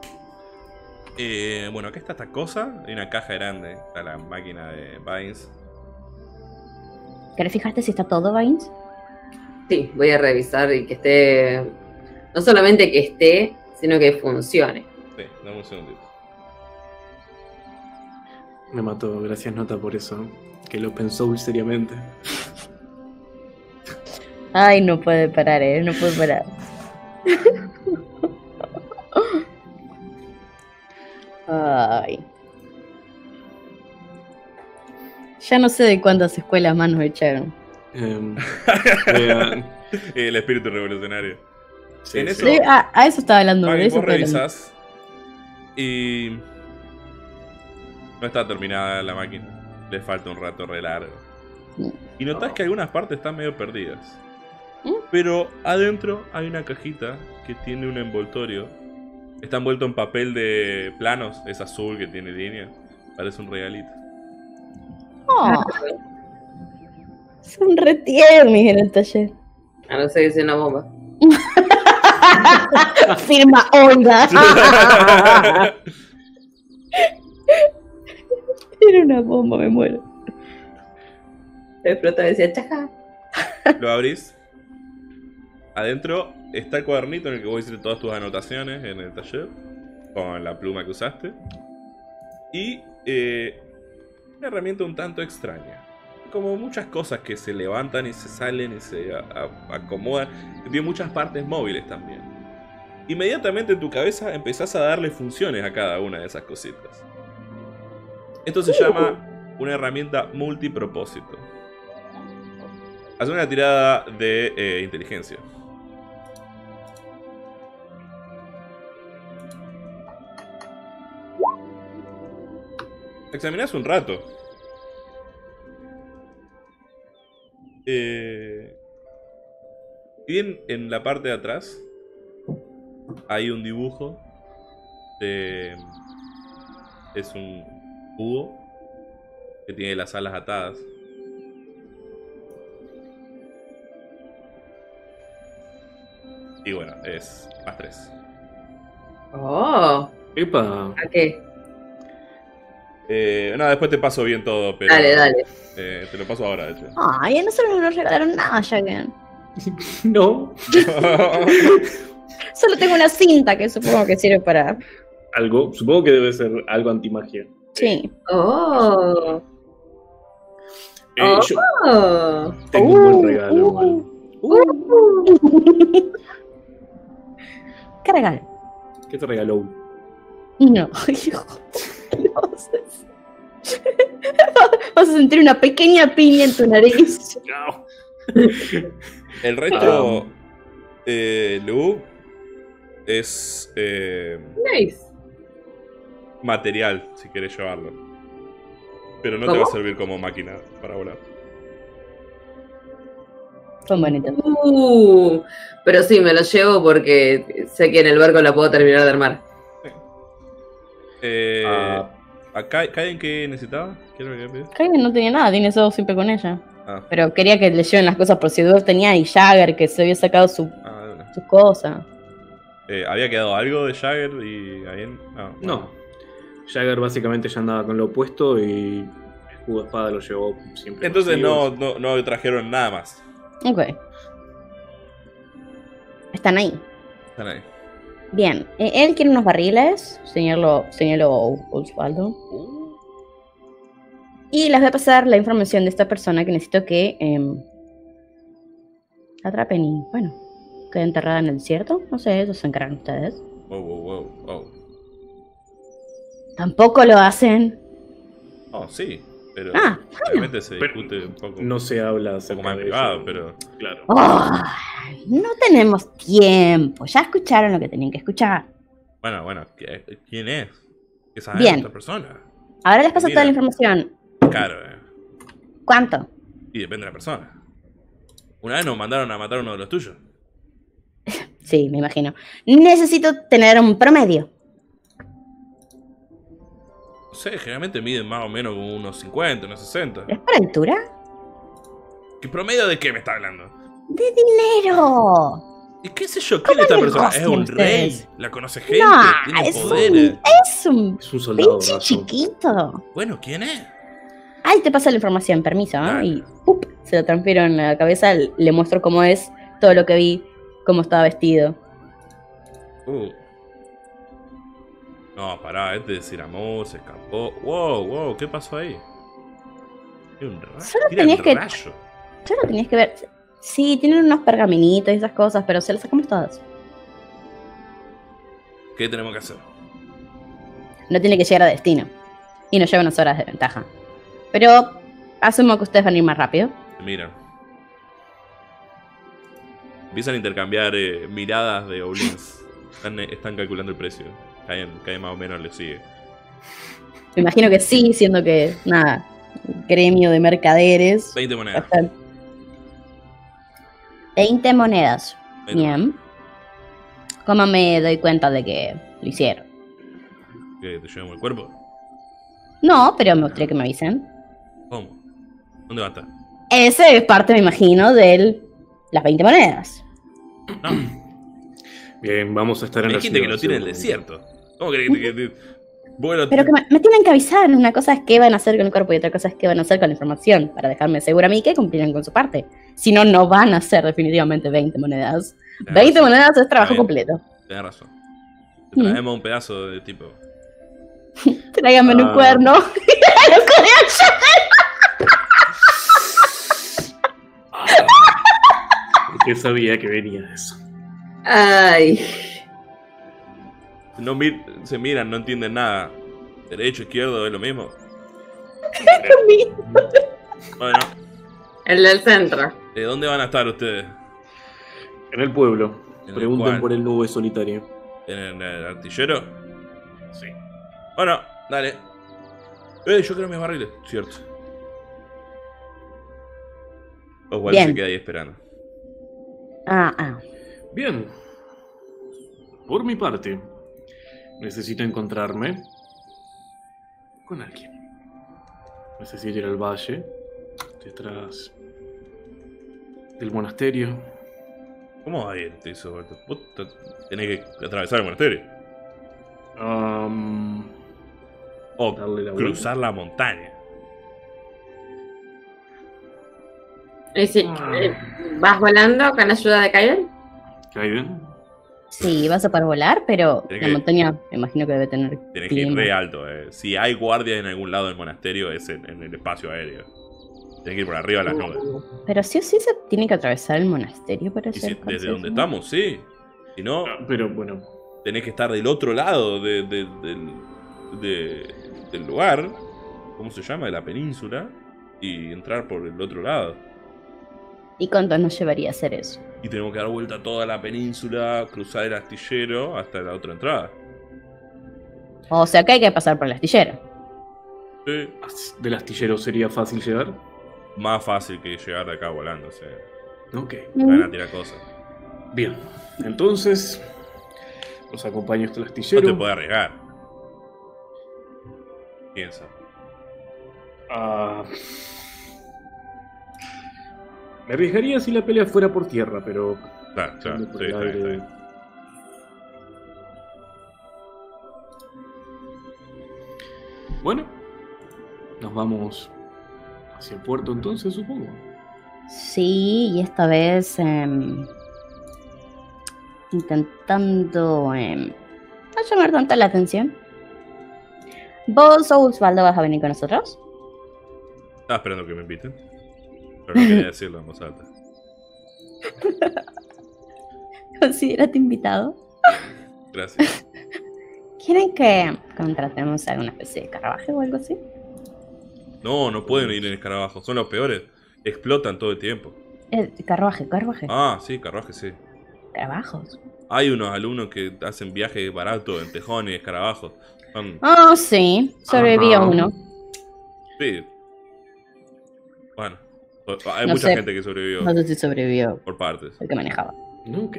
Bueno, acá está esta cosa. Hay una caja grande. Está la máquina de Vines. ¿Querés fijarte si está todo, Vines? Sí, voy a revisar y que esté. No solamente que esté, sino que funcione. Sí, dame un segundito. Me mató, gracias Nota por eso, que lo pensó muy seriamente. Ay, no puede parar, no puede parar. Ay. Ya no sé de cuántas escuelas más nos echaron. Voy a- El espíritu revolucionario. sí, En sí. eso- Sí, a eso estaba hablando. de Maggie, eso vos estaba hablando. revisas y no está terminada la máquina. Le falta un rato re largo. Y notás que algunas partes están medio perdidas. Pero adentro hay una cajita que tiene un envoltorio. Está envuelto en papel de planos. Es azul que tiene línea. Parece un regalito. Oh, son re tiernis en el taller. A no ser que sea una bomba. Firma Olga. Era una bomba, me muero. El prota decía, chaja. Lo abrís. Adentro está el cuadernito en el que vos hiciste todas tus anotaciones en el taller. Con la pluma que usaste. Y una herramienta un tanto extraña. Como muchas cosas que se levantan y se salen y se acomodan. Tiene muchas partes móviles también. Inmediatamente en tu cabeza empezás a darle funciones a cada una de esas cositas. Esto se llama una herramienta multipropósito. Haz una tirada de inteligencia. Examinás un rato. Bien, en la parte de atrás hay un dibujo de... Es un búho que tiene las alas atadas. Y bueno, es +3. Oh, Epa. ¿a qué? No, después te paso bien todo, pero... Dale, dale. Te lo paso ahora, de hecho. Ay, a nosotros no nos regalaron nada, Jagger. No. Solo tengo una cinta que supongo que sirve para... Algo, supongo que debe ser algo antimagia. Sí. Oh. Yo Oh. tengo un buen regalo, igual. ¿Qué regalo? ¿Qué te regaló? No. Vas a sentir una pequeña piña en tu nariz. No. El resto, Lu, es Nice. material, si querés llevarlo. Pero no te ¿Cómo? va a servir como máquina para volar. Son bonitos. Pero sí, me lo llevo porque sé que en el barco la puedo terminar de armar. ¿Acá en qué necesitaba? ¿Qué era lo que pedí? Kaiden no tenía nada, tiene eso siempre con ella. Ah, Pero quería que le lleven las cosas por si Duer tenía y Jagger que se había sacado de una. sus cosas. ¿Había quedado algo de Jagger y ahí? No. Jagger básicamente ya andaba con lo opuesto y escudo de espada lo llevó siempre. Entonces consigo. no trajeron nada más. Ok. Están ahí. Están ahí. Bien. Él quiere unos barriles. Señalo Osvaldo. Y les voy a pasar la información de esta persona que necesito que atrapen y, bueno, quede enterrada en el desierto. No sé, eso se encargan ustedes. Wow. Tampoco lo hacen. Oh, sí. Pero Ah, obviamente se Pero discute un poco, No se habla un poco acerca más de privado, eso. pero... Claro. Ay, no tenemos tiempo. Ya escucharon lo que tenían que escuchar. Bueno, ¿quién es? ¿Qué sabe Bien. esta persona? Ahora les paso Mira. toda la información. Claro, ¿Cuánto? y depende de la persona. Una vez nos mandaron a matar a uno de los tuyos. Sí, me imagino. Necesito tener un promedio. No sé, generalmente miden más o menos como unos 50, unos 60. ¿Es por altura? ¿Qué promedio de qué me está hablando? ¡De dinero! ¿Y qué sé yo? ¿Quién es esta persona? ¿Es un negocian rey? ustedes? ¿La conoce gente? No, ¿Tiene es poderes? Es un Es un soldado pinche raso. chiquito. Bueno, ¿quién es? Ahí te pasa la información, permiso, ¿no? Dale. Y ¡pup! Se lo transfiero en la cabeza, le muestro cómo es, todo lo que vi, cómo estaba vestido. No, pará, este de Ciramor se escapó. Wow, ¿qué pasó ahí? Tiene un rayo. Solo Tira tenías el que- rayo. Yo lo tenías que ver. Sí, tienen unos pergaminitos y esas cosas, pero se las sacamos todas. ¿Qué tenemos que hacer? No tiene que llegar a destino. Y nos lleva unas horas de ventaja. Pero asumo que ustedes van a ir más rápido. Se miran. Empiezan a intercambiar miradas de oblins. Están calculando el precio. Caen más o menos le sigue. Me imagino que sí, siendo que, nada, gremio de mercaderes. 20 monedas. Bastante. 20 monedas. 20 Bien. ¿Cómo me doy cuenta de que lo hicieron? ¿Qué, te llevamos el cuerpo? No, pero me gustaría que me avisen. ¿Cómo? ¿Dónde va a estar? Ese es parte, me imagino, de las 20 monedas. No, Bien, vamos a estar en hay la gente que ciudad, lo tiene en el seguramente. desierto. ¿Cómo crees que bueno, Pero que me tienen que avisar. Una cosa es qué van a hacer con el cuerpo y otra cosa es qué van a hacer con la información. Para dejarme segura a mí que cumplirán con su parte. Si no, no van a ser definitivamente 20 monedas. 20 monedas es trabajo bien. completo. Tenés razón. Te traemos un pedazo de tipo. Tráigame un cuerno. Porque sabía que venía eso. Ay. No se miran, no entienden nada. Derecho, izquierdo, es lo mismo. Bueno, El del centro. ¿Dónde van a estar ustedes? En el pueblo. ¿En el Pregunten cual? por el nube solitario. ¿En el artillero? Sí. Bueno, dale. Yo creo mis barriles, cierto. Oswald Bien. se queda ahí esperando. Bien. Por mi parte, necesito encontrarme con alguien. Necesito ir al valle, detrás del monasterio. ¿Cómo va a ir eso, Alberto? Vos tenés que atravesar el monasterio. O Darle la cruzar la montaña. ¿Vas volando con ayuda de Kaiden? ¿Kaiden? Sí, vas a poder volar, pero Tenés la que- montaña me imagino que debe tener Tenés que ir clima. re alto. Si hay guardia en algún lado del monasterio, es en el espacio aéreo. Tenés que ir por arriba de las nubes. Pero sí o sí se tiene que atravesar el monasterio para Y hacer desde donde eso. estamos, sí. Si no, Pero bueno, tenés que estar del otro lado del lugar. ¿Cómo se llama? De la península. Y entrar por el otro lado. ¿Y cuánto nos llevaría a hacer eso? Y tenemos que dar vuelta toda la península, cruzar el astillero hasta la otra entrada. O sea que hay que pasar por el astillero. Sí. ¿del astillero sería fácil llegar? Más fácil que llegar de acá volando. O sea, Ok. van a tirar cosas. Bien. Entonces, los acompaño hasta el No astillero. te puede arriesgar. Piensa. Ah, me arriesgaría si la pelea fuera por tierra, pero Claro, claro. por Sí, el está bien, está aire. bien. Bueno, nos vamos hacia el puerto entonces, supongo. Sí, y esta vez intentando no llamar tanto la atención. ¿Vos o Osvaldo vas a venir con nosotros? Estaba esperando que me inviten. Pero no quería decirlo en voz alta. Considérate invitado. Gracias. ¿Quieren que contratemos alguna especie de carruaje o algo así? No, no pueden ir en escarabajos. Son los peores. Explotan todo el tiempo. Carruaje. Ah, sí, carruajes, sí. Carabajos. Hay unos alumnos que hacen viajes baratos en tejones y escarabajos. Son, Oh, sí. Sobrevivió Ajá. uno. sí. Bueno, hay No mucha sé. gente que sobrevivió No sé si sobrevivió por partes. el que manejaba. Ok.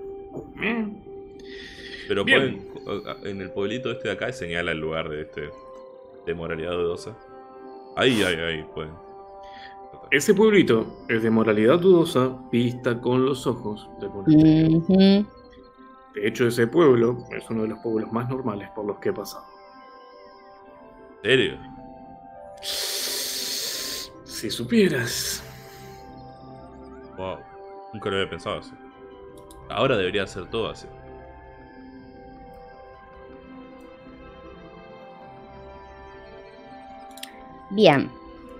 Pero Bien. pueden, en el pueblito este de acá señala el lugar de moralidad dudosa. Ahí, pueden. Ese pueblito es de moralidad dudosa, vista con los ojos del monasterio. Ujú. De hecho, ese pueblo es uno de los pueblos más normales por los que he pasado. ¿En serio? Si supieras. Wow. Nunca lo había pensado así. Ahora debería ser todo así. Bien.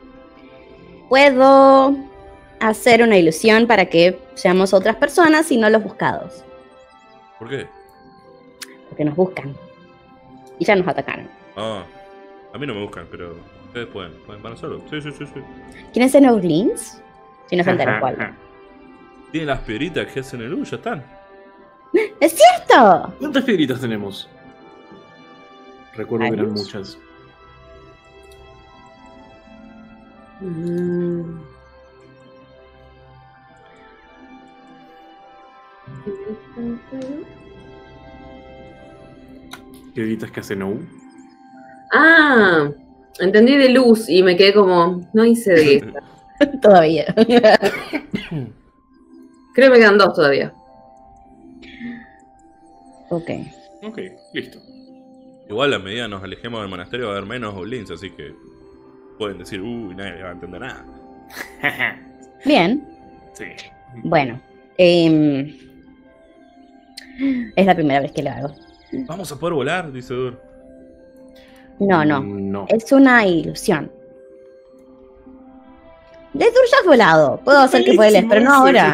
Puedo hacer una ilusión para que seamos otras personas y no los buscados. ¿Por qué? Porque nos buscan. Y ya nos atacaron. Ah, a mí no me buscan, pero ustedes pueden van solo. Sí. ¿Quieren ser Neuglins? Si no falta la cual. Tienen las piedritas que hacen el ya están. ¡Es cierto! ¿Cuántas piedritas tenemos? Recuerdo que eran ¿Varios? muchas. Piedritas que hacen OU. Ah, entendí de luz y me quedé como, no hice de esta. Todavía. Creo que me quedan 2 todavía. Ok. Ok, listo. Igual a medida nos alejemos del monasterio va a haber menos goblins, así que pueden decir, uy, nadie va a entender nada. Bien. Sí. Bueno. Es la primera vez que lo hago. Vamos a poder volar, dice Dur. No. No. Es una ilusión. De Dur ya has volado. Puedo hacer que vueles, pero no ahora.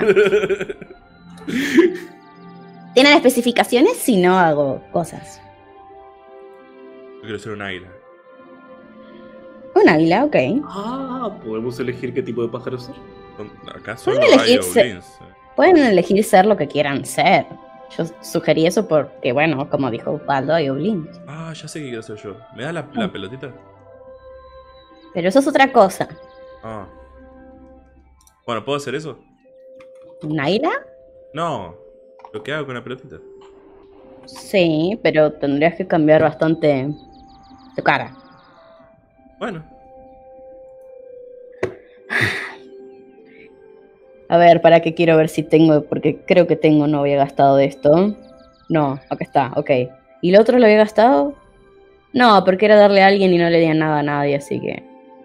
¿Tienen especificaciones si no hago cosas? Yo quiero ser un águila. Un águila, ok. Ah, ¿podemos elegir qué tipo de pájaro ser? Acá solo Pueden hay elegirse. goblins. Pueden elegir ser lo que quieran ser. Yo sugerí eso porque, bueno, como dijo Osvaldo, hay goblins. Ah, ya sé qué quiero hacer yo. ¿Me das la pelotita? Pero eso es otra cosa. Ah. Bueno, ¿puedo hacer eso? ¿Un águila? No. Lo que hago con la pelotita. Sí, pero tendrías que cambiar bastante tu cara. Bueno. A ver, ¿para qué quiero ver si tengo? Porque creo que tengo, no había gastado de esto. No, acá está, ok. ¿Y el otro lo había gastado? No, porque era darle a alguien y no le di nada a nadie, así que...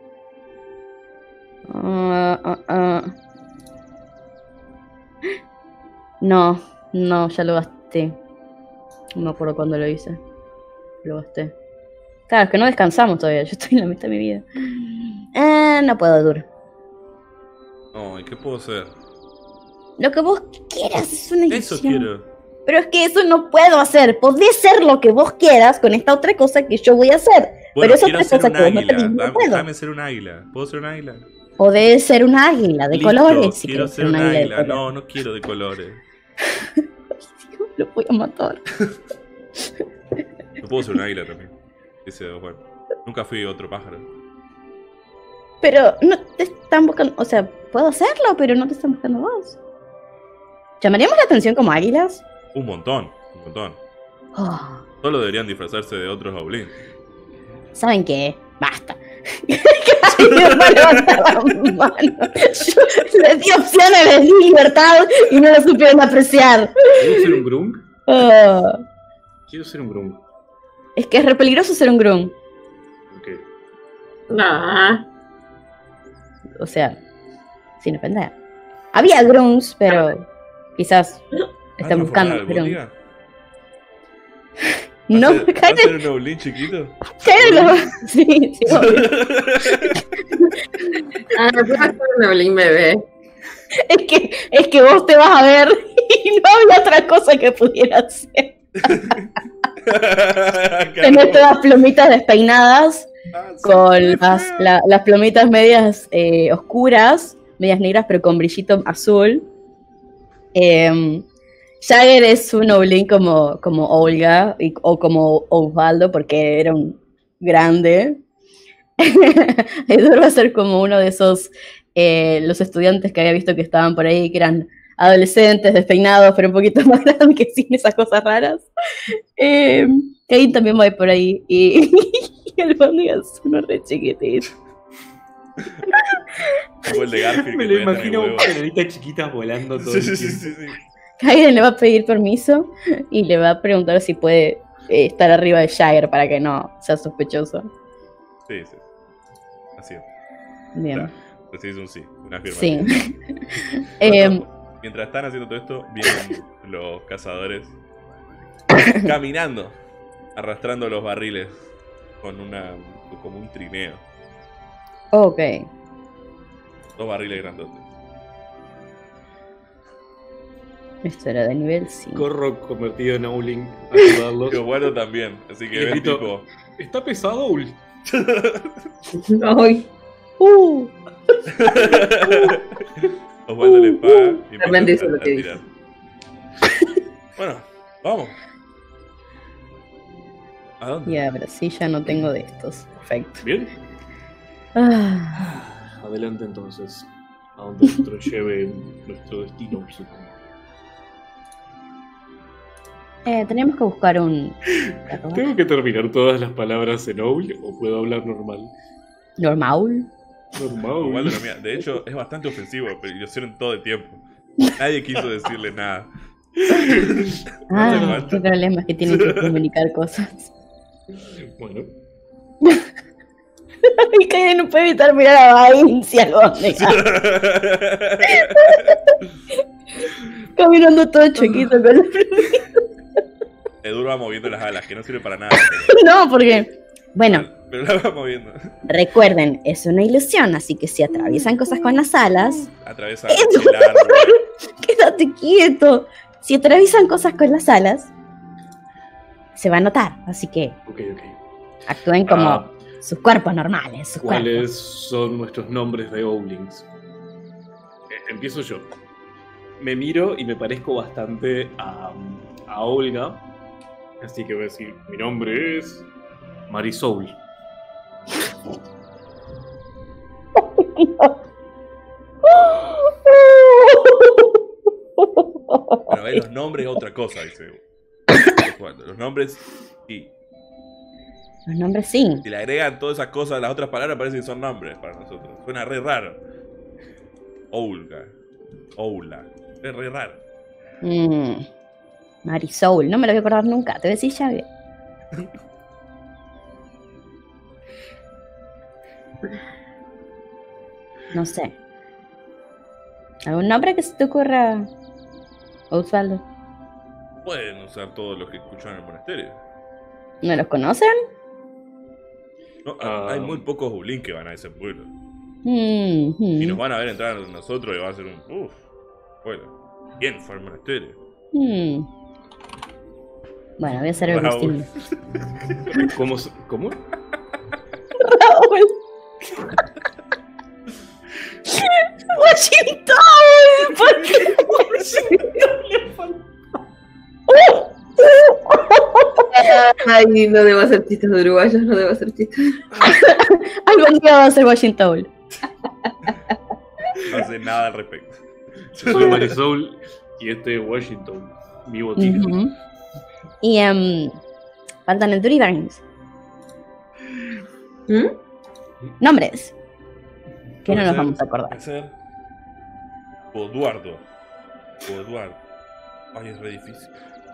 No, ya lo gasté. No me acuerdo cuándo lo hice. Lo gasté. Claro, es que no descansamos todavía. Yo estoy en la mitad de mi vida. No puedo, Dur. No, ¿y qué puedo hacer? Lo que vos quieras es una Eso ilusión. quiero. Pero es que eso no puedo hacer. Podés ser lo que vos quieras con esta otra cosa que yo voy a hacer. Bueno, pero esa quiero otra ser cosa un que vos no águila. tenés, no puedo. Déjame ser un águila. ¿Puedo ser un águila? Podés ser un águila de Listo, colores. Si quiero querés ser un águila de águila. colores. No, no quiero de colores. Lo voy a matar. No puedo ser un águila también. Dice Juan. Nunca fui otro pájaro. Pero no te están buscando. O sea, puedo hacerlo, pero no te están buscando vos. ¿Llamaríamos la atención como águilas? Un montón, un montón. Oh, Solo deberían disfrazarse de otros goblins. ¿Saben qué? Basta. Nadie va a levantar la mano. Yo les di opciones, les di libertad y no lo supieron apreciar. ¿Quiero ser un grung? Oh, Quiero ser un grung. es que es re peligroso ser un grun. Ok. No. O sea, sin ofender. Había gruns, pero quizás están buscando. algún Pero... día? No, ¿Va a ser cállate. un goblin chiquito? Cállalo. Sí, obvio. Voy a ser un Evelyn bebé. Es que vos te vas a ver y no había otra cosa que pudiera hacer. Tenés todas plumitas despeinadas con las plumitas medias oscuras, medias negras pero con brillito azul. Jagger es un Oblin como Olga o como Osvaldo porque era un grande. Edward va a ser como uno de esos los estudiantes que había visto que estaban por ahí, que eran adolescentes, despeinados, pero un poquito más grandes, que sin esas cosas raras. Kane también va a ir por ahí. Y el Bonnie es uno re chiquitito. Como el de Garfield. Me que lo todavía está en el imagino huevo. con peleritas chiquitas volando todo Sí, el sí, sí, tiempo. sí, sí. Kaiden le va a pedir permiso y le va a preguntar si puede estar arriba de Jagger para que no sea sospechoso. Sí, sí. Así es. Bien. Claro, recibís un sí, una Sí. afirmación. Mientras están haciendo todo esto, vienen los cazadores caminando, arrastrando los barriles con como un trineo. Ok. 2 barriles grandotes. Esto era de nivel 5. Corro convertido en Owling a ayudarlos. Y Osvaldo también, así que Y ven grito, tipo. ¿está pesado, Owl? Ay, Osvaldo les paga y Realmente hizo empiezan lo que tirar. Bueno, vamos. ¿A dónde? Ya, pero sí, ya no tengo de estos. Perfecto. Bien. Ah, Adelante entonces. A donde nos lleve nuestro destino, supongo. tenemos que buscar un carruaje. ¿Tengo que terminar todas las palabras en Owl o puedo hablar normal? normal. Normal. Osvaldo no mira. De hecho, es bastante ofensivo, pero lo hicieron todo el tiempo. Nadie quiso decirle nada. Ah, qué problema es que tienen que comunicar cosas. Bueno. Y Kaiden no puede evitar mirar a Valencia, caminando todo chiquito con la Edur va moviendo las alas, que no sirve para nada. No, porque, bueno, Pero la va moviendo. recuerden, es una ilusión, así que si atraviesan cosas con las alas, Atraviesa el árbol. quédate quieto. Si atraviesan cosas con las alas, se va a notar, así que Ok. actúen como sus cuerpos normales, sus cuerpos. ¿Cuáles son nuestros nombres de Owlings? empiezo yo. Me miro y me parezco bastante a Olga. Así que voy a decir, mi nombre es Marisol. Bueno, los nombres es otra cosa, dice. Bueno, los nombres sí. Los nombres sí. Si le agregan todas esas cosas a las otras palabras, parece que son nombres para nosotros. Suena re raro. Olga. Oula. Es re raro. Marisol, no me lo voy a acordar nunca. Te voy a decir ya bien. No sé. ¿Algún nombre que se te ocurra, Osvaldo? Pueden usar todos los que escuchan en el monasterio. ¿No los conocen? No, hay muy pocos Bulín que van a ese pueblo. Mm, Y nos van a ver entrar nosotros y va a ser un... Bueno, ¿quién fue al monasterio? Bueno, voy a hacer el Raúl. vestido. ¿Cómo? Raúl. Washington. ¿Por qué Washington le faltó? Ay, no debo hacer chistes de uruguayos, no debo hacer chistes. Algún día va a ser Washington. No hace nada al respecto. Yo soy Marisol y este es Washington, mi botica. Y faltan el Duriverns. Nombres. Que no nos vamos a acordar. Puede ser Boduardo. Ay, es re difícil.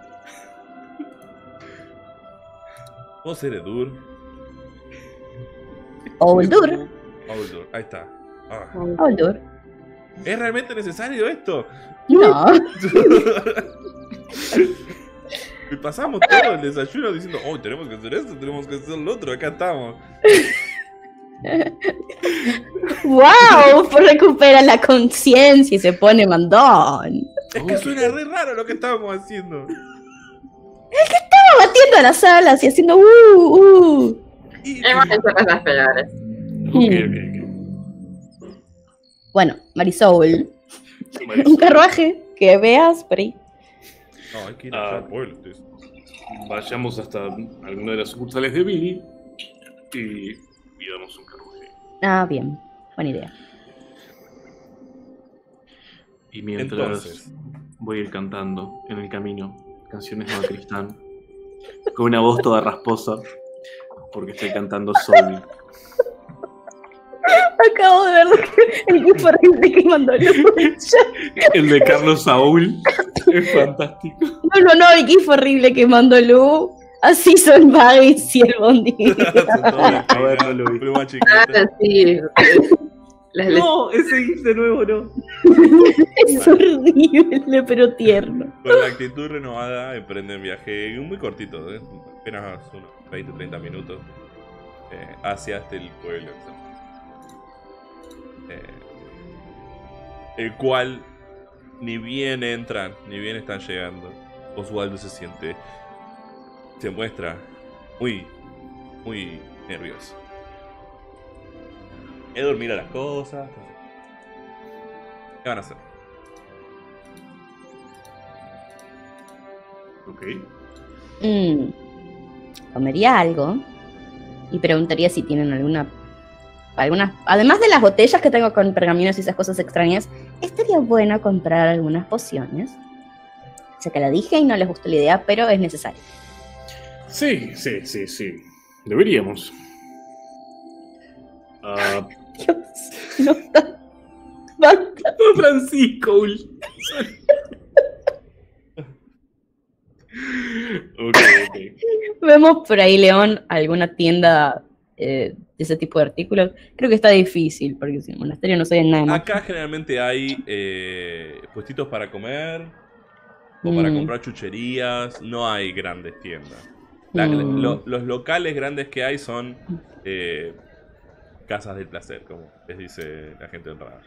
¿Puedo ser Edur? Oldur. Oldur, ahí está. Oldur. ¿Es realmente necesario esto? No. Y pasamos todo el desayuno diciendo, oh, tenemos que hacer esto, tenemos que hacer lo otro, acá estamos. ¡Wow! Recupera la conciencia y se pone mandón. Es que suena re raro lo que estábamos haciendo. Estaba batiendo a las alas y haciendo Y- Hemos hecho cosas peores. Ok. Bueno, Marisol. Marisol. Un carruaje que veas por ahí. No, hay que ir al pueblo. Entonces. Vayamos hasta alguna de las sucursales de Billy y pidamos un carruaje. Ah, bien. Buena idea. Y mientras Entonces. voy a ir cantando en el camino canciones de Cristán con una voz toda rasposa porque estoy cantando Soul. Acabo de ver el gif horrible que mandó Lucha. El de Carlos Saúl es fantástico. No, el gif horrible que mandó Lu. Así son Baggy y el Bondi. Son todos A ver, no lo vi. pluma chiquita. Sí. Las No, ese GIF de nuevo no. Es horrible, pero tierno. Con la actitud renovada emprenden viaje muy cortito, apenas unos 20-30 minutos hacia el pueblo. El cual ni bien entran, ni bien están llegando. Osvaldo se muestra muy nervioso. Edward mira las cosas. ¿Qué van a hacer? Ok. Comería algo y preguntaría si tienen algunas, además de las botellas que tengo con pergaminos y esas cosas extrañas, estaría bueno comprar algunas pociones. Sé que la dije y no les gustó la idea, pero es necesario. Sí. Deberíamos. Dios, no está. Basta. Francisco. Ok. Vemos por ahí, León, alguna tienda de ese tipo de artículos. Creo que está difícil, porque si en el monasterio no soy nada más. Acá generalmente hay puestitos para comer o para comprar chucherías. No hay grandes tiendas. Los locales grandes que hay son casas del placer, como les dice la gente honrada.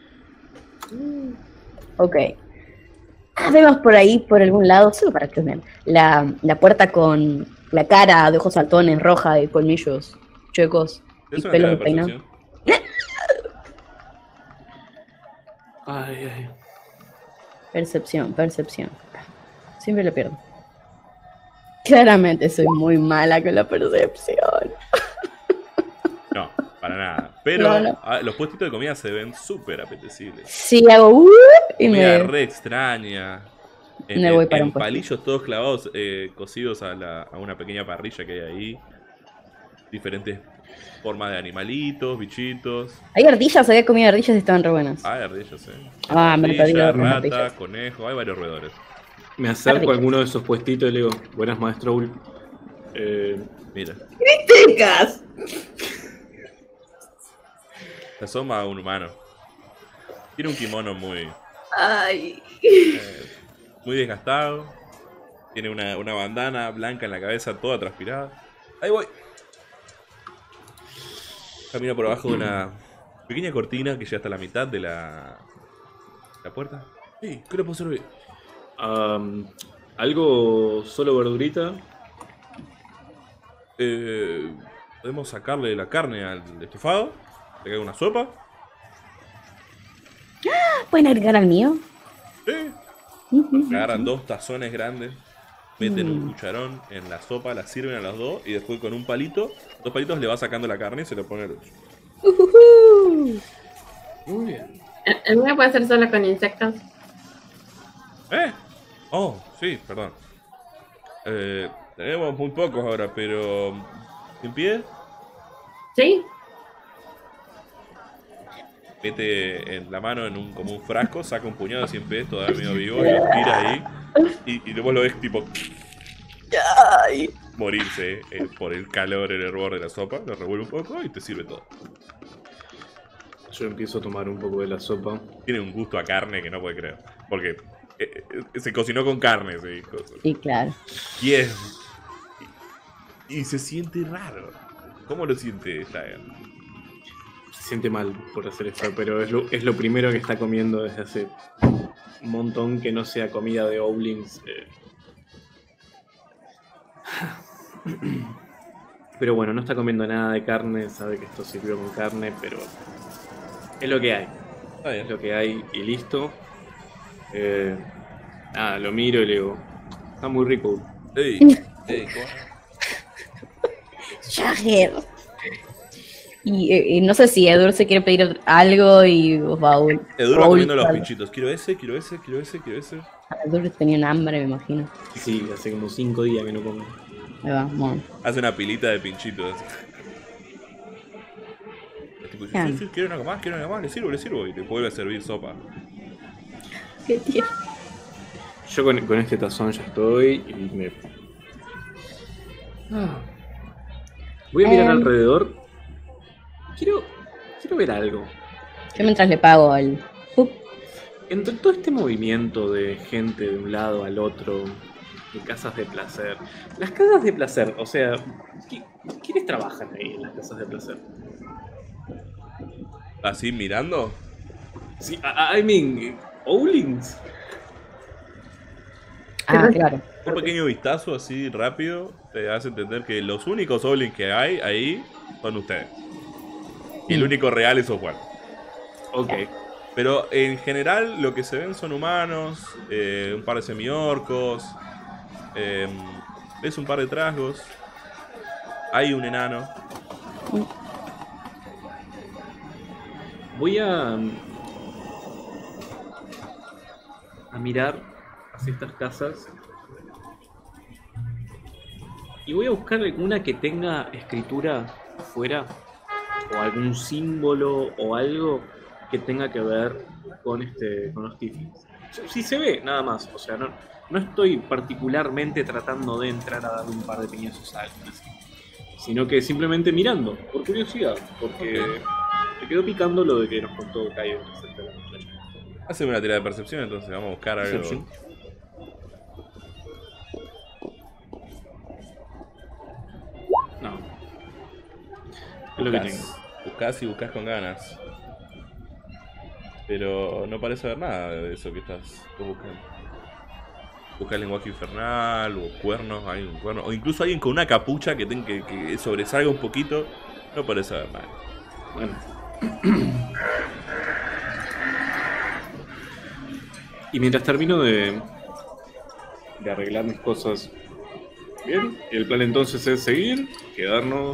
Ok. Vemos por ahí, por algún lado, solo para que vean, la puerta con la cara de ojos saltones, roja, de colmillos chuecos y ¿Es una pelos tirada de de peinado. percepción? Ay. Percepción. Siempre lo pierdo. Claramente soy muy mala con la percepción. No, para nada. Pero No. los puestitos de comida se ven súper apetecibles. Sí, hago y Comida me... re extraña. Me voy para un puestito. palillos todos clavados, cocidos a una pequeña parrilla que hay ahí. Diferentes formas de animalitos, bichitos. Hay ardillas, había comido ardillas y estaban re buenas. Hay ardillas, Me lo pedí Ardilla, las rata, ardillas. conejo, hay varios roedores. Me acerco Ardillas. a alguno de esos puestitos y le digo, buenas maestro Ul. Mira, ¡Tecas! se asoma un humano. Tiene un kimono Ay. muy desgastado. Tiene una bandana blanca en la cabeza, toda transpirada. Ahí voy. Camina por abajo de una pequeña cortina que llega hasta la mitad de la puerta. Sí, ¿qué le puedo servir? Algo solo verdurita. Podemos sacarle la carne al estofado. Le cae una sopa. ¿Pueden agregar al mío? Sí. Agarran 2 tazones grandes. Meten un cucharón en la sopa, la sirven a las 2 y después con 2 palitos le va sacando la carne y se le pone el otro. Muy bien. ¿El mío puede ser solo con insectos? Oh, sí, perdón. Tenemos muy pocos ahora, pero... ¿Sin pie? ¿Sí? Mete en la mano como un frasco, saca un puñado de 100 pies, todavía medio vivo, y lo tira ahí. Y luego lo ves tipo... morirse por el calor, el hervor de la sopa. Lo revuelve un poco y te sirve todo. Yo empiezo a tomar un poco de la sopa. Tiene un gusto a carne que no puede creer. Porque se cocinó con carne, sí. Sí, claro. Y se siente raro. ¿Cómo lo siente Jagger? Se siente mal por hacer esto, pero es lo primero que está comiendo desde hace un montón que no sea comida de Owlings. Pero bueno, no está comiendo nada de carne, sabe que esto sirvió con carne, pero es lo que hay. Está bien. Es lo que hay y listo. Nada, lo miro y le digo, está muy rico. Ey, Jagger. Y no sé si Edur se quiere pedir algo y Baúl. Edur va comiendo los pinchitos. Quiero ese. Edur tenía un hambre, me imagino. Sí, hace como 5 días que no como. Ahí va, bueno. Hace una pilita de pinchitos. Tipo, sí, quiero algo más, le sirvo. Y te vuelve a servir sopa. Qué tierno. Yo con este tazón ya estoy y me... Voy a mirar alrededor. Quiero ver algo. Yo mientras le pago al... Entre todo este movimiento de gente de un lado al otro, de casas de placer. Las casas de placer, o sea, ¿quiénes trabajan ahí en las casas de placer? ¿Así mirando? Sí, I mean, Owlings. Ah, claro. Un pequeño vistazo así rápido te hace entender que los únicos Owlings que hay ahí son ustedes. Y el único real es Oswald. Ok. Pero en general lo que se ven son humanos, un par de semiorcos, ves un par de trasgos, hay un enano. Voy a mirar hacia estas casas y voy a buscar alguna que tenga escritura afuera o algún símbolo o algo que tenga que ver con los tieflings. Si se ve, nada más. O sea, no estoy particularmente tratando de entrar a darle un par de piñazos a alguien así, sino que simplemente mirando, por curiosidad, porque me quedó picando lo de que nos contó Caio acerca de la muchacha. Haceme una tirada de percepción, entonces vamos a buscar algo. Perception. No. Es lo que tengo. Buscás con ganas. Pero no parece haber nada de eso que estás buscando. Buscas lenguaje infernal o cuernos, hay un cuerno. O incluso alguien con una capucha que sobresalga un poquito. No parece haber nada. Bueno. Y mientras termino de arreglar mis cosas bien, el plan entonces es seguir, quedarnos.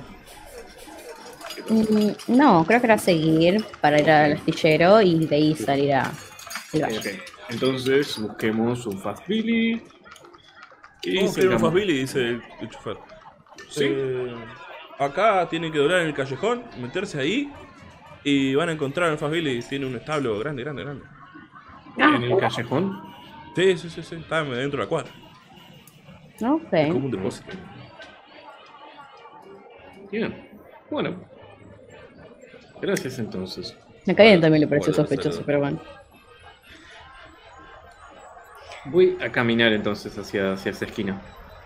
No, creo que era seguir para ir al astillero y de ahí salir a el valle. Ok. Entonces busquemos un Fast Billy. ¿Cómo dice quieren el un Fast Billy? Dice el chofer. Sí. Acá tienen que doblar en el callejón, meterse ahí y van a encontrar el Fast Billy. Tiene un establo grande. En el callejón. Sí. Está dentro de la cuadra. Ok. Es como un depósito. Bien. Bueno. Gracias entonces. Me cae también le pareció Bueno, sospechoso, saludo. pero bueno. Voy a caminar entonces hacia esa esquina.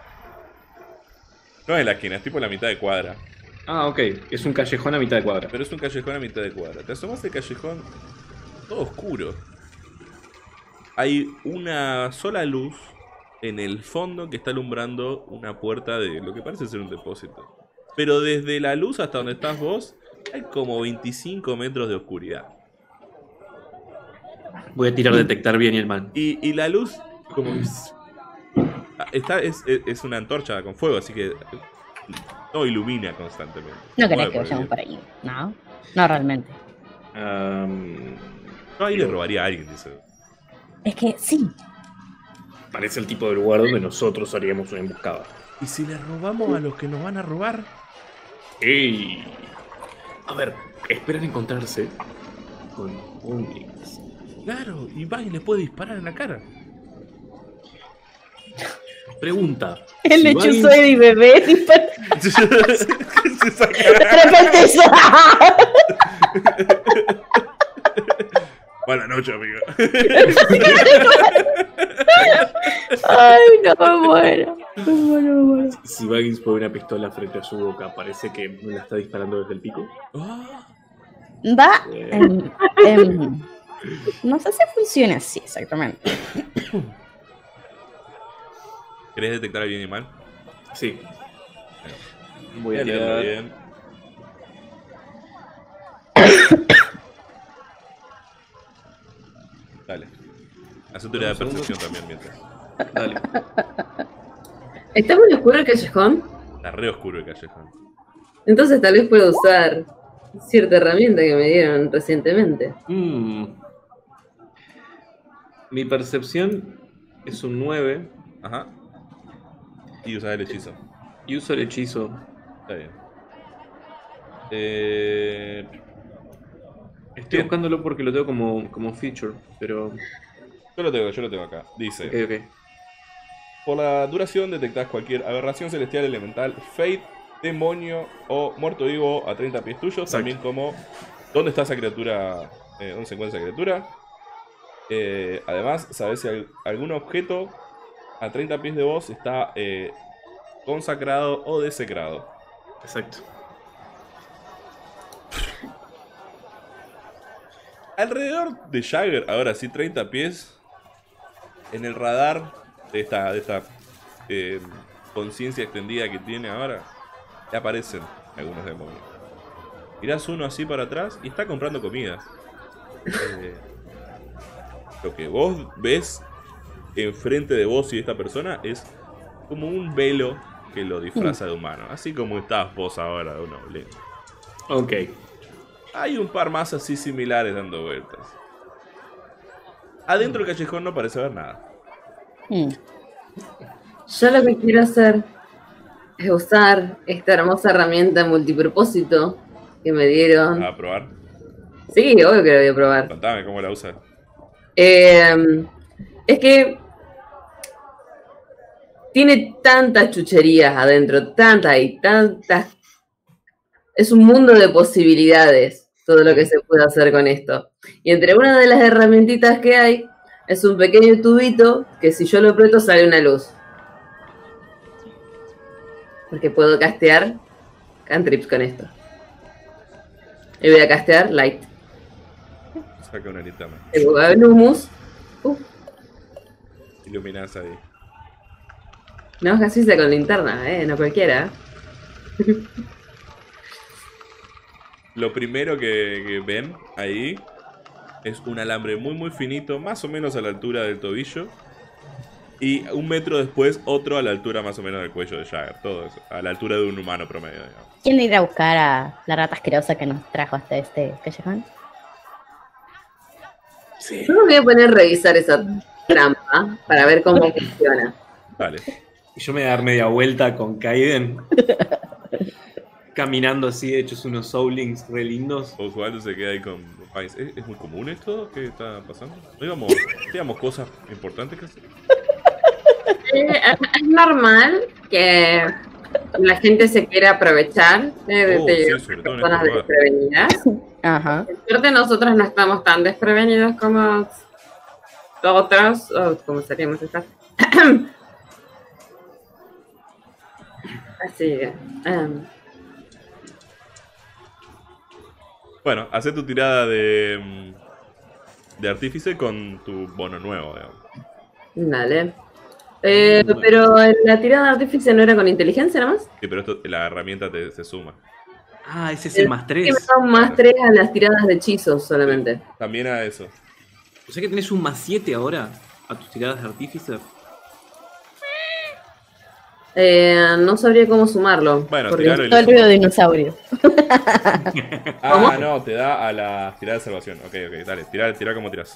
No es la esquina, es tipo la mitad de cuadra. Ah, ok. Es un callejón a mitad de cuadra. Pero es un callejón a mitad de cuadra. Te asomas al callejón, todo oscuro. Hay una sola luz en el fondo que está alumbrando una puerta de lo que parece ser un depósito. Pero desde la luz hasta donde estás vos, hay como 25 metros de oscuridad. Voy a tirar detectar bien y el mal. Y la luz, como que es una antorcha con fuego, así que no ilumina constantemente. No Mueve querés que por el vayamos viento. para ahí. No, no realmente. No, ahí le robaría a alguien, dice. Es que sí. Parece el tipo de lugar donde nosotros haríamos una emboscada. ¿Y si le robamos a los que nos van a robar? ¡Ey! A ver, esperan encontrarse con Unglings. Claro, y va y le puede disparar en la cara. Pregunta. El si lechuzo Baggins- de mi bebé. Se saca. De repente eso. Buenas noches, amigo. Ay, no, me muero. Me muero. Si Baggins pone una pistola frente a su boca, parece que no la está disparando desde el pico. Oh, Va. No sé si funciona así exactamente. ¿Querés detectar el bien y el mal? Sí. Voy a Voy a leerlo tirar. bien. Dale. Haz tu tirada de percepción también mientras. Dale. ¿Está muy oscuro el callejón? Está re oscuro el callejón. Entonces tal vez puedo usar cierta herramienta que me dieron recientemente. Mi percepción es un 9 Ajá. Y usas el hechizo. y uso el hechizo. Está bien. Estoy Bien. buscándolo porque lo tengo como feature, pero. Yo lo tengo acá. Dice: Ok. por la duración detectás cualquier aberración celestial, elemental, fate, demonio o muerto vivo a 30 pies tuyos. Exacto. También como dónde está esa criatura, dónde se encuentra esa criatura. Además, sabés si algún objeto a 30 pies de vos está consacrado o desecrado. Exacto. Alrededor de Jagger, ahora sí, 30 pies, en el radar de esta conciencia extendida que tiene ahora, le aparecen algunos demonios. Mirás uno así para atrás y está comprando comida. Lo que vos ves enfrente de vos y de esta persona es como un velo que lo disfraza de humano. Así como estás vos ahora de un oblín. Ok. Hay un par más así similares dando vueltas. Adentro del callejón no parece haber nada. Yo lo que quiero hacer es usar esta hermosa herramienta multipropósito que me dieron. ¿A probar? Sí, obvio que la voy a probar. Contame cómo la usas. Es que tiene tantas chucherías adentro, tantas. Es un mundo de posibilidades todo lo que se puede hacer con esto. Y entre una de las herramientitas que hay es un pequeño tubito que si yo lo aprieto sale una luz. Porque puedo castear cantrips con esto. Y voy a castear Light. Saca una arita más. El humus. Iluminás ahí. No, casi sea con linterna, no cualquiera. Lo primero que ven ahí Es un alambre muy muy finito, más o menos a la altura del tobillo. Y 1 metro después otro a la altura más o menos del cuello de Jagger. Todo eso, a la altura de un humano promedio, digamos. ¿Quién irá a buscar a la rata asquerosa que nos trajo hasta este callejón? Sí. Yo me voy a poner a revisar esa trampa para ver cómo funciona. Vale. Y yo me voy a dar media vuelta con Kaiden. Caminando así, hechos unos soulings re lindos. Osvaldo se queda ahí con Pines. ¿Es muy común esto que está pasando? ¿No digamos cosas importantes que hacer? Es normal que la gente se quiera aprovechar de Sí, sobre todo en personas este lugar. desprevenidas. Ajá. Por suerte nosotros no estamos tan desprevenidos como otros, o como seríamos estar. Así que, Bueno, hacé tu tirada de artífice con tu bono nuevo, digamos. dale. Pero la tirada de artífice no era con inteligencia nomás. Sí, pero la herramienta se suma. Ah, ese es el más Que me 3. da un más 3 a las tiradas de hechizos solamente. También a eso. O sea que tenés un más 7 ahora a tus tiradas de artífice. No sabría cómo sumarlo. Bueno, porque tiralo y Todo el le ruido de sumamos. dinosaurio. Ah, no, te da a la tirada de salvación. Ok, dale, tira como tiras.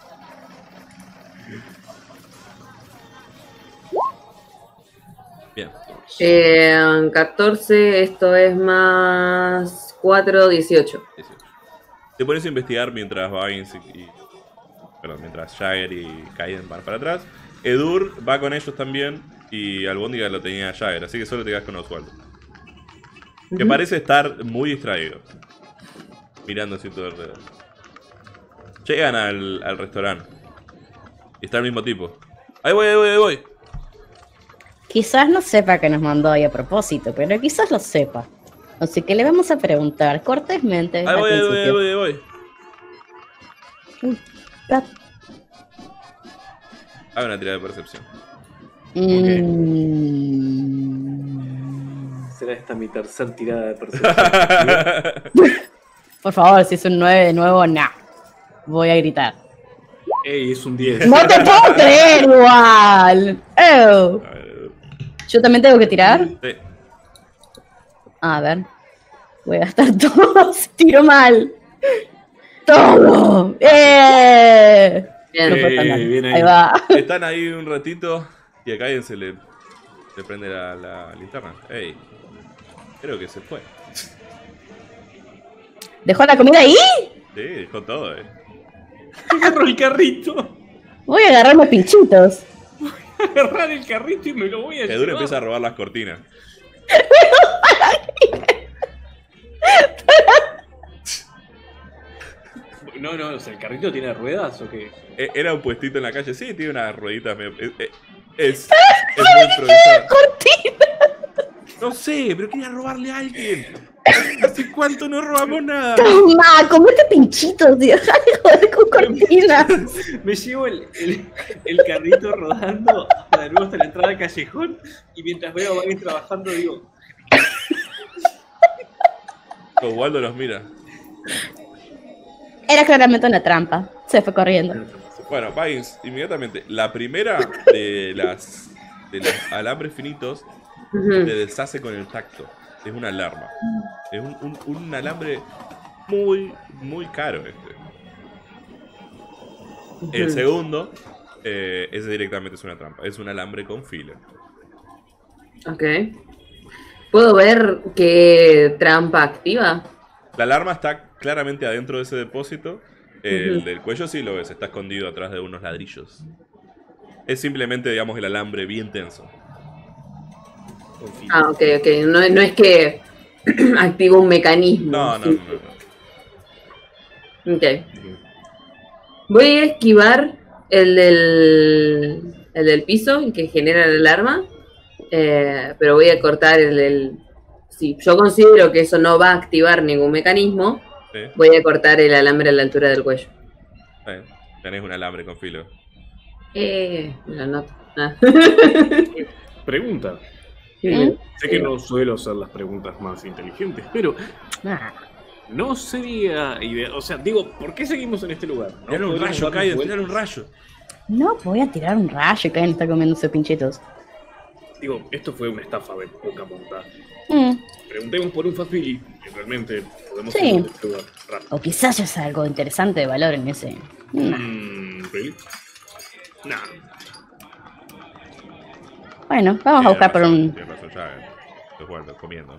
Bien. 14, esto es más 4, 18. 18. Te pones a investigar mientras Vines mientras Jagger y Kaiden van para atrás. Edur va con ellos también y Albóndiga lo tenía Jagger, así que solo te quedas con Osvaldo. Que parece estar muy distraído. Mirando así todo alrededor. Llegan al restaurante. Y está el mismo tipo. Ahí voy. Quizás no sepa que nos mandó ahí a propósito, pero quizás lo sepa. Así que le vamos a preguntar cortésmente. Ahí al voy. principio. Gat- Haga una tirada de percepción. Será esta mi tercer tirada de percepción. Por favor, si es un 9 de nuevo, nah. Voy a gritar. Ey, es un 10. ¡No te puedo creer igual! ¡Ew! A ver, ¿Yo también tengo que tirar? sí. A ver. Voy a gastar todos. Tiro mal. ¡Todo! Bien. No fue tan mal. bien ahí. Ahí va. Están ahí un ratito y a Kaiden se le prende la linterna. Ey, creo que se fue. ¿Dejó la comida ahí? Sí, dejó todo, Agarro el carrito. Voy a agarrarme pinchitos. Agarrar el carrito y me lo voy a Edur llevar. empieza a robar las cortinas. No, o sea, ¿el carrito tiene ruedas o qué? Era un puestito en la calle. Sí, tiene unas rueditas. Es muy improvisado. No sé, pero quería robarle a alguien. ¿Hace cuánto no robamos nada? Toma, comete pinchitos, tío. Deja de joder con cortinas. Me llevo el carrito rodando de nuevo hasta la entrada del callejón y mientras veo a alguien trabajando digo, Osvaldo los mira. Era claramente una trampa. Se fue corriendo. Bueno, Vines, inmediatamente. La primera de los alambres finitos se deshace con el tacto. Es una alarma. Es un alambre muy, muy caro este. El segundo, ese directamente es una trampa. Es un alambre con filo. Ok. ¿Puedo ver qué trampa activa? La alarma está claramente adentro de ese depósito. El del cuello sí lo ves, está escondido atrás de unos ladrillos. Es simplemente, digamos, el alambre bien tenso. con fin. Ah, ok. No es que activa un mecanismo. No. Ok. Voy a esquivar el del piso, el que genera el alarma. Pero voy a cortar el del... Si yo considero que eso no va a activar ningún mecanismo, ¿Sí? voy a cortar el alambre a la altura del cuello. Tenés un alambre con filo. Me lo anoto. Ah. Pregunta. ¿Eh? Sé que no suelo hacer las preguntas más inteligentes, pero Ah, no sería idea. O sea, digo, ¿por qué seguimos en este lugar? Tirale un podríamos rayo, darnos Kaiden, vueltas. tirale un rayo. No, voy a tirar un rayo. Kaiden está comiéndose pinchitos. Digo, esto fue una estafa de poca monta. Mm. Preguntemos por un Fast Billy y realmente podemos Sí. ir a este lugar rápido. O quizás es algo interesante de valor en ese. Nah. ¿Really? Nah. Bueno, vamos a buscar por un. Tienes razón, ya estoy jugando, comiendo.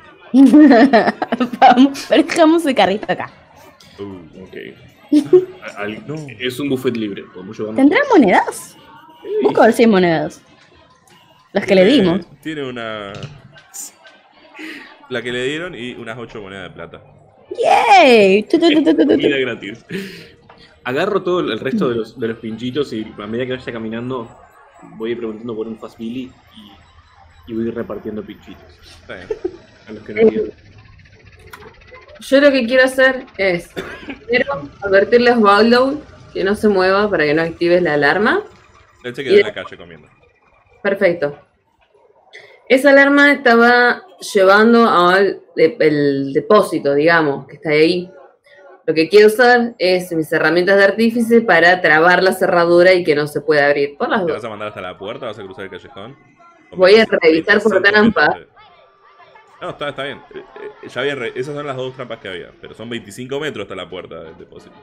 Vamos, pero dejamos el carrito acá. Ok. No. Es un buffet libre. Podemos llevarnos. ¿Tendrá monedas? Busco a ver si hay monedas. Las que le dimos. Tiene una. La que le dieron y unas 8 monedas de plata. ¡Yay! Tu, tu, tu, tu, tu, tu. Comida gratis. Agarro todo el resto de los pinchitos y a medida que vaya caminando voy a ir preguntando por un Fast Billy y voy a ir repartiendo pinchitos Está bien. a los que no quiero. Yo lo que quiero hacer es, primero, advertirle a Baldo que no se mueva para que no actives la alarma. Él se quedó en la calle comiendo. Perfecto. Esa alarma estaba llevando al el depósito, digamos, que está ahí. Lo que quiero usar es mis herramientas de artífice para trabar la cerradura y que no se pueda abrir. Por las ¿Te dos. vas a mandar hasta la puerta? ¿Vas a cruzar el callejón? Voy a revisar por trampa. No, está bien. Ya había esas son las 2 trampas que había. Pero son 25 metros hasta la puerta del depósito.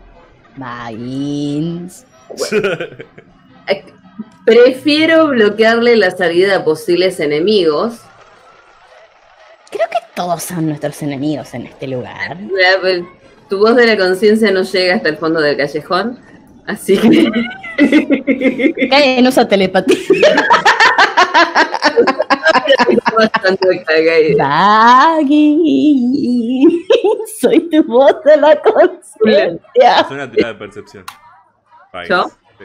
Baggins. Prefiero bloquearle la salida a posibles enemigos. Creo que todos son nuestros enemigos en este lugar. Tu voz de la conciencia no llega hasta el fondo del callejón. Así que... Kaiden usa telepatía. Baggins. Soy tu voz de la conciencia. Es una tirada de percepción. País. ¿Yo? Sí.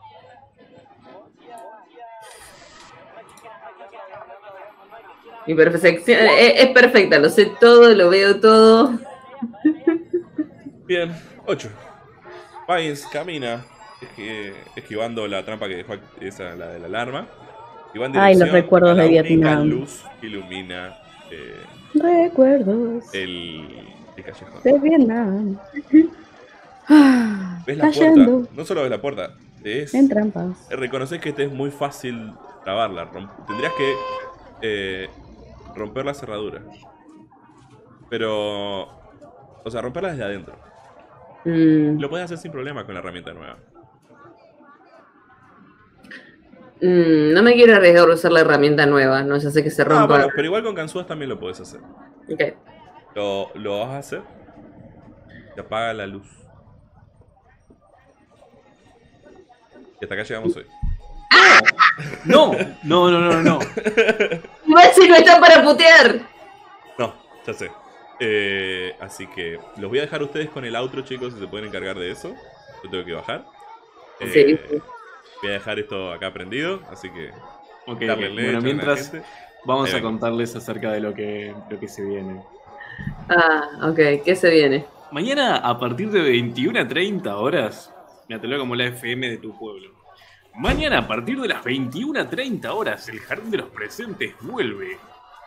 Mi perfección es perfecta, lo sé todo, lo veo todo. Bien, 8. Pines camina esquivando la trampa que dejó esa, la de la alarma. Y va en Ay, los dirección recuerdos a la de única Vietnam. luz que ilumina Recuerdos el callejón. de Vietnam. ¿Ves la Cayendo puerta? No solo ves la puerta, en trampas. reconoces que es muy fácil trabarla. Tendrías que romper la cerradura. Pero... O sea, romperla desde adentro. Lo puedes hacer sin problema con la herramienta nueva. No me quiero arriesgar a usar la herramienta nueva, no ya sé que se rompa. Bueno, pero igual con ganzúas también lo puedes hacer. Ok. Lo vas a hacer. Te apaga la luz. Y hasta acá llegamos hoy. No. Igual si no está para putear. No, ya sé. Así que los voy a dejar a ustedes con el outro, chicos, si se pueden encargar de eso. Yo tengo que bajar. Sí. Voy a dejar esto acá prendido, así que Ok, darle leche a bueno, la mientras gente. vamos Ahí a vengo. contarles acerca de lo que se viene. Ok, ¿qué se viene? Mañana a partir de 21 a 30 horas, mira, te lo hago como la FM de tu pueblo. Mañana a partir de las 21 a 30 horas, el Jardín de los Presentes vuelve.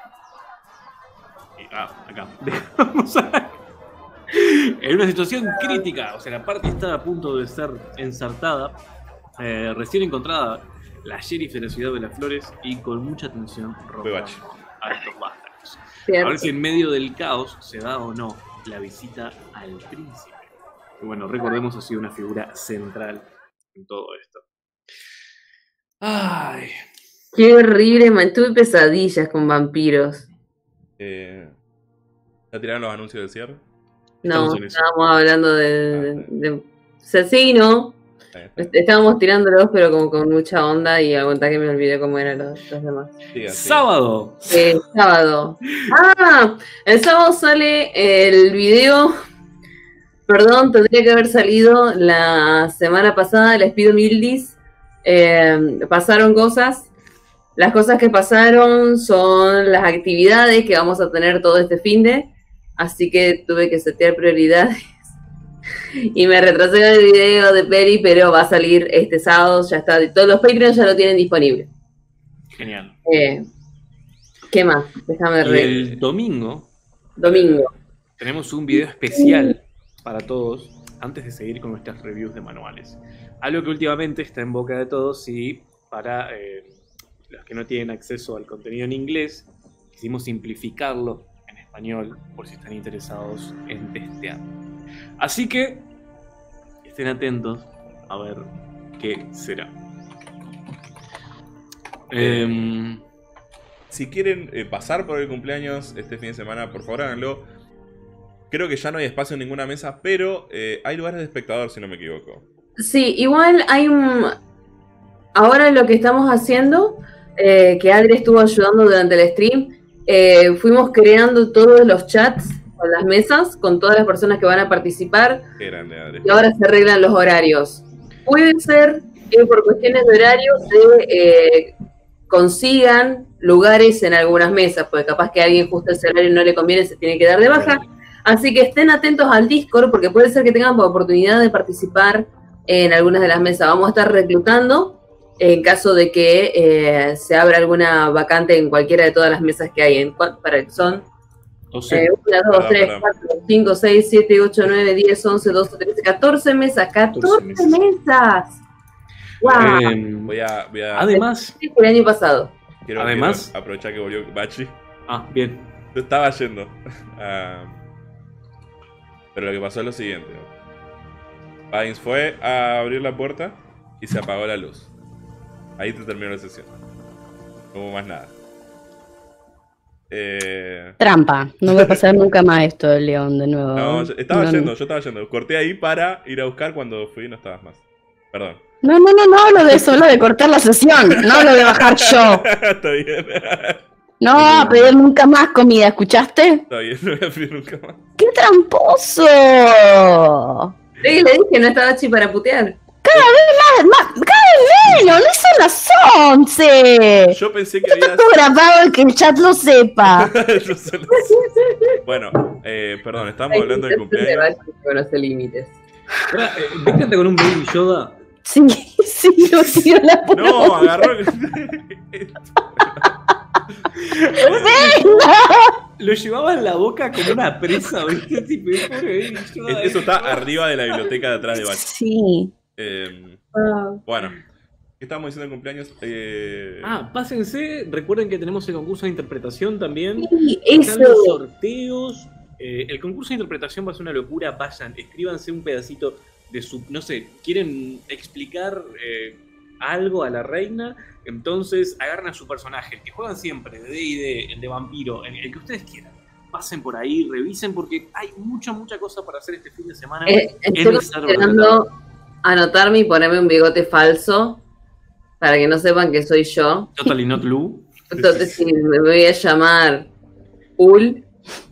Acá. Vamos a... En una situación crítica, o sea, la parte está a punto de ser ensartada, recién encontrada la sheriff de la ciudad de las flores y con mucha atención robando a estos vástagos. A ver si en medio del caos se da o no la visita al príncipe. Y bueno, recordemos, ha sido una figura central en todo esto. Ay. Qué horrible, man. Tuve pesadillas con vampiros. ¿Ya tiraron los anuncios del cierre? No, Estamos en eso. estábamos hablando de o sea, sí, ¿no? Está bien. Estábamos tirándolos, pero como con mucha onda y aguantá que me olvidé cómo eran los demás. Sigan. Sábado. Sábado. El sábado sale el video. Perdón, tendría que haber salido la semana pasada. Les pido mil dis. Pasaron cosas. Las cosas que pasaron son las actividades que vamos a tener todo este finde. Así que tuve que setear prioridades. Y me retrasé en el video de Peri, pero va a salir este sábado. Ya está. Todos los Patreons ya lo tienen disponible. Genial. ¿Qué más? Déjame Y reír. el domingo, Domingo. tenemos un video especial para todos antes de seguir con nuestras reviews de manuales. Algo que últimamente está en boca de todos y para los que no tienen acceso al contenido en inglés, quisimos simplificarlo en español por si están interesados en testear. Así que estén atentos a ver qué será. Si quieren pasar por el cumpleaños este fin de semana, por favor háganlo. Creo que ya no hay espacio en ninguna mesa, pero hay lugares de espectador, si no me equivoco. Sí, igual hay un... Ahora lo que estamos haciendo, que Adri estuvo ayudando durante el stream, fuimos creando todos los chats con las mesas, con todas las personas que van a participar. Qué grande, Adri. Y ahora se arreglan los horarios. Puede ser que por cuestiones de horario se consigan lugares en algunas mesas, porque capaz que a alguien justo ese horario no le conviene, se tiene que dar de baja. Así que estén atentos al Discord, porque puede ser que tengan oportunidad de participar en algunas de las mesas. Vamos a estar reclutando en caso de que se abra alguna vacante en cualquiera de todas las mesas que hay. Son 1, 2, 3, 4, 5, 6, 7, 8, 9, 10, 11, 12, 13, 14 mesas. 14 mesas. ¡Wow! Voy a Además, el año pasado. quiero aprovechar que volvió Bachi. bien. Yo estaba yendo. Pero lo que pasó es lo siguiente. Pines fue a abrir la puerta y se apagó la luz. Ahí te terminó la sesión. No hubo más nada. Trampa. No va a pasar nunca más esto, León, de nuevo. No, yo estaba yendo. Corté ahí para ir a buscar cuando fui y no estabas más. Perdón. No hablo de eso, hablo de cortar la sesión, no hablo de bajar yo. Está bien. No va a pedir nunca más comida, ¿escuchaste? Está bien, no voy a pedir nunca más. ¡Qué tramposo! Sí, le dije, no estaba chi para putear. Cada vez menos, no son las 11. Yo pensé que Esto había... está grabado y que el chat lo sepa. Bueno, perdón, estamos hablando del cumpleaños. Conoce límites. Véngate con un Baby Yoda. Sí, lo tiro la puta. No, agarró... Lo llevaba en la boca como una presa, ¿viste? Tipo, pobre Baby Yoda. Eso está arriba de la biblioteca de atrás de Bachi. Sí. Bueno, ¿qué estábamos diciendo en cumpleaños? Pásense. Recuerden que tenemos el concurso de interpretación también. Sí, Están eso. los sorteos. El concurso de interpretación va a ser una locura. Vayan, escríbanse un pedacito de su... No sé, quieren explicar algo a la reina, entonces agarren a su personaje, el que juegan siempre, de D&D, el de vampiro, el que ustedes quieran. Pasen por ahí, revisen, porque hay mucha cosa para hacer este fin de semana. Estoy esperando anotarme y ponerme un bigote falso para que no sepan que soy yo. Totally not Lou. Entonces sí, me voy a llamar Ul.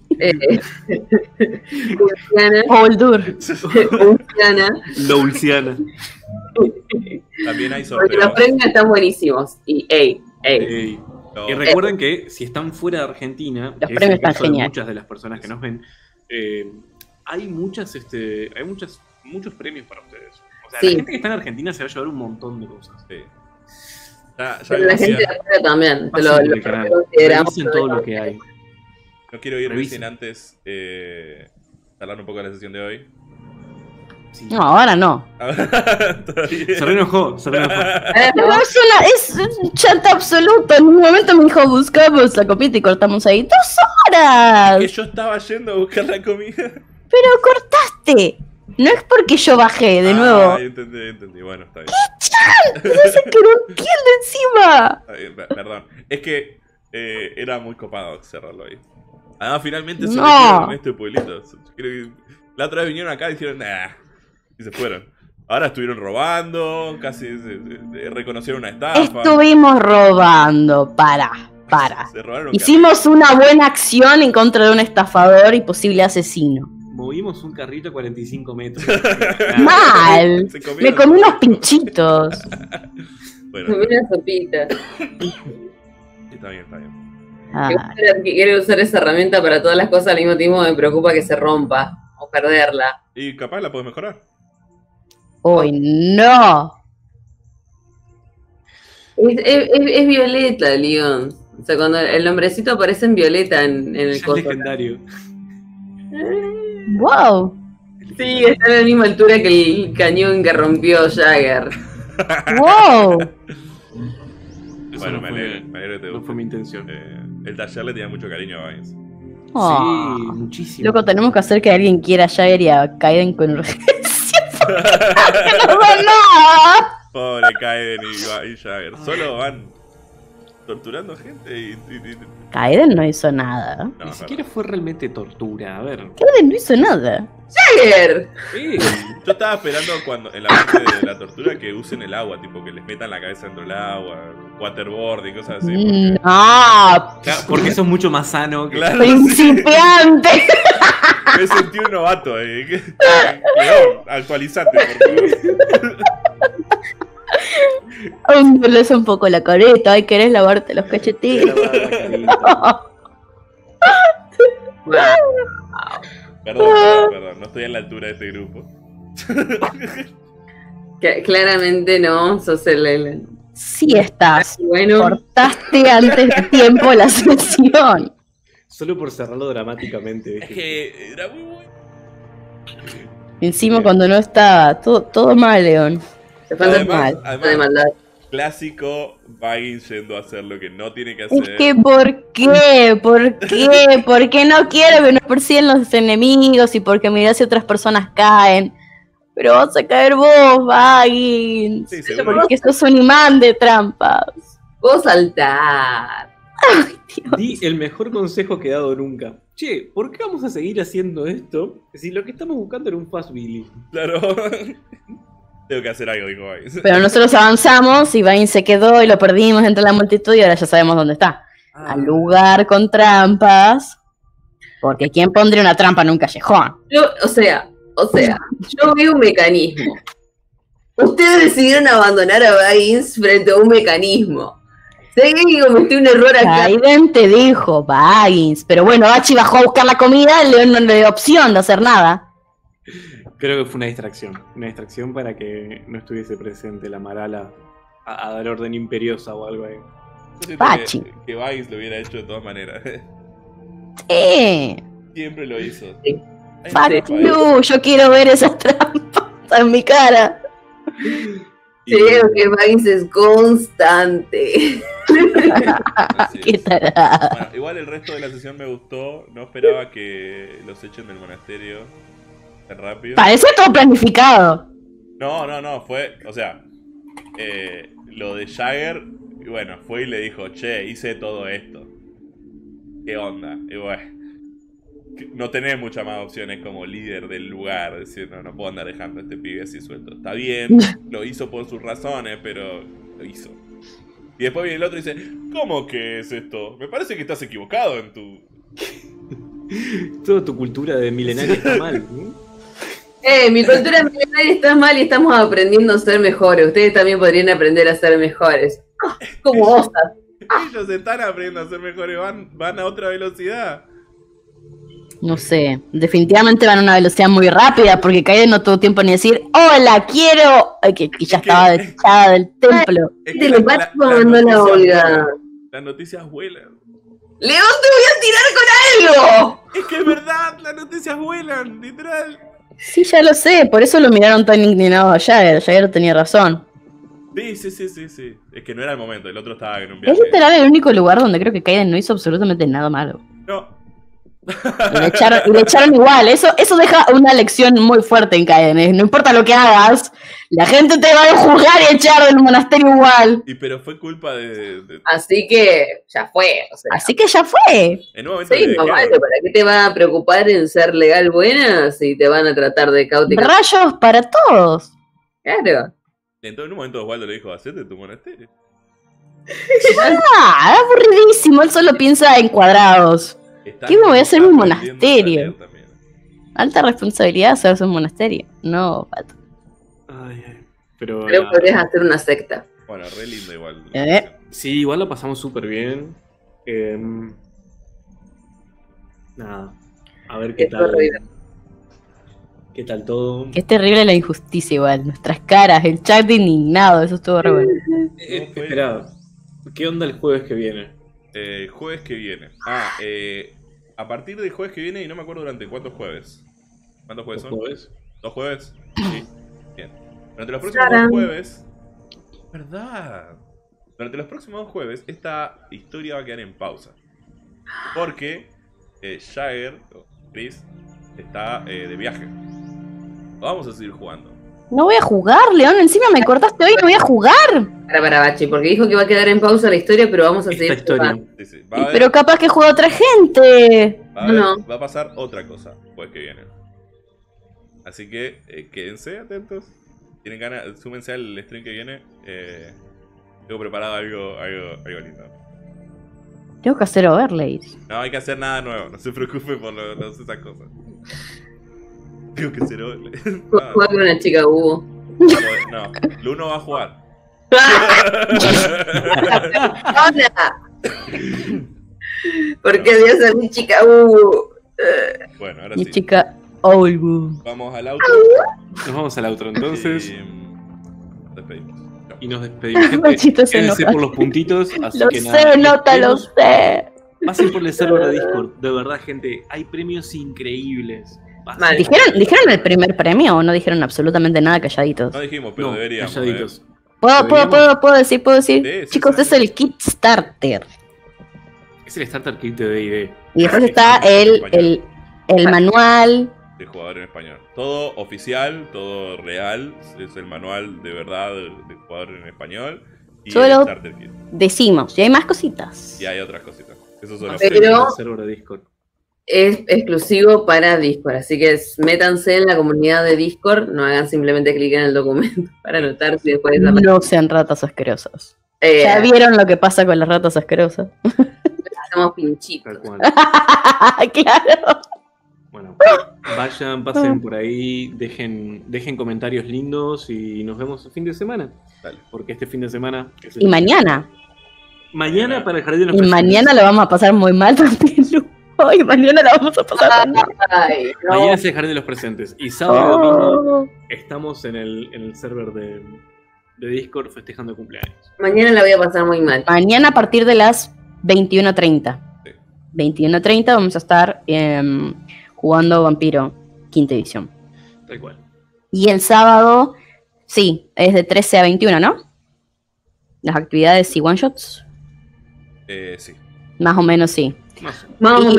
Ulciana. Oldur. Ulciana. Loulciana. También hay Porque sorteos. los premios están buenísimos. Y No, Y recuerden que si están fuera de Argentina, Los que premios es el están caso de geniales. muchas de las personas que nos ven, hay muchos premios para ustedes. O sea, Sí. la gente que está en Argentina se va a llevar un montón de cosas. sí. Ya pero la gente de decía, afuera también. Pasen Lo por el canal, consideramos. revisen todo lo que hay. no quiero ir Revisen. sin antes hablar un poco de la sesión de hoy. Sí. No, ahora no. Todavía. Se reenojó. No, es un chat absoluto. En un momento me dijo, buscamos la copita y cortamos ahí 2 horas. Que yo estaba yendo a buscar la comida. Pero cortaste. No es porque yo bajé, de nuevo. Ah, entendí. Bueno, está bien. No sé que no entiendo encima. Está bien, perdón. Es que era muy copado cerrarlo ahí. Además, finalmente se No. metieron en este pueblito. Creo que la otra vez vinieron acá y dijeron, nah. Y se fueron. Ahora estuvieron robando, casi reconocieron una estafa. Estuvimos robando. Para. Se robaron un Hicimos una buena acción en contra de un estafador y posible asesino. Movimos un carrito a 45 metros. Mal. Se comieron- Me comí unos pinchitos. Bueno, Una sopita. está bien. Ah, Que quiere usar esa herramienta para todas las cosas al mismo tiempo, me preocupa que se rompa o perderla. Y capaz la puedes mejorar. uy, no. Es violeta, Leon. O sea, cuando el nombrecito aparece en violeta en el Ya es coso. legendario. ¡Wow! Sí, está a la misma altura que el cañón que rompió Jagger. ¡Wow! Eso Bueno, no me fue- alegro que te No guste. fue mi intención. El taller le tenía mucho cariño a Vines. Oh. Sí, muchísimo. Loco, tenemos que hacer que alguien quiera a Jagger y a Kaiden con urgencia. ¡No va nada! Pobre Kaiden y Jagger. Solo van torturando gente y Kaiden no hizo nada. no, Ni no, siquiera fue realmente tortura. A ver. Kaiden no hizo nada. Jagger. Yo estaba esperando cuando en la parte de la tortura que usen el agua, tipo que les metan la cabeza dentro del agua, waterboarding, cosas así. Porque, No, Claro, porque eso es mucho más sano que. claro, sí, principiante. me sentí un novato ahí. León, actualizate, por favor. Ondulás un poco la careta. Ay, ¿querés lavarte los cachetitos? Perdón, no estoy a la altura de este grupo. Claramente no, sos el Sí estás. bueno. Cortaste antes de tiempo la sesión. Solo por cerrarlo dramáticamente. Es ¿viste? que era muy bueno. Encima cuando no está, todo mal, León. Te falta Además- de maldad. Clásico Baggins yendo a hacer lo que no tiene que Es hacer. que, ¿por qué? ¿Por qué? ¿Por qué no quiero que nos persigan los enemigos y porque mirá si otras personas caen? Pero vas a caer vos, Baggins. Sí, seguro. Porque sos un imán de trampas. Puedo saltar. Di el mejor consejo que he dado nunca. Che, ¿por qué vamos a seguir haciendo esto si lo que estamos buscando era un Fast Billy? Claro. Tengo que hacer algo, dijo Baggins. Pero nosotros avanzamos y Baggins se quedó y lo perdimos entre la multitud y ahora ya sabemos dónde está. Al lugar con trampas. Porque ¿quién pondría una trampa en un callejón? O sea, yo vi un mecanismo. Ustedes decidieron abandonar a Baggins frente a un mecanismo. Si alguien cometió un error acá, Kaiden te dijo, Baggins. Pero bueno, Bachi bajó a buscar la comida, el León no le dio opción de hacer nada. Creo que fue una distracción. Una distracción para que no estuviese presente la Marala a dar orden imperiosa o algo ahí. Yo siento Bachi. que Baggins lo hubiera hecho de todas maneras. Siempre lo hizo. Sí. Hay Fuck una trampa ahí. you, yo quiero ver esas trampas en mi cara. Y- creo que Baggins es constante. así Qué es. tarada. Bueno, igual el resto de la sesión me gustó. No esperaba que los echen del monasterio tan rápido. Parece todo planificado. No, fue, o sea, lo de Jagger, y bueno, fue y le dijo, che, hice todo esto. ¿Qué onda? Y bueno, no tenés muchas más opciones como líder del lugar, decir, no puedo andar dejando a este pibe así suelto. Está bien, lo hizo por sus razones, pero lo hizo. Y después viene el otro y dice, ¿cómo que es esto? Me parece que estás equivocado en tu... Toda tu cultura de milenaria está mal. ¿no? Mi cultura milenaria está mal y estamos aprendiendo a ser mejores. Ustedes también podrían aprender a ser mejores. Como osas. Ellos están aprendiendo a ser mejores, van a otra velocidad. No sé, definitivamente van a una velocidad muy rápida porque Kaiden no tuvo tiempo ni decir, hola, quiero... Ay, que ya estaba echada del templo. Es Te lo paso mandó la noticias Olga. vuelan, las noticias vuelan. León, te voy a tirar con algo. Es que es verdad, las noticias vuelan, literal. Sí, ya lo sé, por eso lo miraron tan indignado a Jagger. Jagger tenía razón. Sí. Es que no era el momento, el otro estaba en un Es viaje. literal el único lugar donde creo que Kaiden no hizo absolutamente nada malo. No. Y le echaron igual. Eso deja una lección muy fuerte en Kaiden. No importa lo que hagas, la gente te va a juzgar y echar del monasterio igual. Pero fue culpa de- Así que ya fue. O sea, Así que ya fue. En un momento sí, le no dijeron, vale. ¿Para qué te va a preocupar en ser legal buena si te van a tratar de caótica? Rayos para todos. Claro. entonces en un momento Osvaldo le dijo, hacete tu monasterio. Ah, aburridísimo. Él solo piensa en cuadrados. Estás- ¿Qué me voy a hacer en un aprendiendo monasterio? a leer también. Alta responsabilidad hacerse un monasterio. No, pato. Ay. Pero Creo que podrías hacer una secta. Bueno, re lindo igual. sí, igual la pasamos súper bien. Nada. A ver qué Es tal. horrible. ¿Qué tal todo? Que es terrible la injusticia igual. Nuestras caras, el chat indignado. Eso estuvo re bueno. Espera, ¿qué onda el jueves que viene? Jueves que viene. a partir del jueves que viene, y no me acuerdo durante cuántos jueves. ¿Cuántos jueves son? ¿Jueves? ¿2 jueves? Sí. Bien. Durante los próximos 2 jueves. ¿Verdad? Durante los próximos 2 jueves, esta historia va a quedar en pausa. Porque Jagger, o Chris, está de viaje. Vamos a seguir jugando. No voy a jugar, León. Encima me cortaste hoy y no voy a jugar. Para Bachi, porque dijo que va a quedar en pausa la historia, pero vamos a Esta seguir historia. jugando. Sí, sí. Va a haber- Pero capaz que juega otra gente. No. va a pasar otra cosa pues que viene. Así que quédense atentos. Tienen ganas, súmense al stream que viene. Tengo preparado algo lindo. Tengo que hacer overlays. No hay que hacer nada nuevo, no se preocupe por esas cosas. Tengo que hacer overlay. Juega con una chica Hugo. No, Luno va a jugar. ¡Hola! ¿Por qué odias a mi chica Hugo? Bueno, ahora Mi sí. chica Olgu. Vamos al auto. Nos vamos al outro entonces. Nos despedimos. Chao. Y nos despedimos. Gente, Machito se quédense enoja. por los puntitos. Así Lo que sé, nada, nota, lo nos sé. pasen por el server de Discord. De verdad, gente, hay premios increíbles. Pasen. Vale. ¿Dijeron el primer premio o no dijeron absolutamente nada calladitos? No dijimos, pero No, deberíamos. calladitos. ¿Puedo decir? Sí, Chicos, sí. es el kit starter. Es el starter kit de D&D. Y después está el manual. De jugador en español. Todo oficial, todo real. Es el manual de verdad de jugador en español. Y Solo- el starter kit. Decimos, y hay más cositas. Y hay otras cositas. Eso son los Pero- Pasen por el server de Discord. Es exclusivo para Discord, así que métanse en la comunidad de Discord, no hagan simplemente clic en el documento para anotarse y después No sean ratas asquerosas. ¿Ya vieron lo que pasa con las ratas asquerosas? hacemos pinchitos. Tal cual. Claro. Bueno, vayan, pasen por ahí, dejen comentarios lindos y nos vemos el fin de semana. Dale. Porque este fin de semana... es el- Y mañana. Mañana para el Jardín de los Y Presentes. mañana lo vamos a pasar muy mal también, Lu. Hoy mañana lo vamos a pasar muy mal. Ay, no. Mañana es el Jardín de los Presentes. Y sábado y domingo Oh. estamos en el server de Discord festejando cumpleaños. Mañana la voy a pasar muy mal. Mañana a partir de las 21:30. Sí. 21:30 vamos a estar jugando Vampiro, quinta edición. Tal cual. Y el sábado, sí, es de 13 a 21, ¿no? Las actividades y one shots. Sí. Más o menos sí. Vamos,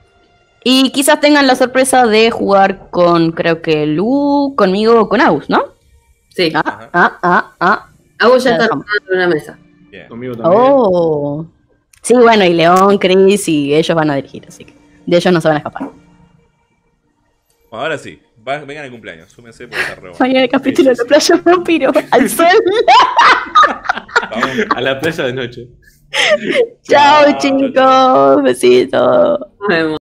Y quizás tengan la sorpresa de jugar con, creo que Lu, conmigo o con Agus, ¿no? sí. Ajá. Agus ya Ya está dejamos. en una mesa. Bien. Conmigo también. Oh. Sí, bueno, y León, Chris y ellos van a dirigir, así que de ellos no se van a escapar. Bueno, ahora sí. Vengan al cumpleaños. Súmense por estar re bueno. Mañana el capítulo de la playa Vampiro, al sol. Vamos. A la playa de noche. Chao, chicos. Besitos. Nos vemos.